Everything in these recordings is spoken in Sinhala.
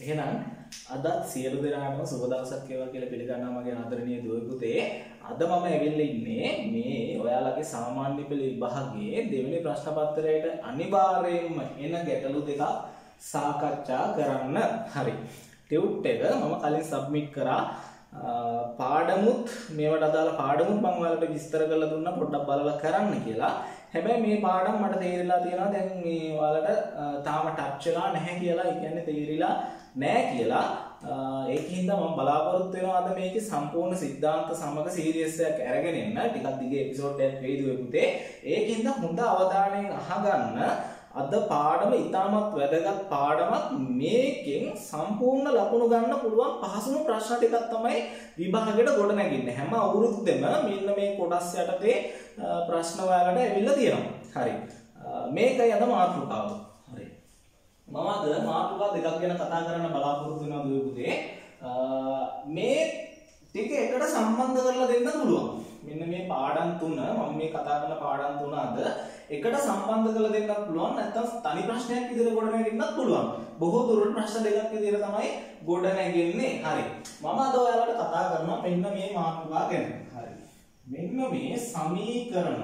එහෙනම් අද සියලු දෙනාටම සුබ දවසක් වේවා කියලා පිළිගන්නවා මගේ ආදරණීය දුවේ පුතේ. අද මම ඇවිල්ලා ඉන්නේ මේ ඔයාලගේ සාමාන්‍ය පෙළ විභාගයේ දෙවෙනි ප්‍රශ්න පත්‍රයට අනිවාර්යයෙන්ම එන ගැටලු දෙකක් සාකච්ඡා කරන්න. හරි. ටියුට් එක මම කලින් සබ්මිට් කරා. පාඩමුත් මේවට අදාළ පාඩමුත් මම ඔයාලට විස්තර කරලා දුන්නා පොඩ්ඩක් බලලා කරන්න කියලා. හැබැයි මේ පාඩම් මට තේරිලා තියෙනවා දැන් මේ ඔයාලට තාම ටච් වෙලා නැහැ කියලා. ඒ කියන්නේ තේරිලා නැහැ කියලා. ඒකින්ද මම බලාපොරොත්තු වෙනවා අද මේකේ සම්පූර්ණ සිද්ධාන්ත සමග සීරීස් එකක් අරගෙන එන්න. ටිකක් දිගේ එපිසෝඩ් එකක් වෙයි දුවේ පුතේ. ඒකින්ද හොඳ අවධානයෙන් අහගන්න. අද පාඩම ඉතාමත් වැදගත් පාඩමක්. මේකෙන් සම්පූර්ණ ලකුණු ගන්න පුළුවන් පහසුම ප්‍රශ්න ටිකක් තමයි විභාගයට ගොඩ නැගින්නේ. හැම අවුරුද්දෙම මෙන්න මේ කොටස් යටතේ ප්‍රශ්න ඔයාලට ඇවිල්ලා තියෙනවා. හරි. මේකයි අද මාතෘකාව. හරි. මම අද මාතෘකා දෙකක් ගැන කතා කරන්න බලාපොරොත්තු වෙනවා දුවේ පුතේ. මේ ටික එකට සම්බන්ධ කරලා දෙන්න පුළුවන්. මෙන්න මේ පාඩම් තුන මම මේ කතා කරන පාඩම් තුන අද එකට සම්බන්ධ කරලා දෙන්නත් පුළුවන්. නැත්නම් තනි ප්‍රශ්නයක් විදිහට ගොඩ නැගෙන්නත් පුළුවන්. බොහෝ දුරට ප්‍රශ්න දෙකක් විදිහට තමයි ගොඩ නැගෙන්නේ. හරි. මම අද ඔයාලට කතා කරනවා මෙන්න මේ මාතෘකාව ගැන. හරි. මෙන්න මේ සමීකරණ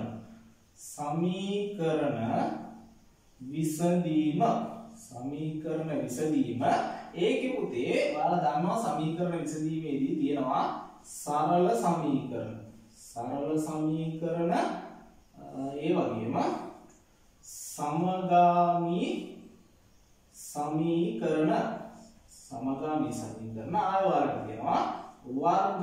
විසඳීම ඒකේ පුතේ ඔයාලා දන්නවා සමීකරණ විසඳීමේදී තියෙනවා සරල සමීකරණ ඒ වගේම සමගාමී සමීකරණ ආයවලට කියනවා වර්ග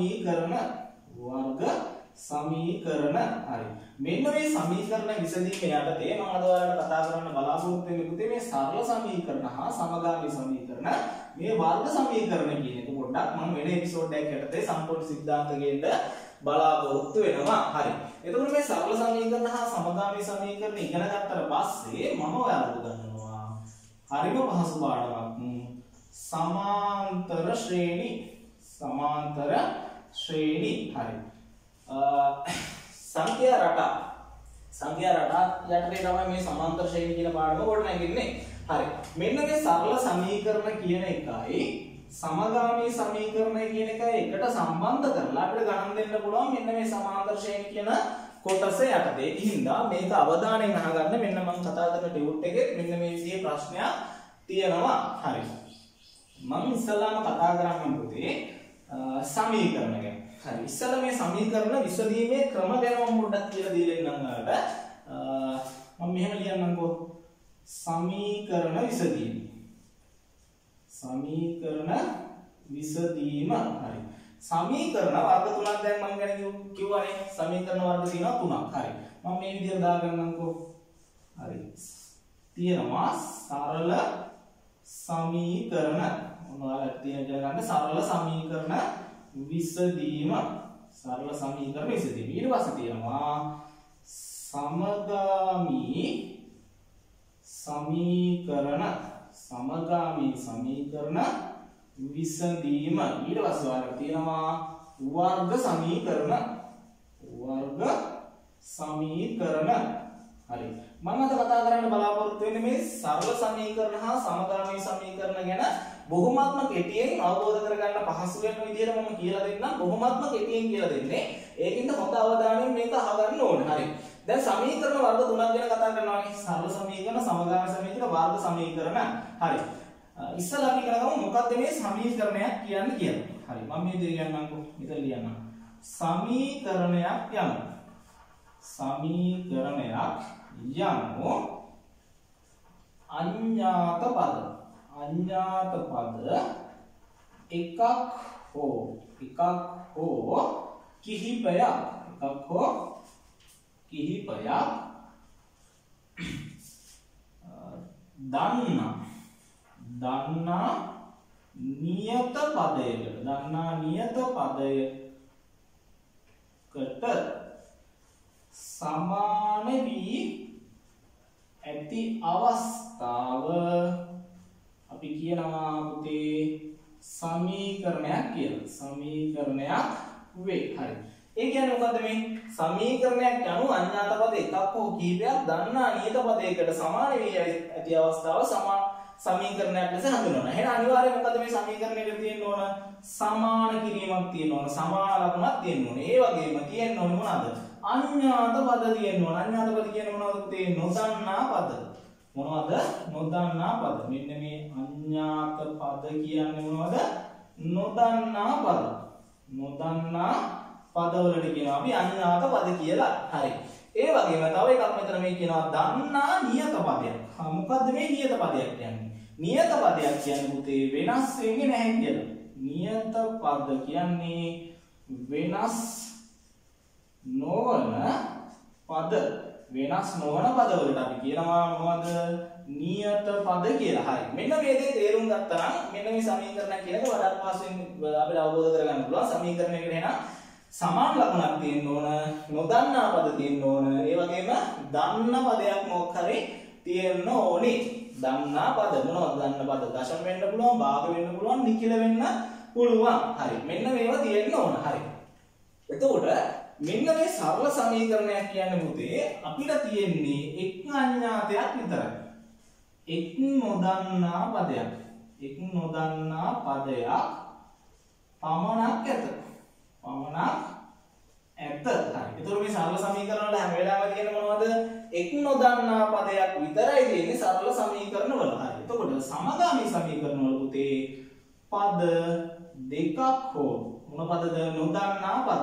සමීකරණ. හරි. මෙන්න මේ සමීකරණ විසඳීම යටතේ මම අද ඔයාලට කතා කරන්න බලාපොරොත්තු වෙන්නේ පුතේ මේ සරල සමීකරණ හා සමගාමී සමීකරණ මේ වර්ග සමීකරණ කියන එක පොඩ්ඩක් මම වෙන එපිසෝඩ් එකක් යටතේ සම්පූර්ණ සිද්ධාන්ත ගේන්න බලාපොරොත්තු වෙනවා. හරි. එතකොට මේ සරල සමීකරණ හා සමගාමී සමීකරණ ඉගෙන ගත්තට පස්සේ මම ඔයාලට උගන්වනවා හරිම පහසු පාඩමක්. සමාන්තර ශ්‍රේණි. හරි. සංඛ්‍යා රටා යටතේ තමයි මේ සමාන්තර ශ්‍රේණි කියන පාඩම කොට නැගින්නේ. හරි. මෙන්න මේ සරල සමීකරණ කියන එකයි සමගාමී සමීකරණය කියන එකයි එකට සම්බන්ධ කරලා අපිට ගණන් දෙන්න පුළුවන් මෙන්න මේ සමාන්තර ශ්‍රේණි කියන කොටස යටතේ. ඉහින්දා මේක අවධානයෙන් අහගන්න. මෙන්න මම කතා කරන ටියුට් එකේ මෙන්න මේ විදිහේ ප්‍රශ්නයක් තියෙනවා. හරි. මම ඉස්සලාම කතා කරන්නේ පුතේ සමීකරණ ගැන. හරි. ඉස්සලා මේ සමීකරණ විසඳීමේ ක්‍රම ගැන මම පොඩ්ඩක් කියලා දීලා ඉන්නම් ඔයාලට. මම මෙහෙම ලියන්නම්කෝ. සමීකරණ විසඳීම. හරි. සමීකරණ වර්ග තුනක් දැන් මම ගැන කිව්වනේ. සමීකරණ වර්ග තියෙනවා තුනක්. හරි. මම මේ විදිහට දාගන්නම්කෝ. හරි. තියෙනවා සරල සමීකරණ. ඔයාලට තියෙන ගන්න සරල සමීකරණ විසඳීම. ඊට පස්සේ තියෙනවා සමගාමී සමීකරණ විසඳීම. ඊට පස්සේ ඔයාලට තියෙනවා වර්ග සමීකරණ. හරි. මම අද කතා කරන්න බලාපොරොත්තු වෙන්නේ මේ සරල සමීකරණ හා සමගාමී සමීකරණ ගැන බොහොමත්ම කෙටියෙන් අවබෝධ කරගන්න පහසු වෙන විදිහට මම කියලා දෙන්නම්. බොහොමත්ම කෙටියෙන් කියලා දෙන්නේ. ඒකින්ද හොඳ අවධානයෙන් මේක අහගන්න ඕනේ. හරි. දැන් සමීකරණ වර්ග තුනක් ගැන කතා කරනවානේ. සරල සමීකරණ, සමගාමී සමීකරණ, වර්ග සමීකරණ. හරි. ඉස්සලා අපි කරගමු මොකක්ද මේ සමීකරණයක් කියන්නේ කියලා. හරි. මම මේ දේ කියන්නම්කෝ. මෙතන ලියන්න. සමීකරණයක් යනු අඥාත පද එකක් හෝ කිහිපයක් දන්නා නියත පදයකට සමාන වී ඇති අවස්ථාව අපි කියනවා පුතේ සමීකරණයක් කියලා. වේ. හරි. ඒ කියන්නේ මොකද්ද මේ සමීකරණයක් යනු අඥාත පද එකක් හෝ කීපයක් දන්නා නියත පදයකට සමාන වී ඇති අවස්ථාව සමීකරණයක් ලෙස හඳුන්වනවා. එහෙනම් අනිවාර්යයෙන් මොකද මේ සමීකරණයක තියෙන්න ඕන? සමාන කිරීමක් තියෙන්න ඕන. සමාන ලකුණක් තියෙන්න ඕන. ඒ වගේම තියෙන්න ඕන මොනවාද? අඥාත පද තියෙන්න ඕන. අඥාත පද කියන්නේ මොනවද? පුතේ නොදන්නා පද. මොනවද? නොදන්නා පද. මෙන්න මේ අඥාත පද කියන්නේ මොනවද? නොදන්නා පද. නොදන්නා පදවලට කියනවා අපි අඥාත පද කියලා. හරි. ඒ වගේම තව එකක් මෙතන මේ කියනවා දන්නා නියත පදයක්. මොකද්ද මේ නියත පදයක් කියන්නේ? නියත පදයක් කියන්නේ පුතේ වෙනස් වෙන්නේ නැහැ කියලා. නියත පද කියන්නේ වෙනස් නොවන පද. වෙනස් නොවන පදවලට අපි කියනවා මොනවද? නියත පද කියලා. හරි. මෙන්න මේ දේ තේරුම් ගත්තා නම් මෙන්න මේ සමීකරණ කියන එක වඩාත් පහසුවෙන් අපිට අවබෝධ කරගන්න පුළුවන්. සමීකරණයකට එන සමාන ලකුණක් තියෙන්න ඕන, නොදන්නා පද තියෙන්න ඕන, ඒ වගේම දන්න පදයක් මොකක් හරි තියෙන්න ඕනේ. දන්නා පද මොනවද? දන්න පද දශම වෙන්න පුළුවන්, භාග වෙන්න පුළුවන්, නිකිල වෙන්න පුළුවන්. හරි. මෙන්න මේවා තියෙන්න ඕන. හරි. එතකොට මෙන්න මේ සරල සමීකරණයක් කියන්නේ පුතේ අපිට තියෙන්නේ එක් අඥාතයක් විතරයි. එක් නොදන්නා පදයක්. එක් නොදන්නා පදයක් පමණක් ඇත. පමණක් ඇත. හරි. එතකොට මේ සරල සමීකරණ වල හැම වෙලාවෙම තියෙන මොනවද? එක් නොදන්නා පදයක් විතරයි තියෙන්නේ සරල සමීකරණ වල. හරි. එතකොට සමගාමී සමීකරණ වල පුතේ පද දෙකක් හෝ මොන පදද? නොදන්නා පද.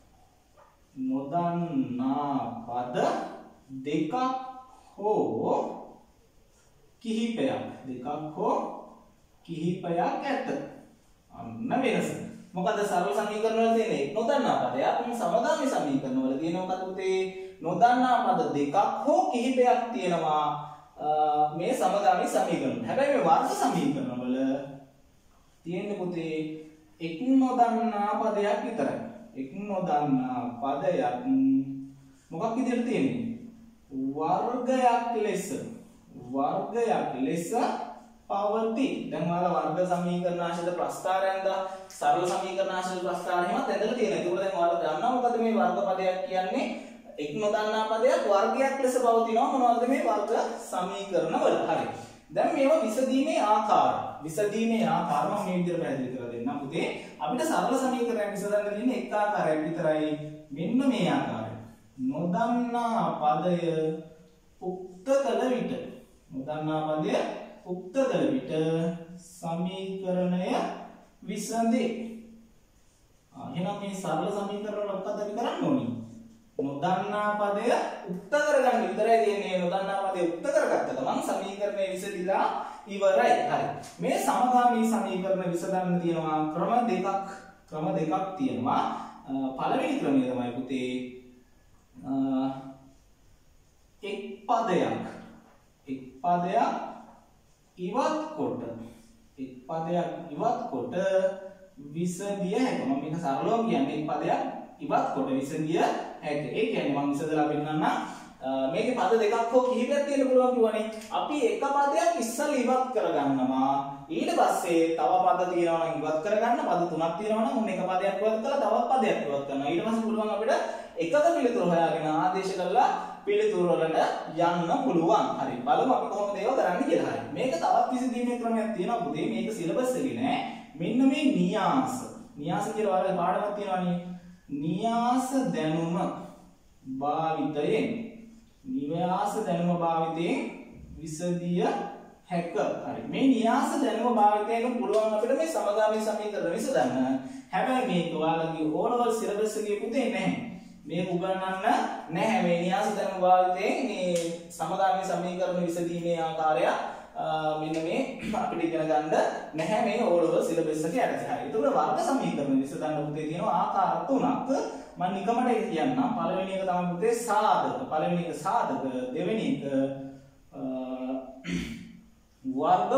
නොදන්නා පද දෙකක් හෝ කිහිපයක්. දෙකක් හෝ කිහිපයක් ඇත. අන්න වෙනස. මොකද සරල සමීකරණ වල තියෙන එක් නොදන්නා පදයක් සමගාමී සමීකරණ වල තියෙන මොකද පුතේ? නොදන්නා පද දෙකක් හෝ කිහිපයක් තියෙනවා මේ සමගාමී සමීකරණ. හැබැයි මේ වර්ග සමීකරණ වල තියෙන්නේ පුතේ එක් නොදන්නා පදයක් විතරයි. එක් නොදන්නා පදයක් මොකක් විදිහට තියෙන්නේ? වර්ගයක් ලෙස. වර්ගයක් ලෙස පවති. දැන් ඔයාලා වර්ග සමීකරණ ආශ්‍රිත ප්‍රස්ථාරයන්ද සරල සමීකරණ ආශ්‍රිත ප්‍රස්ථාර එහෙමත් ඇදලා තියෙනවා. ඒකෝට දැන් ඔයාලා දන්නවා මොකද මේ වර්ග පදයක් කියන්නේ? එක් නොදන්නා පදයක් වර්ගයක් ලෙස පවතිනවා. මොනවද මේ වර්ග සමීකරණ වල? හරි. දැන් මේවා විසඳීමේ ආකාර. විසඳීමේ ආකාර මම මේ විදිහට පැහැදිලි කරලා දෙන්නම් පුතේ. අපිට සරල සමීකරණයක් විසඳන්න තියෙන්නේ එක් ආකාරයක් විතරයි. මෙන්න මේ ආකාරය. නොදන්නා පදය උක්ත කළ විට. නොදන්නා පදය උක්ත කළ විට සමීකරණය විසඳේ. එහෙනම් මේ සරල සමීකරණ වල මොකක්ද අපි කරන්න ඕනේ? නොදන්නා පදය උක්ත කරගන්න විතරයි තියෙන්නේ. නොදන්නා පදය උක්ත කරගත්ත ගමන් සමීකරණය විසඳිලා ඉවරයි. හරි. මේ සමගාමී සමීකරණ විසඳන්න තියෙනවා ක්‍රම දෙකක් තියෙනවා. පළවෙනි ක්‍රමය තමයි පුතේ එක් පදයක් ඉවත් කොට විසඳිය හැකියි. මම මේක සරලව කියන්නේ එක් පදයක් ඉවත් කොට විසඳිය හැකියි. ඒ කියන්නේ මම විසඳලා පෙන්නන්නම්. මේකේ පද දෙකක් හෝ කිහිපයක් තියෙන්න පුළුවන් කිව්වනේ. අපි එක පදයක් ඉස්සෙල්ලා ඉවත් කරගන්නවා. ඊට පස්සේ තව පද තියෙනවා නම් ඉවත් කරගන්න. පද තුනක් තියෙනවා නම් ඔන්න එක පදයක් ඉවත් කරලා තවත් පදයක් ඉවත් කරනවා. ඊට පස්සේ පුළුවන් අපිට එකක පිළිතුරු හොයාගෙන ආදේශ කරලා පිළිතුරු වලට යන්න පුළුවන්. හරි. බලමු අපි කොහොමද ඒව කරන්නේ කියලා. හරි. මේක තවත් විසඳීමේ ක්‍රමයක් තියෙනවා පුතේ. මේක සිලබස් එකේ නෑ. මෙන්න මේ න්‍යාස. න්‍යාස කියලා ඔයාලගේ පාඩමක් තියෙනවානේ. න්‍යාස දැනුම භාවිතයෙන් විසඳිය හැක. හරි. මේ න්‍යාස දැනුම භාවිතයෙන් පුළුවන් අපිට මේ සමගාමී සමීකරණ විසඳන්න. හැබැයි මේක ඔයාලගේ ඕලවල් සිලබස් එකේ පුතේ නැහැ. මේක උගන්වන්න නැහැ. මේ න්‍යාස දැනුම භාවිතයෙන් මේ සමගාමී සමීකරණ විසඳීමේ ආකාරය මෙන්න මේ අපිට ඉගෙන ගන්න නැහැ මේ ඕලවල් සිලබස් එකේ යටතේ. හරි. ඒතකොට වර්ග සමීකරණ විසඳන්න පුතේ තියෙනවා ආකාර තුනක්. මම නිකමට ඒක කියන්නම්. පළවෙනි එක තමයි පුතේ සාධක. පළවෙනි එක සාධක, දෙවෙනි එක වර්ග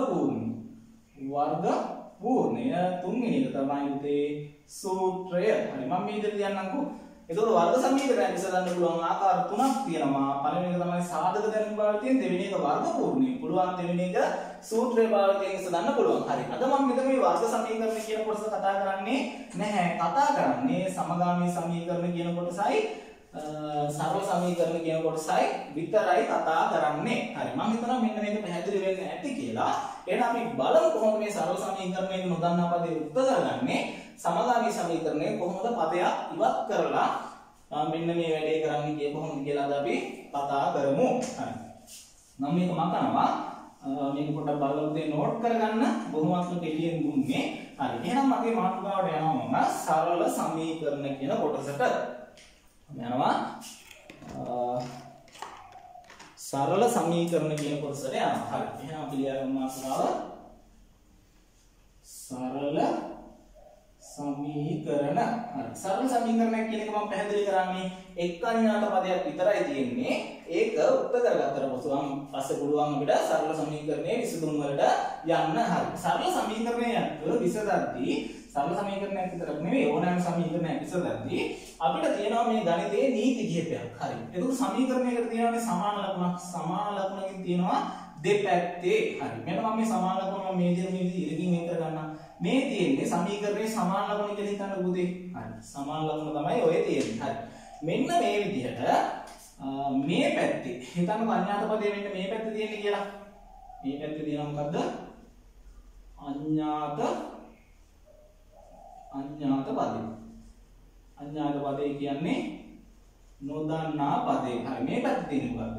පූර්ණය, තුන්වෙනි එක තමයි පුතේ සූත්‍රය. හරි. මම මේ විදිහට කියන්නම්කෝ. එතකොට වර්ග සමීකරණ විසඳන්න පුළුවන් ආකාර තුනක් තියෙනවා. පළවෙනි එක තමයි සාධක දැනුම භාවිතයෙන්, දෙවෙනි එක වර්ග පූර්ණය. පුළුවන් දෙවෙනි එක සූත්‍රය භාවිතයෙන් විසඳන්න පුළුවන්. හරි. අද මම මෙතන මේ වර්ග සමීකරණ කියන කොටස කතා කරන්නේ නැහැ. කතා කරන්නේ සමගාමී සමීකරණ කියන කොටසයි සරල සමීකරණ කියන කොටසයි විතරයි කතා කරන්නේ. හරි මම හිතනවා මෙන්න මේක පැහැදිලි වෙන්න ඇති කියලා. එහෙනම් අපි බලමු කොහොමද මේ සරල සමීකරණයෙන් නොදන්නා පදේ උත්තර කරගන්නේ. සමගාමී සමීකරණය කොහොමද පදයක් ඉවත් කරලා මෙන්න මේ වැඩේ කරන්නේ කිය කොහොමද කියලා අද අපි කතා කරමු. හරි මම මේක මකනවා. මේක පොඩ්ඩක් බලලා උදේ නෝට් කරගන්න. බොහොමත්ම කෙටියෙන් දුන්නේ. හරි එහෙනම් මගේ මාතෘකාවට යනවා මම සරල සමීකරණ කියන කොටසට. යනවා සරල සමීකරණ කියන කොටසට යනවා. හරි එහෙනම් අපි ලියගමු මාතෘකාව සරල සමීකරණ. හරි සරල සමීකරණයක් කියන එක මම පැහැදිලි කරන්නේ එක් අඥාත පදයක් විතරයි තියෙන්නේ. ඒක උත්තර කරගත්තට පස්සේ පුළුවන් අපිට සරල සමීකරණයේ විසඳුම් වලට යන්න. හරි සරල සමීකරණයක් විසඳද්දී සරල සමීකරණයක් විතරක් නෙවෙයි ඕනෑම සමීකරණයක් විසඳද්දී අපිට තියෙනවා මේ ගණිතයේ නීති කිහිපයක්. හරි ඒක සමීකරණයකට තියෙනවානේ සමාන ලකුණක්. සමාන ලකුණකින් තියෙනවා දෙපැත්තේ. හරි මෙන්න මම මේ සමාන ලකුණ මම මේ විදිහට ඉරකින් වෙන් කරගන්නම්. මේ තියෙන්නේ සමීකරණයේ සමාන ලකුණ කියලා හිතන්න පුතේ. හරි සමාන ලකුණ තමයි ඔය තියෙන්නේ. හරි මෙන්න මේ විදිහට මේ පැත්තේ හිතන්නකො අඥාත පදේ මෙන්න මේ පැත්තේ තියෙන්නේ කියලා. මේ පැත්තේ තියෙනවා මොකද්ද? අඥාත පදේ. අඥාත පදේ කියන්නේ නොදන්නා පදේ. හරි මේ පැත්තේ තියෙන්නේ මොකද්ද?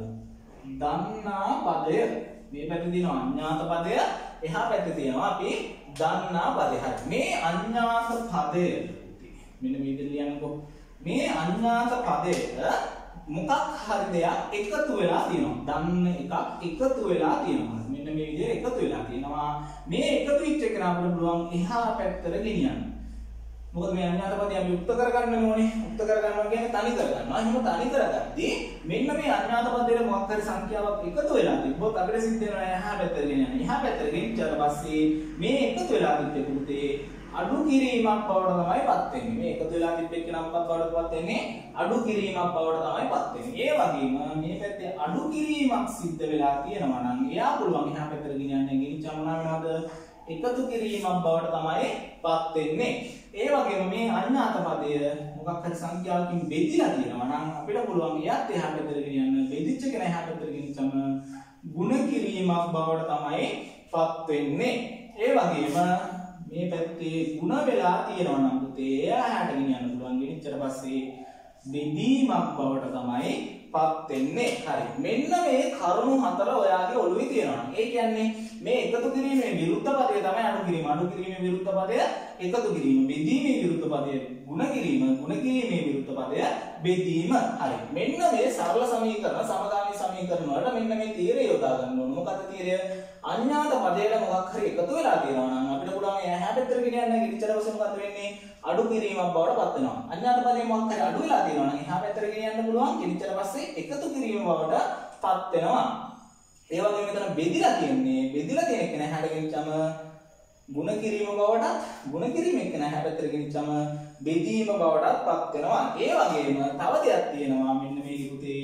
දන්නා පදය. මේ පැත්තේ තියෙනවා අඥාත පදය. එහා පැත්තේ තියෙනවා අපි දන්නා පදේ. හරි මේ අඥාත පදය මෙන්න මේ විදිහට ලියන්නකෝ. මේ අඥාත පදයට මොකක් හරි දෙයක් එකතු වෙලා තියෙනවා. දන්න එකක් එකතු වෙලා තියෙනවා. මෙන්න මේ විදිහට එකතු වෙලා තියෙනවා. මේ එකතු වෙච්ච එක අපිට පුළුවන් එහා පැත්තට ගෙනියන්න. මොකද මේ අඥාත පදේ අපි උක්ත කරගන්න ඕනේ. උක්ත කරගන්නවා කියන්නේ තනි කරගන්නවා. එහෙනම් තනි කරගද්දී මෙන්න මේ අඥාත පදේට මොකක් හරි සංඛ්‍යාවක් එකතු වෙලා තිබ්බොත් අපිට සිද්ධ වෙනවා එහා පැත්තට ගෙනියන්න. එහා පැත්තට ගෙනිච්චාට පස්සේ මේ එකතු වෙලා තිබ්බ පුතේ අඩු කිරීමක් බවට තමයිපත් වෙන්නේ. මේ එකතු වෙලා තිබ්බ එක නම් මොකක් බවටපත් වෙන්නේ? අඩු කිරීමක් බවට තමයිපත් වෙන්නේ. ඒ වගේම මේ පැත්තේ අඩු කිරීමක් සිද්ධ වෙලා තියෙනවා නම් එයා පුළුවන් එහා පැත්තට ගෙනියන්න. ගෙනිච්චම මොනවද? එකතු කිරීමක් බවට තමයිපත් වෙන්නේ. ඒ වගේම මේ අඥාත පදය මොකක් හරි සංඛ්‍යාවකින් බෙදිලා තියෙනවා නම් අපිට පුළුවන් එයාත් එහා පැත්තට ගෙනියන්න. බෙදිච්ච කෙනා එහා පැත්තට ගෙනිච්චම ಗುಣ කිරීමක් බවට තමයිපත් වෙන්නේ. ඒ වගේම මේ පැත්තේ ಗುಣ වෙලා තියෙනවා නම් පුතේ එයා එහාට ගෙනියන්න පුළුවන්. ගෙනිච්චට පස්සේ බෙදීමක් බවට තමයිපත් වෙන්නේ. හරි මෙන්න මේ කරුණු හතර ඔයාගේ ඔළුවේ තියෙනවා. ඒ කියන්නේ මේ එකතු කිරීමේ විරුද්ධ පදය තමයි අඩු කිරීම. අඩු කිරීමේ විරුද්ධ පදය එකතු කිරීම. බෙදීමේ විරුද්ධ පදය ಗುಣ කිරීම. ಗುಣ කිරීමේ විරුද්ධ පදය බෙදීම. හරි මෙන්න මේ සරල සමීකරණ සමගාමී සමීකරණ වලට මෙන්න මේ තීරය යොදා ගන්න ඕන. මොකක්ද තීරය? අඥාත පදයට මොකක් හරි එකතු වෙලා තියෙනවා නම් අපිට පුළුවන් එහා පැත්තට ගෙනියන්න. ගෙනිච්චට පස්සේ මොකද වෙන්නේ? අඩු කිරීමක් බවට පත් වෙනවා. අඥාත පදේ මොකක් හරි අඩු වෙලා තියෙනවා නම් එහා පැත්තට ගෙනියන්න පුළුවන්. ගෙනිච්චට පස්සේ එකතු කිරීම බවට පත් වෙනවා. ඒ වගේම මෙතන බෙදිලා තියෙන්නේ. බෙදිලා තියෙන එක නැහැට ගෙනිච්චම ಗುಣ කිරීම බවටත් ಗುಣ කිරීම එක නැහැ පැත්තට ගෙනිච්චම බෙදීම බවටත් පත් වෙනවා. ඒ වගේම තව දෙයක් තියෙනවා. මෙන්න මේක පුතේ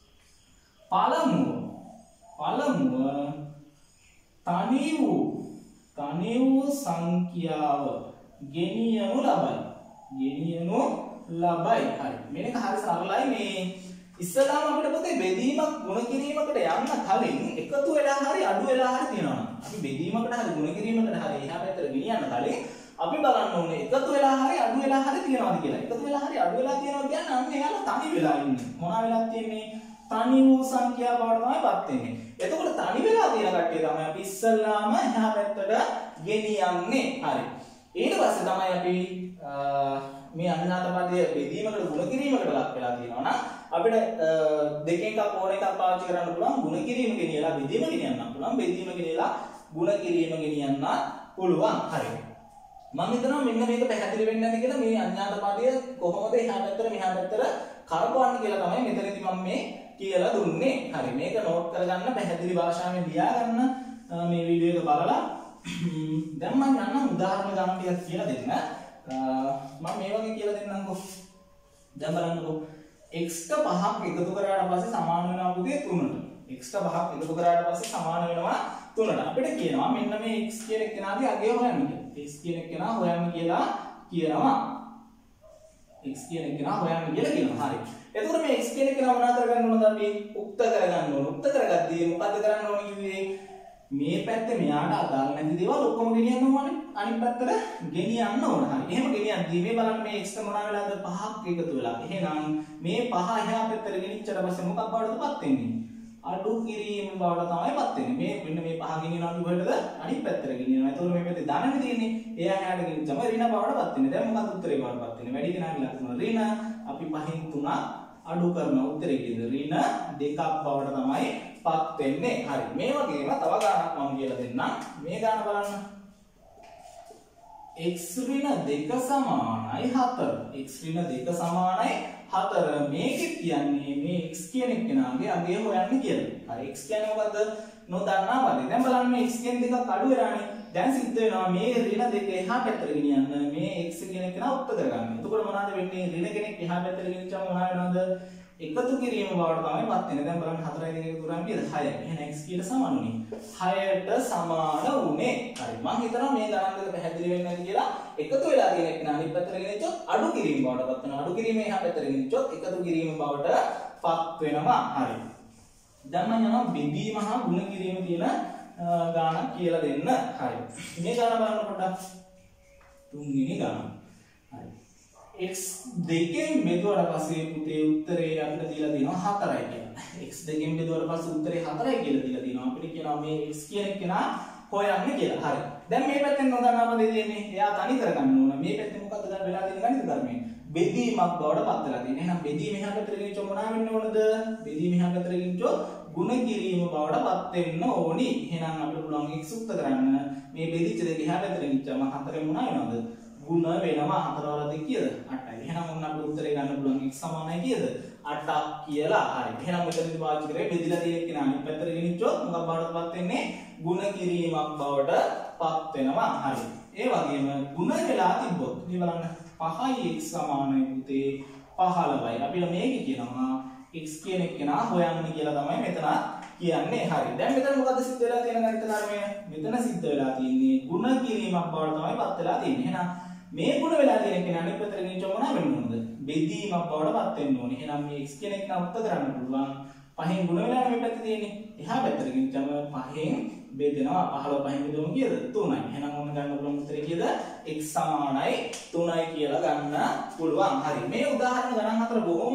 පළමුව තනි වූ සංඛ්‍යාව ගෙනියනු ලබයි. හරි මේක හරි සරලයි. මේ ඉස්සලාම අපිට පුතේ බෙදීමක් ಗುಣ කිරීමකට යන්න කලින් එකතු වෙලා හරි අඩු වෙලා හරි තියෙනවා. අපි බෙදීමකට හරි ಗುಣ කිරීමකට හරි එහා පැත්තට ගෙනියන්න කලින් අපි බලන්න ඕනේ එකතු වෙලා හරි අඩු වෙලා හරි තියෙනවද කියලා. එකතු වෙලා හරි අඩු වෙලා තියෙනවා කියන්නේ අන්න එයාලා තනි වෙලා ඉන්නේ. මොනවා වෙලා තියෙන්නේ? තනි වූ සංඛ්‍යාව බවට තමයිපත් වෙන්නේ. එතකොට තනි වෙලා තියෙන කට්ටිය තමයි අපි ඉස්සල්ලාම එහා පැත්තට ගෙනියන්නේ. හරි. ඊට පස්සේ තමයි අපි මේ අඥාත පදයේ බෙදීමකට ಗುಣ කිරීමකට ලක් වෙලා තියෙනවා නම් අපිට දෙකෙන් එකක් ඕන එකක් පාවිච්චි කරන්න පුළුවන්. ಗುಣ කිරීම ගෙනියලා බෙදීම ගෙනියන්න පුළුවන්. බෙදීම ගෙනියලා ಗುಣ කිරීම ගෙනියන්න පුළුවන්. හරි. මම හිතනවා මෙන්න මේක පැහැදිලි වෙන්නේ නැති කියලා. මේ අඥාත පදය කොහොමද එහා පැත්තට මෙහා පැත්තට කරකවන්නේ කියලා තමයි මෙතනදී මම මේ කියලා දුන්නේ. හරි මේක නෝට් කරගන්න පැහැදිලි භාෂාවෙන් ලියා ගන්න මේ වීඩියෝ එක බලලා දැන් මම යන්න උදාහරණ ගන්න ටිකක් කියලා දෙන්න. මම මේ වගේ කියලා දෙන්නම්කෝ. දැන් බලන්නකෝ x ට 5ක් එකතු කරාට පස්සේ සමාන වෙනවා පුතේ 3ට. x ට 5ක් එකතු කරාට පස්සේ සමාන වෙනවා 3ට. අපිට කියනවා මෙන්න මේ x කියන එක්කෙනාගේ අගය හොයන්න කියලා. x කියන එක්කෙනා හොයන්න කියලා කියනවා. x කියන එක නා හොයන්න කියලා කියනවා. හරි. එතකොට මේ x කියන එක නම නා කරගන්න ඕනද අපි? උක්ත කරගන්න ඕන. උක්ත කරගද්දී මොකද්ද කරන්න ඕන කිව්වේ? මේ පැත්තේ මෙයාට අදාළ නැති දේවල් ඔක්කොම ගෙනියන්න ඕනේ. අනිත් පැත්තට ගෙනියන්න ඕන. හරි. එහෙම ගෙනියද්දී මේ බලන්න මේ x මොනවා වෙලාද? 5ක් එකතු වෙලා. එහෙනම් මේ 5 එහා පැත්තට ගෙනිච්චට පස්සේ මොකක් බවටදපත් වෙන්නේ? අඩු කිරීම බවට තමයිපත් වෙන්නේ. මේ මෙන්න මේ 5 ගෙනියනවා කිව්වටද අනිත් පැත්තට ගෙනියනවා. ඒතකොට මේ පැත්තේ ධනනේ තියෙන්නේ. එයා එහාට ගෙනිච්චම ඍණ බවටපත් වෙන්නේ. දැන් මොකක්ද උත්තරේ බවටපත් වෙන්නේ? වැඩි කෙනාගේ ලක්ෂණ ඍණ අපි 5න් 3ක් අඩු කරනවා. උත්තරේ කියන්නේ ඍණ 2ක් බවට තමයිපත් වෙන්නේ. හරි. මේ වගේම තව ගානක් මම කියලා දෙන්නම්. මේ ගාන බලන්න. x ඍණ 2 සමානයි 4. x ඍණ 2 සමානයි 4. මේක කියන්නේ මේ x කියන එක්කෙනාගේ අගය හොයන්න කියලා. හරි. x කියන්නේ මොකද්ද? නොදන්නා වගේ. දැන් බලන්න මේ x කියන දෙකක් අඩු වෙනානේ. දැන් සිද්ධ වෙනවා මේ ඍණ දෙක එහා පැත්තට ගෙනියන්න මේ x කියන එක්කෙනා උත්තර කරගන්න. එතකොට මොනවද වෙන්නේ? ඍණ කෙනෙක් එහා පැත්තට ගෙනිච්චම මොනවා වෙනවද? එකතු කිරීම බවට තමයිපත් වෙන්නේ. දැන් බලන්න 4යි 2යි එකතු කරාම කීයද? 6යි. එහෙනම් x කීයට සමාන උනේ? 6ට සමාන උනේ. හරි. මම හිතනවා මේ ගණන් දෙක පැහැදිලි වෙන්නේ නැති කියලා. එකතු වෙලා තියෙන එක අනිත් පැත්තට ගෙනිච්චොත් අඩු කිරීම බවටපත් වෙනවා. අඩු කිරීම එහා පැත්තට ගෙනිච්චොත් එකතු කිරීම බවටපත් වෙනවා. හරි. දැන් මම යනවා බෙදීම හා ගුණ කිරීම කියන ගානක් කියලා දෙන්න. හරි. මේ ගාන බලන්න පොඩ්ඩක්. තුන්වෙනි ගාන. හරි. x දෙකෙන් බෙදුවට පස්සේ පුතේ උත්තරේ අපිට දීලා තියෙනවා 4යි කියලා. x දෙකෙන් බෙදුවට පස්සේ උත්තරේ 4යි කියලා දීලා තියෙනවා. අපිට කියනවා මේ x කියන එක නා හොයන්න කියලා. හරි. දැන් මේ පැත්තෙන් නොදන්නා පදේ දෙන්නේ. එයා තනි කරගන්න ඕන. මේ පැත්තේ මොකද්ද දැන් වෙලා තියෙන ගණිත ධර්මයේ? බෙදීමක් බවට පත් වෙලා තියෙනවා. එහෙනම් බෙදීම එහා පැත්තට ගෙනිච්චොත් මොනවා වෙන්න ඕනද? බෙදීම එහා පැත්තට ගෙනිච්චොත් ගුණ කිරීම බවට පත් වෙන්න ඕනි. එහෙනම් අපිට පුළුවන් x උක්ත කරන්න. මේ බෙදිච්ච දෙක එහා පැත්තට ගෙනිච්චම 4 මොනවා වෙනවද? ගුණ වෙනවා. 4 වල 2 කීයද? 8යි. එහෙනම් ඔන්න අපිට උත්තරේ ගන්න පුළුවන් x සමානයි කීයද? 8ක් කියලා. හරි. එහෙනම් මෙතනදී පාවිච්චි කරේ බෙදිලා තියෙන කෙනා අනිත් පැත්තට ගෙනිච්චොත් මොකක් බවටපත් වෙන්නේ? ගුණ කිරීමක් බවට පත් වෙනවා. හරි. ඒ වගේම ගුණ වෙලා තිබ්බොත් මේ බලන්න 5යි x සමානයි පුතේ 15යි. අපිට මේක කියනවා x කියන එක නා හොයන්න කියලා තමයි මෙතන කියන්නේ. හරි. දැන් මෙතන මොකද්ද සිද්ධ වෙලා තියෙන ගණිත ධර්මය? මෙතන සිද්ධ වෙලා තියෙන්නේ ගුණ කිරීමක් බවට තමයි පත් වෙලා තියෙන්නේ. එහෙනම් මේ ගුණ වෙලා තියෙන කෙනා අනිත් පැත්තට ගෙනිච්චම මොනවා වෙන්න ඕනද? බෙදීමක් බවට පත් වෙන්න ඕනේ. එහෙනම් මේ x කියන එක නා උත්තර කරන්න පුළුවන්. 5න් ගුණ වෙලා මේ පැත්තේ තියෙන්නේ. එහා පැත්තට ගෙනිච්චම 5න් බෙදෙනවා. 15 5න් බෙදුවම කීයද? 3යි. එහෙනම් ඔන්න ගන්න පුළුවන් උත්තරේ කීයද? x සමානයි 3යි කියලා ගන්න පුළුවන්. හරි. මේ උදාහරණ ගණන් හතර බොහොම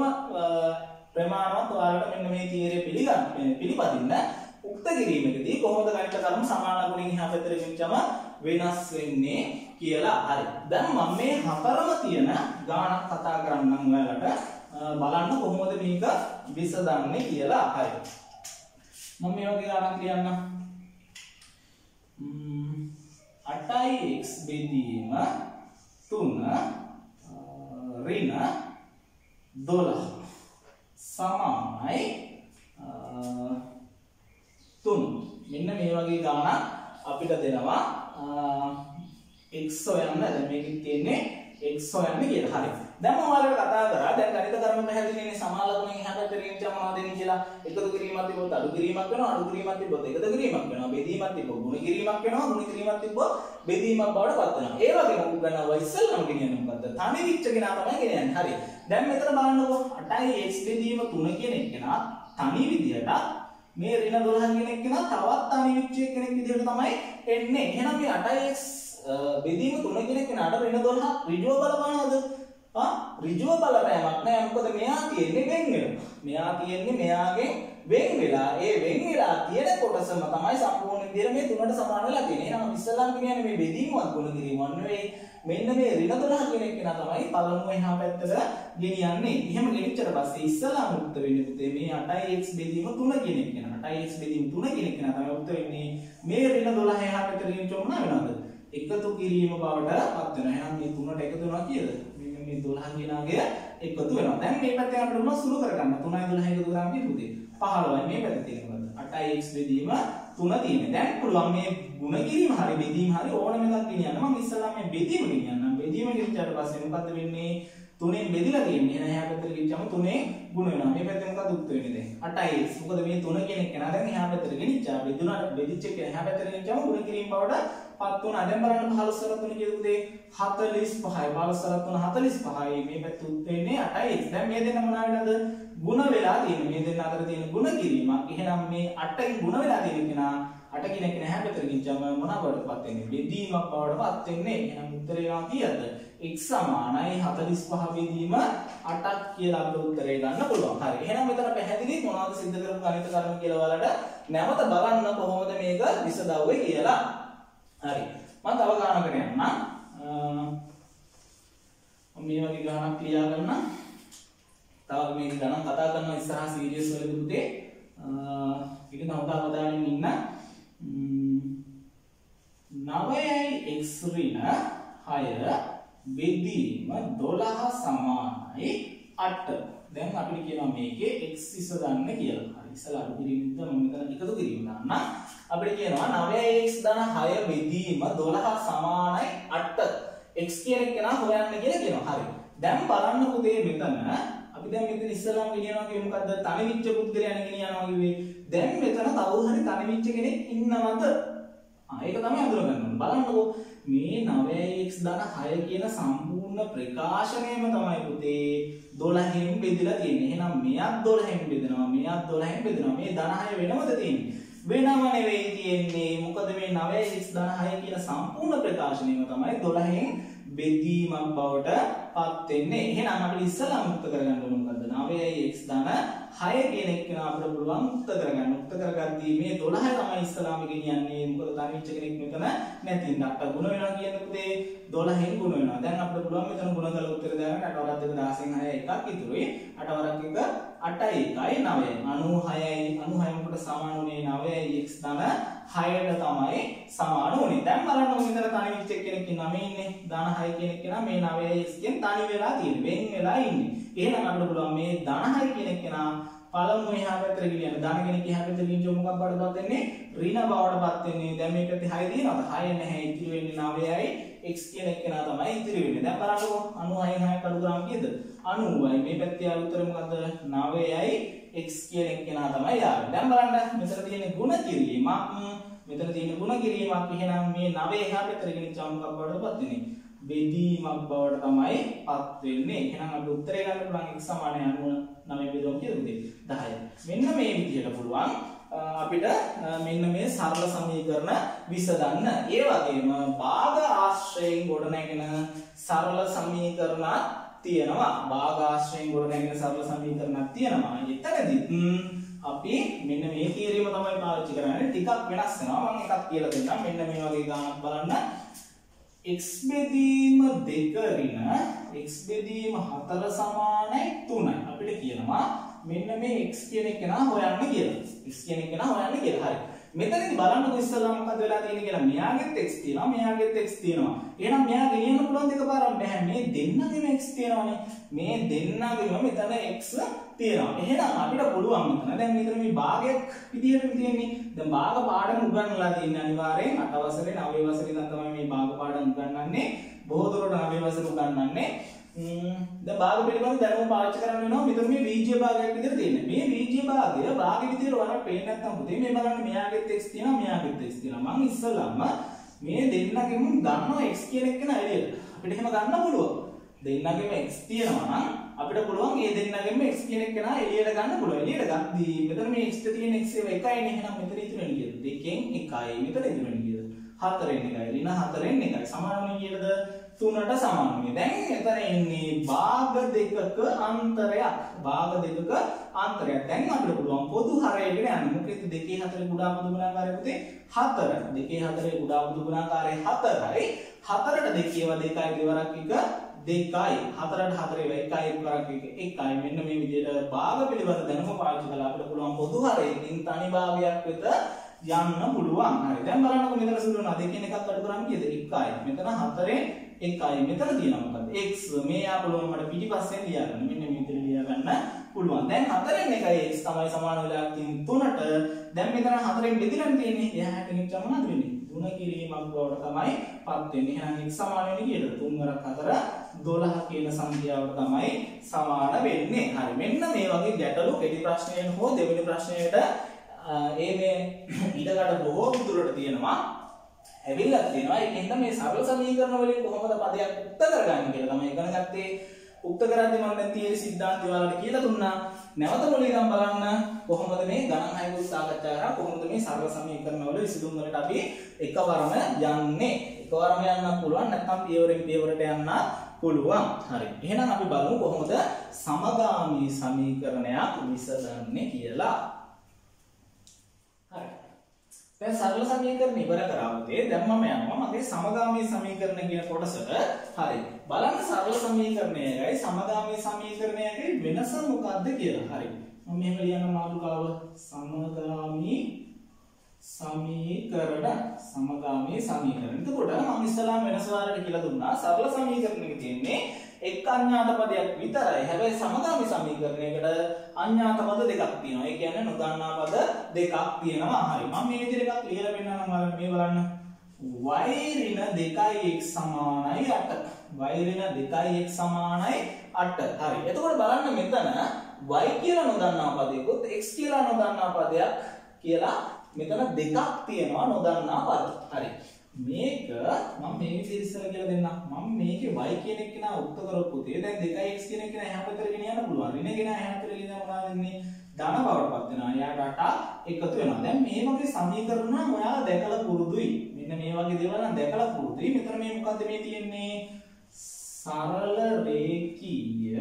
ප්‍රමාණවත්. ඔයාලට මෙන්න මේ තියරිය පිළිපදින්න උක්ත කිරීමේදී කොහොමද ගණිත කර්ම සමාන ගුණෙන් එහා පැත්තට ගෙනිච්චම වෙනස් වෙන්නේ කියලා. හරි. දැන් මම මේ හතරම තියෙන ගාණක් කතා කරන්නම් ඔයාලට. බලන්න කොහොමද මේක විසඳන්නේ කියලා. හරි. මම මේ වගේ ගාණක් ලියන්නම්. 8යි x බෙදීම 3 ඍණ 12 සමානයි 3. මෙන්න මේ වගේ ගාණක් අපිට දෙනවා x හොයන්න. දැන් මේකෙත් තියෙන්නේ x හොයන්න කියලා. හරි. දැන් මම ඔයාලට කතා කරා දැන් ගණිත කර්ම පැහැදිලිනේ සමාන ලකුණෙන් එහා පැත්තට ගෙනිච්චම මොනවද වෙන්නේ කියලා. එකතු කිරීමක් තිබ්බොත් අඩු කිරීමක් වෙනවා. අඩු කිරීමක් තිබ්බොත් එකතු කිරීමක් වෙනවා. බෙදීමක් තිබ්බොත් ගුණ කිරීමක් වෙනවා. ගුණ කිරීමක් තිබ්බොත් බෙදීමක් බවට පත් වෙනවා. ඒ වගේම උග ගන්නවා ඉස්සෙල්ලාම ගෙනියන්නේ මොකද්ද? තනි විච්ච කෙනා තමයි ගෙනියන්නේ. හරි. දැන් මෙතන බලන්නකෝ 8යි x බෙදීම 3 කියන එක්කෙනා තනි විදියට මේ ඍණ 12 කියන එක්කෙනා තවත් තනි විච්ච කෙනෙක් විදියට තමයි එන්නේ. එහෙනම් මේ 8යි x බෙදීම 3 කියන එක්කෙනාට ඍණ 12 ඍජුව බලපානවද? ඍජුව බලපෑමක් නෑ. මොකද මෙයා තියෙන්නේ වෙන් වෙනවා. මෙයා තියෙන්නේ මෙයාගෙන් වෙන් වෙලා. ඒ වෙන් වෙලා තියෙන කොටසම තමයි සම්පූර්ණ විදිහට මේ තුනට සමාන වෙලා තියෙන්නේ. එහෙනම් ඉස්සල්ලාම කියන්නේ මේ බෙදීමවත් ගුණ කිරීමක් නෙවෙයි. මෙන්න මේ ඍණ 12 කියන එක තමයි පළමුව එහා පැත්තට ගෙනියන්නේ. එහෙම ගෙනිච්චට පස්සේ ඉස්සල්ලාම උත්තර වෙන්නේ පුතේ මේ 8x බෙදීම 3 කියන එක න 8x බෙදීම 3 කියන එක තමයි උත්තර වෙන්නේ. මේ ඍණ 12 එහා පැත්තට ගෙනිච්චොත් මොනවා වෙනවද? එකතු කිරීම බවට පත් වෙනවා. එහෙනම් මේ 3ට එකතු වෙනවා කීයද? මේ 12 කියනාගේ එකතු වෙනවා. දැන් මේ පැත්තෙන් අපිට මොනවද සුළු කරගන්න? 3යි 12 එකතු කරාම කීයද? 15යි. මේ පැත්තේ තියෙන මොකද්ද? 8x බෙදීම 3 තියෙන්නේ. දැන් පුළුවන් මේ ගුණ කිරීම හරි බෙදීම හරි ඕනම එකක් ගෙනියන්න. මම ඉස්සලා මේ බෙදීම ගෙනියන්නම්. බෙදීම ගෙනිච්චාට පස්සේ මොකද්ද වෙන්නේ? 3න් බෙදලා තියෙන්නේ. එහෙනම් එහා පැත්තට ගිහින් 3න් ගුණ වෙනවා. මේ පැත්තේ මොකද උත්තර වෙන්නේ දැන්? 8යි. මොකද මේ 3 කියන එක නා දැන් එහා පැත්තට ගෙනිච්චා. බෙදුණාට බෙදිච්ච එක එහා පැත්තට ගෙනිච්චාම ගුණ කිරීම බවට පත් වුණා. දැන් බලන්න 15 සර 3 කියද පුතේ 45යි. 15 සර 3 45යි. මේ පැත්තේ උත්තර වෙන්නේ 8යි. දැන් මේ දෙන්න මොනවා වෙලාද? ගුණ වෙලා තියෙන්නේ. මේ දෙන්න අතර තියෙන ගුණ කිරීමක්. එහෙනම් මේ 8න් ගුණ වෙලා තියෙන කෙනා 8 කියන එක නැහැ පැත්තට ගිහින් මොනවා බවටපත් වෙන්නේ? බෙදීමක් බවටපත් වෙන්නේ. එහෙනම් උත්තරේ වෙනවා කීයද? x සමානයි 45 බෙදීම 8ක් කියලා අපිට උත්තරේ ගන්න පුළුවන්. හරි. එහෙනම් මෙතන පැහැදිලි මොනවද සිද්ධ කරපු ගණිත කර්ම කියලා ඔයාලට නැවත බලන්න කොහොමද මේක විසඳවුවේ කියලා. හරි. මම තව ගානකට යන්නම්. මේ වගේ ගානක් ක්‍රියා කරන්න. තව මේ ගණන් කතා කරන ඉස්සරහ සීරියස් වලදී පුතේ ඊට නවතා වදාගෙන ඉන්න 9යි x ඍණ 6 බෙදීම 12 සමානයි 8. දැන් අපිට කියනවා මේකේ x ඉස ගන්න කියලා. හරි ඉස්සලා අඩු කිරීමෙන්ද මම මෙතන එකතු කිරීම දාන්න. අපිට කියනවා 9x ධන 6 බෙදීම 12 සමානයි 8. x කියන එක නා හොයන්න කියලා කියනවා. හරි. දැන් බලන්න පුතේ මෙතන අපි දැන් මෙතන ඉස්සලාම ගෙනියනවා කිව්වේ මොකද්ද? තනිවිච්ච පුද්ගලයන් ගෙනියනවා කිව්වේ. දැන් මෙතන කවුරු හරි තනිවිච්ච කෙනෙක් ඉන්නවද? ඒක තමයි අඳුරගන්න ඕනේ. බලන්නකෝ මේ 9x ධන 6 කියන සම්පූර්ණ ප්‍රකාශනයම තමයි පුතේ 12න් බෙදලා තියෙන්නේ. එහෙනම් මෙයක් 12න් බෙදෙනවා, මෙයක් 12න් බෙදෙනවා. මේ ධන 6 වෙනවද තියෙන්නේ? වෙනම නෙවෙයි තියෙන්නේ. මොකද මේ 9x ධන 6 කියන සම්පූර්ණ ප්‍රකාශනයම තමයි 12න් බෙදීමක් බවට පත් වෙන්නේ. එහෙනම් අපිට ඉස්සලා මුක්ත කරගන්න ඕන මොකද්ද? 9x ධන 6 කියන එක අපිට පුළුවන් මුක්ත කරගන්න. මුක්ත කරගද්දී මේ 12 තමයි ඉස්සලාම ගෙනියන්නේ. මොකද තනිච්ච කෙනෙක් මෙතන නැති. 8 ගුණ වෙනවා කියන්නේ පුතේ 12න් ගුණ වෙනවා. දැන් අපිට පුළුවන් මෙතන ගුණ කරලා උත්තර දාගන්න. 8 වරක් 2 16න් 6 එකක් ඉතුරුයි. 8 වරක් 1 8යි 1යි 9යි. 96යි 96 කට සමාන උනේ 9x ධන 6ට තමයි සමාන උනේ. දැන් බලන්න මෙතන තනිවිච්ච කෙනෙක් ඉන්නවා. මේ ඉන්නේ ධන 6 කෙනෙක් කෙනා මේ 9x කියෙන් තනි වෙලා තියෙන්නේ. වෙන් වෙලා ඉන්නේ. එහෙනම් අපිට පුළුවන් මේ ධන 6 කෙනෙක් කෙනා පළමු එහා පැත්තට ගෙනියන්න. ධන කෙනෙක් එහා පැත්තට ගෙනියන මොකක් බවටපත් වෙන්නේ? ඍණ බවටපත් වෙන්නේ. දැන් මේ පැත්තේ 6 තියෙනවද? 6 නැහැ. ඉතිරි වෙන්නේ 9යි x කියන එක කෙනා තමයි ඉතිරි වෙන්නේ. දැන් බලන්නකෝ 96න් 6 කඩු ග්‍රාම් කීයද? 90යි. මේ පැත්තේ ආ උත්තර මොකද්ද? 9යි x කියන එක කෙනා තමයි ආවේ. දැන් බලන්න මෙතන තියෙන ಗುಣ කිරීමක්. මෙතන තියෙන ಗುಣ කිරීමක්. එහෙනම් මේ 9 එහා පැත්තට ගෙනිච්චාම මොකක් බවටපත් වෙන්නේ? බෙදීමක් බවට තමයි පත් වෙන්නේ. එහෙනම් අපිට උත්තරේ ගන්න පුළුවන් x සමානයි 99 බෙදුවම කියද 10. මෙන්න මේ විදිහට පුළුවන් අපිට මෙන්න මේ සරල සමීකරණ විසඳන්න. ඒ වගේම භාග ආශ්‍රයෙන් ගොඩනැගෙන සරල සමීකරණ තියෙනවා. භාග ආශ්‍රයෙන් ගොඩනැගෙන සරල සමීකරණක් තියෙනවා. එතනදිත් අපි මෙන්න මේ තීරීම තමයි පාවිච්චි කරන්නේ. ටිකක් වෙනස් වෙනවා. මම එකක් කියලා දෙන්නම්. මෙන්න මේ වගේ ගානක් බලන්න. x බෙදීම 2 ඍණ x බෙදීම 4 සමානයි 3යි. අපිට කියනවා මෙන්න මේ x කියන එක නා හොයන්න කියලා. x කියන එක නා හොයන්න කියලා. හරි. මෙතනදී බලන්නකො ඉස්සෙල්ලා මොකද වෙලා තියෙන්නේ කියලා. මෙයාගෙත් x තියෙනවා, මෙයාගෙත් x තියෙනවා. එහෙනම් මෙයා ගෙනියන්න පුළුවන් දෙකපාරක් බෑ. මේ දෙන්නගෙම x තියෙනවානේ. මේ දෙන්නගෙම මෙතන x තියෙනවා. එහෙනම් අපිට පුළුවන් මෙතන දැන් මෙතන මේ භාගයක් විදියට තියෙන්නේ. දැන් භාග පාඩම උගන්වලා තියෙන්නේ අනිවාර්යෙන් 8 වසරේ 9 වසරේ ඉඳන් තමයි මේ භාග පාඩම් උගන්වන්නේ. බොහෝ දුරට 9 වසරේ උගන්වන්නේ. දැන් භාග පිළිබඳ දැනුම පාවිච්චි කරන්න වෙනවා. මෙතන මේ බීජීය භාගයක් විදියට තියෙන්නේ. මේ බීජීය භාගය භාග විදියට ඔයාලට පේන්නේ නැත්නම් පුතේ මේ බලන්න මෙයාගෙත් x තියෙනවා, මෙයාගෙත් x තියෙනවා. මම ඉස්සෙල්ලාම මේ දෙන්නගෙම ගන්නවා x කියන එක නා එළියට. අපිට එහෙම ගන්න පුළුවන්. දෙන්නගෙම x තියෙනවා නම් අපිට පුළුවන් මේ දෙන්නගෙම x කියන එක නා එළියට ගන්න පුළුවන්. එළියට ගද්දී මෙතන මේ x ට තියෙන x ඒවා එකයිනේ. එහෙනම් මෙතන ඉතුරු වෙන්නේ කීයද? 2න් 1යි. මෙතන ඉතුරු වෙන්නේ කීයද? 4න් 1යි. ඍණ 4න් 1යි. සමාන වෙන්නේ කීයද? 3ට සමාන වෙන්නේ. දැන් එතන එන්නේ භාග දෙකක අන්තරයක්. භාග දෙකක අන්තරයක්. දැන් අපිට පුළුවන් පොදු හරයකට යන්න. මොකද 2 4 කුඩා පොදු ගුණාකාරය පුතේ 4. 2 4 කුඩා පොදු ගුණාකාරය 4යි. 4ට 2 ඒවා 2යි දෙවරක් 1 2යි. 4ට 4 ඒවා 1යි දෙවරක් 1 1යි. මෙන්න මේ විදිහට භාග පිළිබඳ දැනුම පාවිච්චි කරලා අපිට පුළුවන් පොදු හරයකින් තනි භාගයක් වෙත යන්න පුළුවන්. හරි. දැන් බලන්නකො මෙතන සුළු වෙනවා. දෙකෙන් එකක් අඩු කරාම කීයද? 1යි. මෙතන 4න් 1යි. මෙතන තියෙනවා මොකද්ද? x. මේ ආපලුවම මට පිටිපස්සෙන් ලියා ගන්න. මෙන්න මේ විදිහට ලියා ගන්න පුළුවන්. දැන් 4න් 1යි x තමයි සමාන වෙලා තියෙන්නේ 3ට. දැන් මෙතන 4න් බෙදලා තියෙන්නේ. එහා ගෙනිච්චම මොනවද වෙන්නේ? 3 කිරීමක් බවට තමයි පත් වෙන්නේ. එහෙනම් x සමාන වෙන්නේ කීයද? 3 වරක් 4 12 කියන සංඛ්‍යාවට තමයි සමාන වෙන්නේ. හරි. මෙන්න මේ වගේ ගැටලු කෙටි ප්‍රශ්නයෙන් හෝ දෙවෙනි ප්‍රශ්නයට මේ ඉඩකඩ බොහෝ දුරට තියෙනවා. ඇවිල්ලා තියෙනවා. ඒකෙන්ද මේ සරල සමීකරණ වලින් කොහොමද පදයක් උක්ත කරගන්නේ කියලා තමයි ඉගෙන ගත්තේ. උක්ත කරද්දී මම දැන් තියෙන සිද්ධාන්තය ඔයාලට කියලා දුන්නා. නැවත මුලින්ම බලන්න කොහොමද මේ ගණන් හයකුත් සාකච්ඡා කරා කොහොමද මේ සරල සමීකරණ වල විසඳුම් වලට අපි එකවරම යන්නේ. එකවරම යන්න පුළුවන් නැත්නම් පියවරෙන් පියවරට යන්න පුළුවන්. හරි. එහෙනම් අපි බලමු කොහොමද සමගාමී සමීකරණයක් විසඳන්නේ කියලා. හරි. දැන් සරල සමීකරණ ඉවර කරා පුතේ. දැන් මම යනවා මගේ සමගාමී සමීකරණ කියන කොටසට. හරි. බලන්න සරල සමීකරණයයි සමගාමී සමීකරණයයි වෙනස මොකක්ද කියලා. හරි. මම මෙහෙම ලියන මාතෘකාව සමගාමී සමීකරණ. එතකොට මම ඉස්සලාම වෙනස වාරයට කියලා දුන්නා. සරල සමීකරණයක තියෙන්නේ එක් අඥාත පදයක් විතරයි. හැබැයි සමගාමී සමීකරණයකට අඥාත පද දෙකක් තියෙනවා. ඒ කියන්නේ නොදන්නා පද දෙකක් තියෙනවා. හරි. මම මේ විදිහට එකක් ලියලා පෙන්නන්නම් ඔයාලට මේ බලන්න. y ඍණ 2x සමානයි 8. y ඍණ 2x සමානයි 8. හරි. එතකොට බලන්න මෙතන y කියලා නොදන්නා පදයකොත් x කියලා නොදන්නා පදයක් කියලා මෙතන දෙකක් තියෙනවා නොදන්නා පද. හරි. මේක මම මේ විදිහට ඉස්සර කියලා දෙන්නම්. මම මේකේ y කියන එක නා උක්ත කරපු පුතේ. දැන් 2x කියන එක නා එහා පැත්තට ගෙනියන්න පුළුවන්. ඍණ ගෙන එහා පැත්තට ගෙනියන්න මොනවද වෙන්නේ? ධන බවට පත් වෙනවා. එයාට 8 එකතු වෙනවා. දැන් මේ වගේ සමීකරණ නම් ඔයාලා දැකලා පුරුදුයි. මෙන්න මේ වගේ දේවල් නම් දැකලා පුරුදුයි. මෙතන මේ මොකද්ද මේ තියෙන්නේ? සරල රේඛීය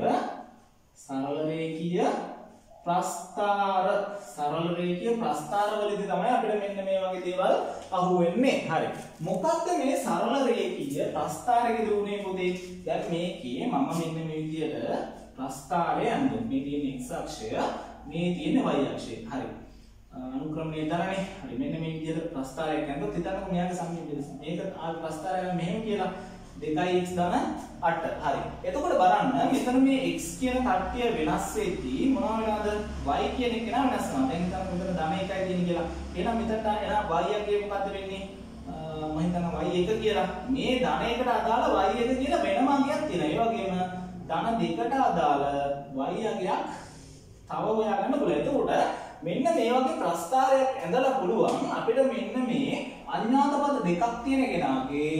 ප්‍රස්ථාර වලදී තමයි අපිට මෙන්න මේ වගේ දේවල් අහුවෙන්නේ. හරි. මොකක්ද මේ සරල රේඛීය ප්‍රස්ථාරයේ දුන්නේ පුතේ? දැන් මේකේ මම මෙන්න මේ විදියට ප්‍රස්ථාරය යන්නේ. මේ තියෙන x අක්ෂය, මේ තියෙන y අක්ෂය. හරි. අනුක්‍රමණය තරනේ. හරි. මෙන්න මේ විදියට ප්‍රස්ථාරයක් යනකොට හිතන්නකො මෙයාගේ සමීප මේක ප්‍රස්ථාරය මෙහෙම කියලා 2x ධන 8. හරි. එතකොට බලන්න මෙතන මේ x කියන කට්ටිය වෙනස් වෙද්දී මොනවා වෙනවද? y කියන එක නා වෙනස් වෙනවා. දැන් හිතන්න මෙතන ධන 1යි තියෙන කියලා. එහෙනම් මෙතනට එන y එකේ මොකද්ද වෙන්නේ? මම හිතනවා y 1 කියලා. මේ ධන 1ට අදාළ y 1 කියලා වෙනම අගයක් තියෙනවා. ඒ වගේම ධන 2ට අදාළ y අගයක් තව හොයාගන්න පුළුවන්. එතකොට මෙන්න මේ වගේ ප්‍රස්ථාරයක් ඇඳලා පුළුවන් අපිට මෙන්න මේ අඥාත පද දෙකක් තියෙන කෙනාගේ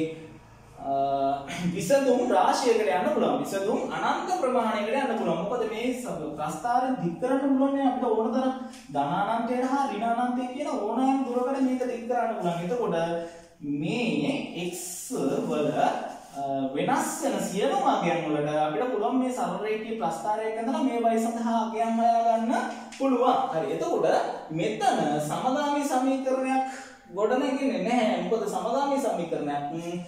විසඳුම් රාශියකට යන්න පුළුවන්. විසඳුම් අනන්ත ප්‍රමාණයකට යන්න පුළුවන්. මොකද මේ ප්‍රස්ථාරය දික් කරන්න පුළුවන් නේ අපිට ඕන තරම් ධනානන්තයට හා ඍණානන්තය කියන ඕනෑම දුරකට මේක දික් කරන්න පුළුවන්. එතකොට මේ x වල වෙනස් වෙන සියලුම අගයන් වලට අපිට පුළුවන් මේ සරල රේඛීය ප්‍රස්ථාරයක් ඇඳලා මේ y සඳහා අගයන් හොයාගන්න පුළුවන්. හරි. එතකොට මෙතන සමගාමී සමීකරණයක් ගොඩනගන්නේ නැහැ. මොකද සමගාමී සමීකරණයක්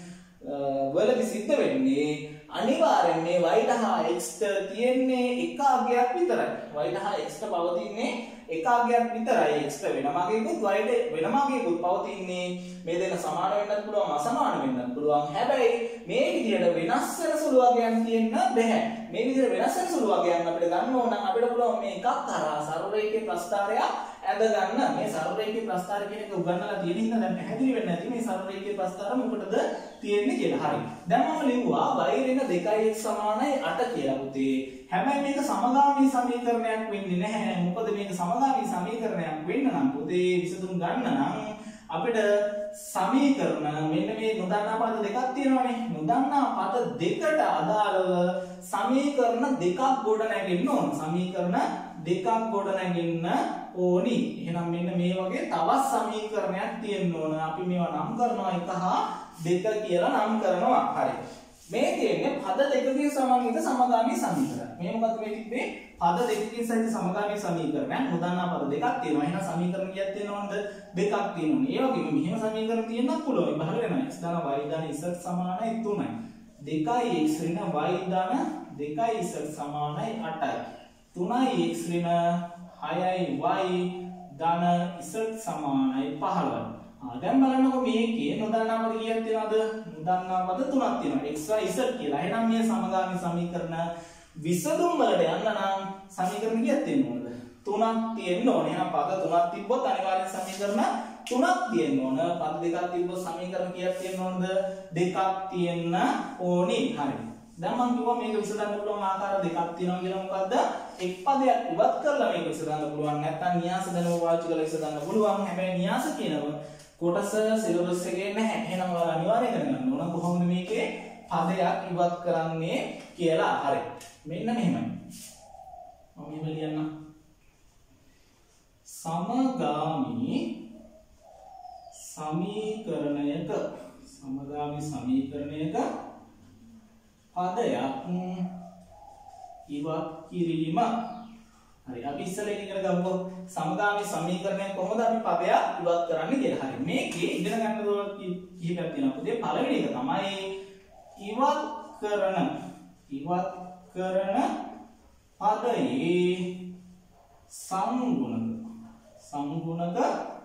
වලදී සිද්ධ වෙන්නේ අනිවාර්යෙන් මේ y හා x තියෙන්නේ එක අගයක් විතරයි. y හා x පවතින්නේ එක අගයක් විතරයි. x වෙනම අගයකුත් y වෙනම අගයකුත් පවතින්නේ. මේ දෙක සමාන වෙන්නත් පුළුවන් අසමාන වෙන්නත් පුළුවන්. හැබැයි මේ විදිහට වෙනස් වෙන සුළු අගයන් තියෙන්න බෑ. මේ විදිහට වෙනස් වෙන සුළු අගයන් අපිට ගන්න ඕන නම් අපිට පුළුවන් මේ එකක් කරා සරල රේඛීය ප්‍රස්ථාරය ඇඳ ගන්න. මේ සරල රේඛීය ප්‍රස්ථාර කියන එක උගන්වලා තියෙන හින්දා දැන් පැහැදිලි වෙන්නේ නැති මේ සරල රේඛීය ප්‍රස්ථාර මොකටද තියෙන්නේ කියලා. හරි. දැන් මම ලිව්වා y ඍණ 2x සමානයි 8 කියලා පුතේ. හැබැයි මේක සමගාමී සමීකරණයක් වෙන්නේ නැහැ. මොකද මේක සමගාමී සමීකරණයක් වෙන්න නම් පුතේ විසඳුම් ගන්න නම් අපිට සමීකරණ මෙන්න මේ නොදන්නා පද දෙකක් තියෙනවානේ. නොදන්නා පද දෙකට අදාළව සමීකරණ දෙකක් ගොඩ නැගෙන්න ඕන. සමීකරණ දෙකක් ගොඩ නැගෙන්න ඕනි. එහෙනම් මෙන්න මේ වගේ තවත් සමීකරණයක් තියෙන්න ඕන. අපි මේවා නම් කරනවා 1 හා 2 කියලා නම් කරනවා. හරි. මේ තියෙන්නේ පද දෙකකින් සමන්විත සමගාමී සමීකරණ. මේ මොකද්ද මේ තිබ්බේ? පද දෙකකින් සහිත සමගාමී සමීකරණයක්. නොදන්නා පද දෙකක් තියෙනවා. එහෙනම් සමීකරණ කීයක් තියෙනවද? දෙකක් තියෙනවනේ. ඒ වගේම මෙහෙම සමීකරණ තියෙන්නත් පුළුවන්. බහල වෙනවා. x ධන y ධන z සමානයි 3යි. 2x ඍණ y ධන 2z සමානයි 8යි. 3x ඍණ 6y ධන z සමානයි 15යි. දැන් බලන්නකො මේකේ නොදන්නා පද කීයක් තියෙනවද? නොදන්නා පද 3ක් තියෙනවා. x y z කියලා. එහෙනම් මේ සමගාමී සමීකරණ විසඳුම් වලට යන්න නම් සමීකරණ කීයක් තියෙන්න ඕනද? 3ක් තියෙන්න ඕනේ. එහෙනම් පද 3ක් තිබ්බොත් අනිවාර්යෙන් සමීකරණ 3ක් තියෙන්න ඕන. පද දෙකක් තිබ්බොත් සමීකරණ කීයක් තියෙන්න ඕනද? 2ක් තියෙන්න ඕනි. හරි. දැන් මම කිව්වා මේක විසඳන්න පුළුවන් ආකාර දෙකක් තියෙනවා කියලා. මොකද්ද? එක් පදයක් ඉවත් කරලා මේක විසඳන්න පුළුවන්. නැත්නම් න්‍යාස දැනුම පාවිච්චි කරලා විසඳන්න පුළුවන්. හැබැයි න්‍යාස කියනව කොටස සිලබස් එකේ නැහැ. එහෙනම් ඔයාලා අනිවාර්යයෙන් කරගන්න ඕන කොහොමද මේකේ පදයක් ඉවත් කරන්නේ කියලා. හරි. මෙන්න මෙහෙමයි. මම මෙහෙම ලියන්නම්. සමගාමී සමීකරණයක පදයක් ඉවත් කිරීම. හරි අපි ඉස්සෙල්ලා ඉගෙන ගමු සමගාමී සමීකරණය කොහොමද අපි පදයක් ඉවත් කරන්නේ කියලා. හරි මේකේ ඉගෙන ගන්න දේ කිහිපයක් තියෙනවා. පුතේ පළවෙනි එක තමයි ඉවත් කරන පදයේ සංගුණක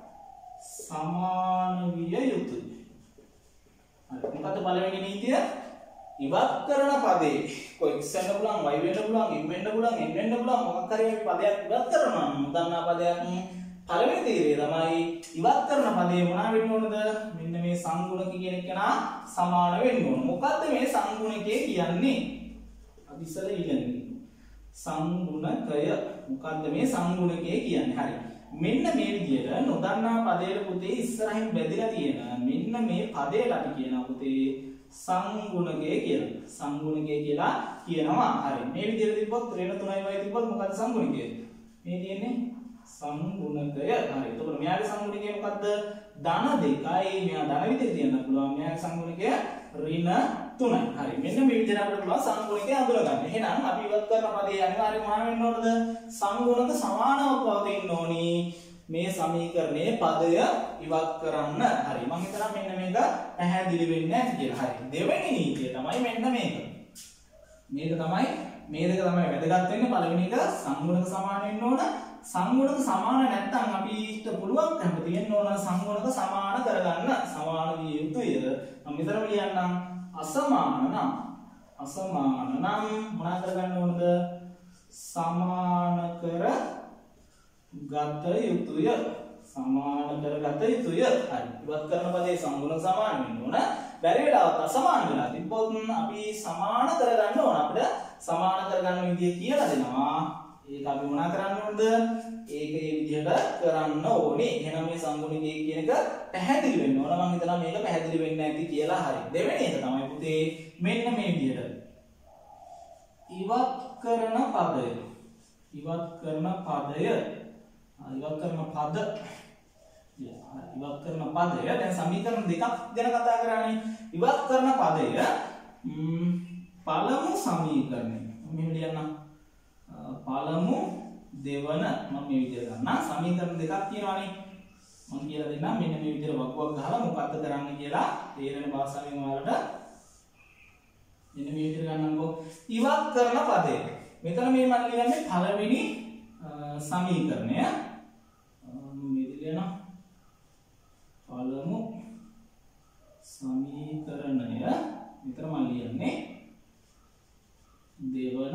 සමාන විය යුතුයි. හරි මොකද පළවෙනි නීතිය? ඉවත් කරන පදේ කොයි x වෙන්න පුළුවන් y වෙන්න පුළුවන් m වෙන්න පුළුවන් n වෙන්න පුළුවන් මොකක් හරි අපි පදයක් ඉවත් කරනවා නම් දන්නා පදයක් පළවෙනි තීරය තමයි ඉවත් කරන පදේ මොනවා වෙන්න ඕනද? මෙන්න මේ සංගුණක කියන එක නා සමාන වෙන්න ඕන. මොකද්ද මේ සංගුණකය කියන්නේ? අපි ඉස්සෙල්ලා ඉගෙන සංගුණකය මොකද්ද මේ සංගුණකය කියන්නේ? හරි මෙන්න මේ විදිහට නොදන්නා පදයට පුතේ ඉස්සරහින් බැඳලා තියෙන මෙන්න මේ පදයට අපි කියනවා පුතේ සංගුණකය කියලා. සංගුණකය කියලා කියනවා. හරි මේ විදිහට තිබ්බොත් ඍණ 3යි තිබ්බොත් මොකද්ද සංගුණකය? මේ තියෙන්නේ සංගුණකය. හරි එතකොට මෙයාගේ සංගුණකය මොකද්ද? ධන 2යි. මෙයා ධන විදිහට තියන්න පුළුවන්. මෙයාගේ සංගුණකය ඍණ 3යි. හරි මෙන්න මේ විදිහට අපිට පුළුවන් සංගුණකය අඳුරගන්න. එහෙනම් අපි ඉවත් කරන පදේ අනිවාර්යයෙන්ම මොනවා වෙන්න ඕනද? සංගුණක සමානව පවතින්න ඕනි. මේ සමීකරණයේ පදය ඉවත් කරන්න. හරි මම හිතනවා මෙන්න මේක පැහැදිලි වෙන්නේ නැති කියලා. හරි දෙවෙනි නීතිය තමයි මෙන්න මේක. මේ දෙක තමයි වැදගත් වෙන්නේ. පළවෙනි එක සංගුණක සමාන වෙන්න ඕන. සංගුණක සමාන නැත්නම් අපිට පුළුවන්කම තියෙන්න ඕන සංගුණක සමාන කරගන්න. සමාන විය යුතුය. මම මෙතනම ලියන්නම් අසමාන නම් මොනා කරගන්න ඕනද? සමාන කර ගත යුතුය. හරි ඉවත් කරන පදේ සංගුණක සමාන වෙන්න ඕන. බැරි වෙලාවත් අසමාන වෙලා තිබ්බොත් අපි සමාන කරගන්න ඕන. අපිට සමාන කරගන්න විදිය කියලා දෙනවා. ඒක අපි මොනා කරන්න ඕනද? ඒක මේ විදිහට කරන්න ඕනේ. එහෙනම් මේ සංගුණකය කියන එක පැහැදිලි වෙන්න ඕන. මම හිතනවා මේක පැහැදිලි වෙන්නේ නැති කියලා. හරි දෙවෙනි එක තමයි පුතේ මෙන්න මේ විදිහට ඉවත් කරන පදය දැන් සමීකරණ දෙකක් ගැන කතා කරන්නේ. ඉවත් කරන පදය පළමු සමීකරණය මම ලියන්නම්. පළමු දෙවන මම මේ විදිහට ගන්නම්. සමීකරණ දෙකක් තියෙනවානේ. මම කියලා දෙන්නම් මෙන්න මේ විදිහට වකුවක් ගහලා මොකක්ද කරන්නේ කියලා තේරෙන භාෂාවෙන් ඔයාලට මෙන්න මේ විදිහට ගන්නම්කෝ. ඉවත් කරන පදය. මෙතන මේ මම ලියන්නේ පළවෙනි සමීකරණය. මේ ලියනවා පළමු සමීකරණය. මෙතන මම ලියන්නේ දෙවන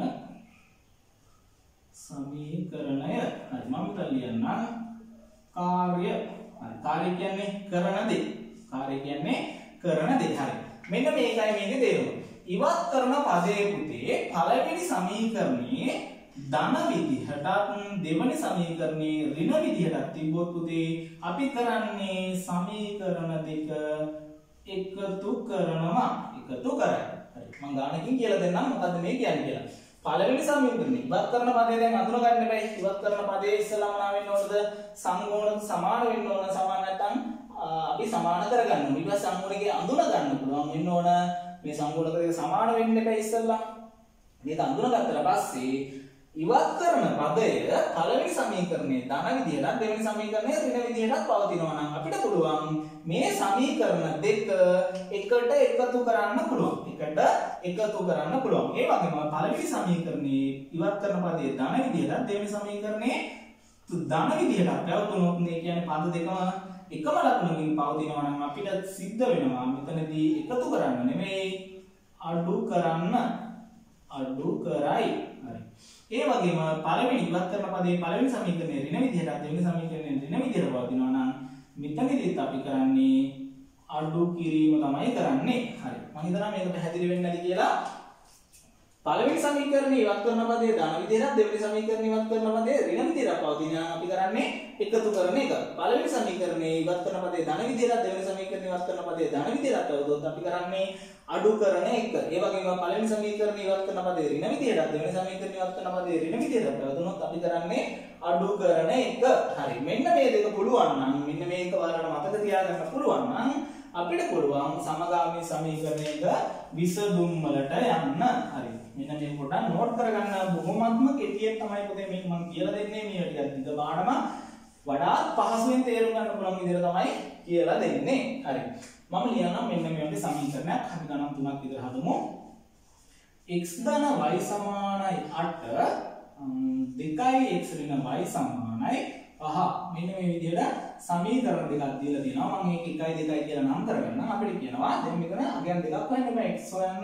සමීකරණය. හරි මම මෙතන ලියන්නම් කාර්ය. හරි කාර්ය කියන්නේ කරන දේ. හරි මෙන්න මේකයි මේකේ තේරුම. ඉවත් කරන පදයේ පුතේ පළවෙනි සමීකරණයේ ධන විදිහටත් දෙවෙනි සමීකරණයේ ඍණ විදිහටත් තිබ්බොත් පුතේ අපි කරන්නේ සමීකරණ දෙක එකතු කරනවා. හරි මම ගානකින් කියලා දෙන්නම් මොකද්ද මේ කියන්නේ කියලා. පළවෙනි සමීකරණය ඉවත් කරන පදේ දැන් අඳුර ගන්න බෑ. ඉවත් කරන පදේ ඉස්සෙල්ලාම නා වෙන්න ඕනද? සංගුණක සමාන වෙන්න ඕන. සමාන නැත්නම් අපි සමාන කරගන්න ඕන. ඊට පස්සේ සංගුණකේ අඳුර ගන්න පුළුවන් වෙන්න ඕන. මේ සංගුණක දෙක සමාන වෙන්න එපා ඉස්සෙල්ලා. මේක අඳුරගත්තට පස්සේ ඉවත් කරන පදය පළවෙනි සමීකරණයේ ධන විදිහට දෙවෙනි සමීකරණයේ ඍණ විදිහට පවතිනවා නම් අපිට පුළුවන් මේ සමීකරණ දෙක එකට එකතු කරන්න පුළුවන්. ඒ වගේම පළවෙනි සමීකරණයේ ඉවත් කරන පදයේ ධන විදිහට දෙවෙනි සමීකරණයේ ධන විදිහට පැවතුනොත් මේ කියන්නේ පද දෙකම එකම ලකුණකින් පවතිනවා නම් අපිට සිද්ධ වෙනවා මෙතනදී එකතු කරන්න නෙමෙයි අඩු කරයි. හරි. ඒ වගේම පළවෙනි ඉවත් කරන පදේ පළවෙනි සමීකරණයේ ඍණ විදිහට දෙවෙනි සමීකරණයේ ඍණ විදිහට පවතිනවා නම් මෙතනදිත් අපි කරන්නේ අඩු කිරීම තමයි කරන්නේ. හරි. මම හිතනවා මේක පැහැදිලි වෙන්නේ නැති කියලා. පළවෙනි සමීකරණය ඉවත් කරන පදේ ධන විදිහට දෙවෙනි සමීකරණය ඉවත් කරන පදේ ඍණ විදිහට පවතින අපි කරන්නේ එකතු කරන එක. පළවෙනි සමීකරණය ඉවත් කරන පදේ ධන විදිහට දෙවෙනි සමීකරණය ඉවත් කරන පදේ ධන විදිහට આવුවොත් අපි කරන්නේ අඩු කරන එක. ඒ වගේම පළවෙනි සමීකරණය ඉවත් කරන පදේ ඍණ විදිහට දෙවෙනි සමීකරණය ඉවත් කරන පදේ ඍණ විදිහට આવුවොත් අපි කරන්නේ අඩු කරන එක. හරි. මෙන්න මේ දෙක පුළුවන් නම් මෙන්න මේක ඔයාලට මතක තියාගන්න පුළුවන් නම් අපිට පුළුවන් සමගාමී සමීකරණයක විසඳුම් වලට යන්න. හරි. මෙන්න මේ පොඩ්ඩක් නෝට් කරගන්න. බොහොමත්ම කෙටියෙන් තමයි පුතේ මේක මම කියලා දෙන්නේ. මේ ටිකක් දිග බාඩම වඩාත් පහසුවෙන් තේරුම් ගන්න පුළුවන් විදිහට තමයි කියලා දෙන්නේ. හරි. මම ලියන්නම් මෙන්න මේ වගේ සමීකරණයක්. අපි ගණන් තුනක් විතර හදමු. x ධන y සමානයි 8 2x ඍණ y සමානයි 5. මෙන්න මේ විදිහට සමීකරණ දෙකක් දීලා තියෙනවා. මම මේක 1 2 කියලා නම් කරගන්නම්. අපිට කියනවා දැන් මෙතන අගයන් දෙකක් හොයන්න බෑ. x හොයන්න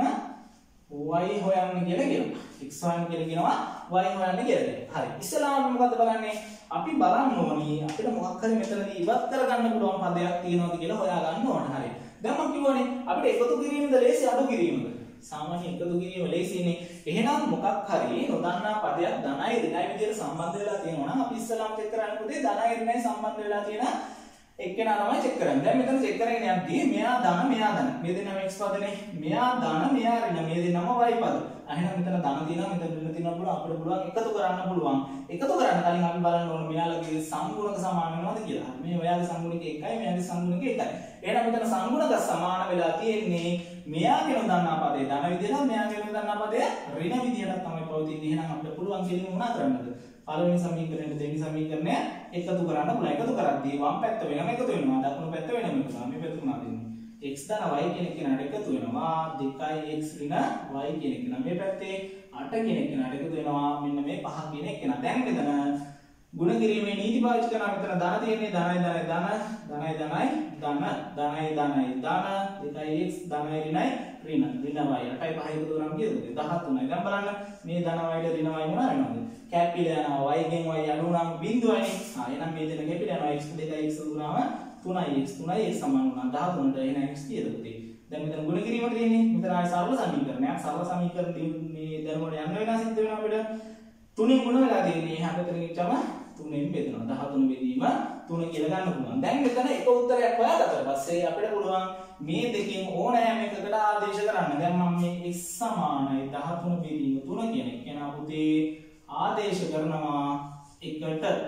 y හොයන්න කියලා කියනවා. x හොයන්න කියලා කියනවා y හොයන්න කියලා කියනවා. හරි. ඉස්සෙල්ලාම මොකද්ද බලන්නේ? අපි බලන්න ඕනි අපිට මොකක් හරි මෙතනදී ඉවත් කරගන්න පුළුවන් පදයක් තියෙනවද කියලා හොයාගන්න ඕන. හරි. දැන් මම කියවනේ අපිට එකතු කිරීමද ලේසි අඩු කිරීමද? සාමාන්‍ය එකතු කිරීම ලේසිනේ. එහෙනම් මොකක් හරි නොදන්නා පදයක් ධනයි ඍණයි විදිහට සම්බන්ධ වෙලා තියෙනවා නම් අපි ඉස්සලාම චෙක් කරන්න පුතේ ධනයි ඍණයි සම්බන්ධ වෙලා තියෙන එක්කෙනා තමයි චෙක් කරන්නේ. දැන් මෙතන චෙක් කරගෙන යද්දී මෙයා ධන මෙයා ධන. මේ දෙන්නම x පදනේ. මෙයා ධන මෙයා ඍණ. මේ දෙන්නම y පද. එහෙනම් මෙතන ධන තියෙනවා මෙතන ඍණ තියෙනවා පුළුවන් අපිට පුළුවන් එකතු කරන්න පුළුවන්. එකතු කරන්න කලින් අපි බලන්න ඕනේ මෙයාලගේ සංගුණක සමාන වෙනවද කියලා. මේ ඔයාගේ සංගුණක 1යි මෙයාගේ සංගුණක 1යි. එහෙනම් මෙතන සංගුණක සමාන වෙලා තියෙන්නේ මෙයාගේ නොදන්නා පදේ ධන විදියට මෙයාගේ නොදන්නා පදේ ඍණ විදියට තමයි පවතින්නේ. එහෙනම් අපිට පුළුවන් කෙලින්ම මොනා කරන්නද? පළවෙනි සමීකරණයට දෙවෙනි සමීකරණය එකතු කරන්න පුළුවන්. එකතු කරද්දී වම් පැත්ත වෙනම එකතු වෙනවා. දකුණු පැත්ත වෙනම එකතු වෙනවා. මේ පැත්ත මොනවද දෙන්නේ? x ධන y කියන කෙනාට එකතු වෙනවා. 2x ඍණ y කියන කෙනා. මේ පැත්තේ 8 කියන කෙනාට එකතු වෙනවා. මෙන්න මේ 5 කියන කෙනා. දැන් මෙතන ගුණ කිරීමේ නීති පාවිච්චි කරනවා. මෙතන ධන තියෙන්නේ ධනයි ධනයි ධන ධනයි ධනයි ධන ධනයි ධනයි ධන 2x ධනයි ඍණයි ඍණ ඍණ y 8යි 5යි එකතු කරාම කීයද? 13යි. දැන් බලන්න මේ ධන y ට ඍණ y මොනවා වෙනවද? කැපිලා යනවා. y ගෙන් y අඩු වුණාම බිඳුවයිනේ. එහෙනම් මේ දෙන කැපිලා යනවා. x 2x දුනාම 3x 3x සමාන වුණා 13ට. එහෙනම් x කීයද පුතේ? දැන් මෙතන ගුණ කිරීමට තියෙන්නේ. මෙතන ආය සරල සමීකරණයක්. සරල සමීකරණ මේ ධර්මවල යන්න වෙනවා සිද්ධ වෙනවා අපිට. 3න් ගුණ වෙලා තියෙන්නේ. එහා පැත්තට ගිහම 3න් බෙදෙනවා. 13 බෙදීම 3 කියලා ගන්න පුළුවන්. දැන් මෙතන එක උත්තරයක් හොයාගත්තා පස්සේ අපිට පුළුවන් මේ දෙකෙන් ඕනෑම එකකට ආදේශ කරන්න. දැන් මම මේ x සමානයි 13 බෙදීම 3 කියන එක කෙනා පුතේ ආදේශ කරනවා එකට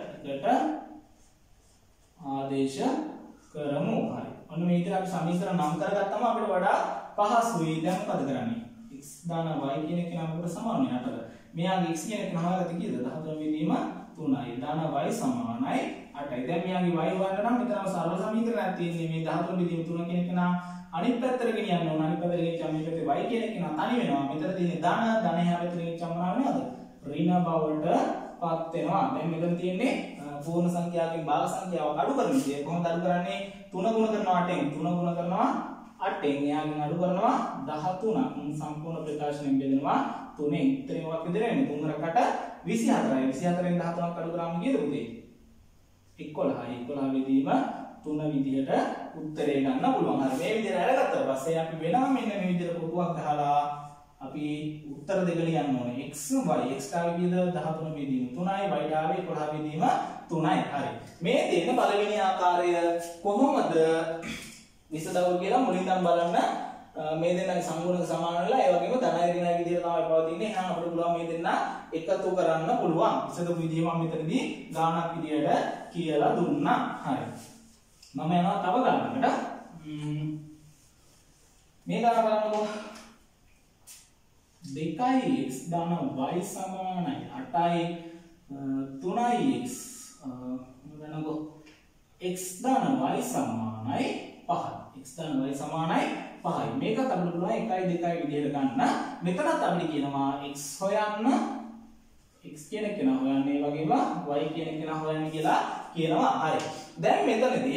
ආදේශ කරමු. හරි. ඔන්න මේ විදිහට අපි සමීකරණ නම් කරගත්තම අපිට වඩා පහසුයි. දැන් මොකද කරන්නේ? x දාන y කියන එක නමකට සමාන වෙන 8ට. මෙයාගේ x කියන එක නමකට කීයද? 13 බෙදීම 3යි. දාන y සමානයි 8යි. දැන් මෙයාගේ y හොයන්න නම් මෙතන සරල සමීකරණයක් තියෙන්නේ. මේ 13 බෙදීම 3 කියන එක නා අනිත් පැත්තට ගෙනියන්න ඕන. අනිත් පැත්තට ගෙනියච්චාම මේ පැත්තේ y කියන එක නා තනි වෙනවා. මෙතන තියෙන්නේ ධන එහා පැත්තට ගෙනියච්චාම මොනවා වෙනවද? ඍණ බවට පත් වෙනවා. දැන් මෙතන තියෙන්නේ පූර්ණ සංඛ්‍යාවකින් භාග සංඛ්‍යාවක් අඩු කරන විදිය. කොහොමද අඩු කරන්නේ? 3 ගුණ කරනවා 8ෙන් 3 ගුණ කරනවා 8ෙන් එයාගෙන් අඩු කරනවා 13ක්. සම්පූර්ණ ප්‍රකාශනයෙන් බෙදෙනවා 3ෙන්. ඉතින් මොකක්ද දෙන්නේ? 3 රකට 24යි. 24ෙන් 13ක් අඩු කරාම කීයද පුතේ? 11යි. 11 බෙදීම 3 විදියට උත්තරේ ගන්න පුළුවන්. හරි. මේ විදියට අරගත්තා පස්සේ අපි වෙනවා මෙන්න මේ විදියට කොටුවක් ගහලා අපි උත්තර දෙක ලියන්න ඕනේ. x y x ට කීයද? 13 බෙදීම 3යි y ට 11 බෙදීම 3යි. හරි. මේ දෙන පළවෙනි ආකාරය කොහොමද විසඳවුව කියලා මුලින්ම බලන්න. මේ දෙන්නගේ සංගුණක සමාන වෙලා ඒ වගේම ධනයි ඍණයි විදිහට තමයි පවතින්නේ. එහෙනම් අපිට පුළුවන් මේ දෙන්න එකතු කරන්න පුළුවන්. විසඳපු විදිහ මම මෙතනදී ගාණක් විදියට කියලා දුන්නා. හරි. මම යනවා තව ගාණකට. මේ ගාණ බලන්නකෝ. 2x ධන y සමානයි 8යි 3x මොනවාද x ධන y සමානයි 5යි. x ධන y සමානයි 5යි. මේකත් අපිට පුළුවන් 1යි 2යි විදිහට ගන්න. මෙතනත් අපිට කියනවා x හොයන්න x කියන කෙනා හොයන්න ඒ වගේම y කියන කෙනා හොයන්න කියලා කියනවා. හරි. දැන් මෙතනදී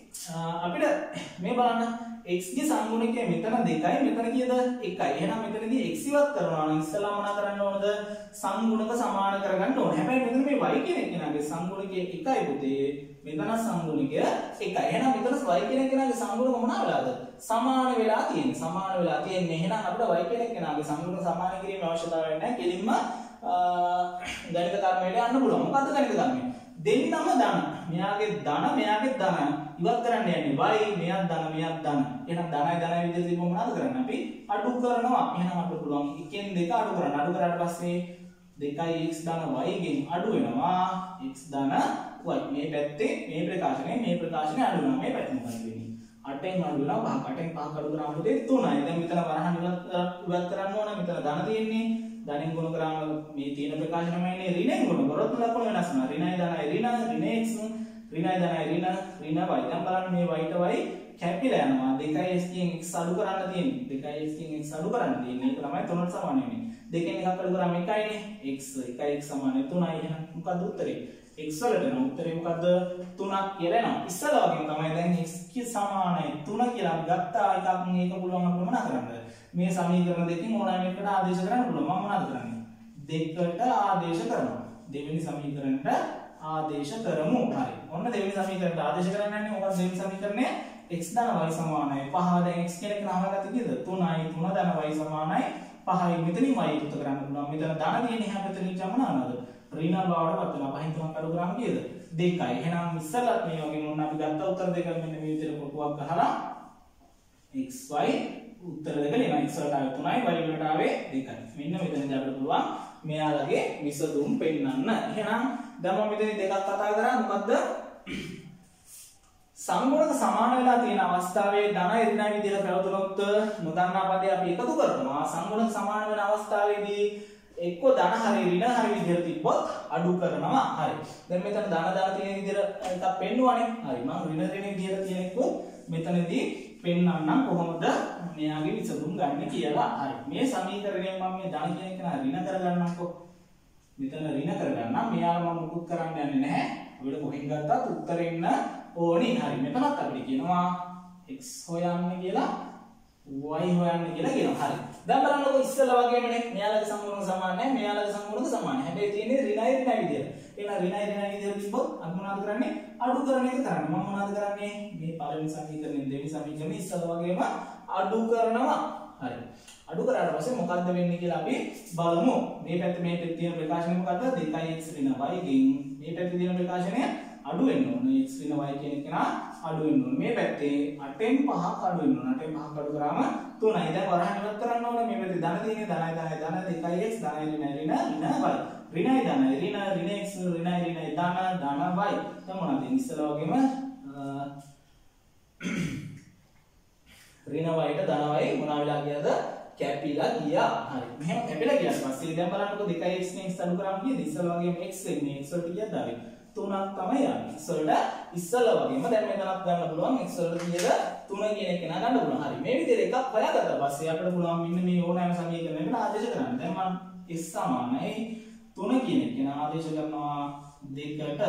අපිට මේ බලන්න x ගේ සංගුණකය මෙතන 2යි මෙතන කීයද 1යි. එහෙනම් මෙතනදී x ඉවත් කරනවා නම් ඉස්සලා මොනා කරන්න ඕනද? සංගුණක සමාන කරගන්න ඕන. හැබැයි මෙතන මේ y කියන කෙනාගේ සංගුණකය 1යි පුතේ. මෙතන සංගුණකය 1යි. එහෙනම් මෙතන y කියන කෙනාගේ සංගුණක මොනවා වෙලාද? සමාන වෙලා තියෙන්නේ. සමාන වෙලා තියෙන්නේ. එහෙනම් අපිට y කියන කෙනාගේ සංගුණක සමාන කිරීමේ අවශ්‍යතාවයක් නැහැ. කෙලින්ම ගණිත කර්මයට යන්න පුළුවන්. මොකද්ද ගණිත කර්මය? දෙන්නම ධන. මෙයාගේ ධන මෙයාගේ ධන ඉවත් කරන්න යන්නේ y මෙයාත් ධන මෙයාත් ධන. එහෙනම් ධනයි ධනයි විදිහට දීපුවම මොනවද කරන්නේ? අපි අඩු කරනවා. එහෙනම් අපිට පුළුවන් එකෙන් දෙක අඩු කරන්න. අඩු කරාට පස්සේ 2x ධන y ගෙන් අඩු වෙනවා x ධන y. මේ පැත්තේ මේ ප්‍රකාශනය අඩු වෙනවා. මේ පැත්තේ මොකද වෙන්නේ? 8ෙන් අඩු වෙනවා 5. 8ෙන් 5 අඩු කරාම පුතේ 3යි. දැන් මෙතන වරහන් ඉවත් කරන්න ඕන. මෙතන ධන තියෙන්නේ. ධනෙන් ගුණ කරාම මේ තියෙන ප්‍රකාශනමයිනේ ඍණෙන් ගුණ කරොත් ලකුණු වෙනස් වෙනවා. ඍණයි ධනයි ඍණ ඍණ x ඍණයි ධනයි ඍණ ඍණ y. දැන් බලන්න මේ y ට y කැපිලා යනවා. 2x කින් x අඩු කරන්න තියෙන්නේ. 2x කින් x අඩු කරන්න තියෙන්නේ. ඒක තමයි 3ට සමාන වෙන්නේ. දෙකෙන් එකක් අඩු කරාම 1යිනේ. x 1x සමාන 3යි. එහෙනම් මොකද්ද උත්තරේ? x වලට නම් උත්තරේ මොකද්ද? 3ක් කියලා එනවා. ඉස්සලා වගේම තමයි දැන් x කි සමානයි 3 කියලා අපි ගත්තා එකක් මේක පුළුවන් අපිට මොනා කරන්නද? මේ සමීකරණ දෙකෙන් ඕනෑම එකකට ආදේශ කරන්න පුළුවන්. මම මොනවද කරන්නේ? දෙකට ආදේශ කරනවා. දෙවෙනි සමීකරණයට ආදේශ කරමු. හරි. ඔන්න දෙවෙනි සමීකරණයට ආදේශ කරන්න යන්නේ මොකක්ද දෙවෙනි සමීකරණය? x ධන y සමානයි 5. දැන් x කියන එක නහගත්ත කීයද? 3යි. 3 ධන y සමානයි 5යි. මෙතනින් y එකතු කරන්න පුළුවන්. මෙතන ධන තියෙන එහා පැත්තේ ජමනානද? ඍණ බවට පත් වෙනවා. 5න් 3ක් අඩු කරාම කීයද? 2යි. එහෙනම් ඉස්සෙල්ලත් මේ වගේ මොන අපි ගත්ත උත්තර දෙක මෙන්න මේ විදිහට පොකුවක් ගහලා xy උත්තර දෙක ලියනවා. x වලට ආවේ 3යි y වලට ආවේ 2යි. මෙන්න මෙතනදී අපිට පුළුවන් මෙයාලගේ විසඳුම් පෙන්නන්න. එහෙනම් දැන් මම මෙතන දෙකක් කතා කරා. මොකද්ද? සංගුණක සමාන වෙලා තියෙන අවස්ථාවේ ධනයි ඍණයි විදිහට පැවතුනොත් නොදන්නා පදේ අපි එකතු කරනවා. සංගුණක සමාන වෙන අවස්ථාවේදී එක්ක ධන හරි ඍණ හරි විදිහට තිබ්බොත් අඩු කරනවා. හරි. දැන් මෙතන ධන තියෙන විදිහට එකක් පෙන්නුවානේ. හරි. මම ඍණ විදිහට තියෙන එක මෙතනදී පෙන්වන්නම් කොහොමද මෙයාගේ විසඳුම් ගන්න කියලා. හරි. මේ සමීකරණයෙන් මම මේ ධන කියන එක ඍණ කරගන්නම්කෝ. මෙතන ඍණ කරගන්නම්. මෙයාලා මම මුකුත් කරන්න යන්නේ නැහැ. අපිට කොහෙන් ගත්තත් උත්තර එන්න ඕනි. හරි. මෙතනත් අපිට කියනවා x හොයන්න කියලා y හොයන්න කියලා කියනවා. හරි. දැන් බලන්නකො ඉස්සෙල්ලා වගේමනේ මෙයාලගේ සංගුණක සමාන නැහැ. මෙයාලගේ සංගුණක සමාන. හැබැයි තියෙන්නේ ඍණයි විදියට. එහෙනම් ඍණයි විදියට තිබ්බොත් අපි මොනවද කරන්නේ? අඩු කරන එක කරන්නේ. මම මොනවද කරන්නේ? මේ පළවෙනි සමීකරණයෙන් දෙවෙනි සමීකරණය ඉස්සෙල්ලා වගේම අඩු කරනවා. හරි. අඩු කරාට පස්සේ මොකද්ද වෙන්නේ කියලා අපි බලමු. මේ පැත්තේ තියෙන ප්‍රකාශනය මොකද්ද? 2x ඍණ y ගෙන් මේ පැත්තේ තියෙන ප්‍රකාශනය අඩු වෙන්න ඕන. x ඍණ y කියන එක අඩු වෙන්න ඕන. මේ පැත්තේ 8ෙන් 5ක් අඩු වෙන්න ඕන. 8ෙන් 5ක් අඩු කරාම 3යි. දැන් වරහන් ඉවත් කරන්න ඕනේ. මේ පැත්තේ ධන තියෙන්නේ ධනයි 2x ධනයි ඍණයි ඍණ y. ඍණයි ධනයි ඍණ x ඍණයි ධන y. දැන් මොනවද ඉස්සලා වගේම ඍණ y ට ධන y මොනවා වෙලා ගියාද? කැපිලා ගියා. හරි. මෙහෙම කැපිලා ගියාට පස්සේ දැන් බලන්නකො 2x නේ x අඩු කරාම කීයද? ඉස්සලා වගේම x එන්නේ x වලට කීයද ආවේ? 3ක් තමයි යන්නේ. x වලට ඉස්සලා වගේම දැන් මෙතනක් ගන්න පුළුවන්. x වලට කීයද? 3 කියන එක නා ගන්න පුළුවන්. හරි. මේ විදිහට එකක් හොයාගත්තා පස්සේ අපිට පුළුවන් මෙන්න මේ ඕනෑම සමීකරණයකට ආදේශ කරන්න. දැන් මම s සමානයි 3 කියන එක නා ආදේශ කරනවා 2ට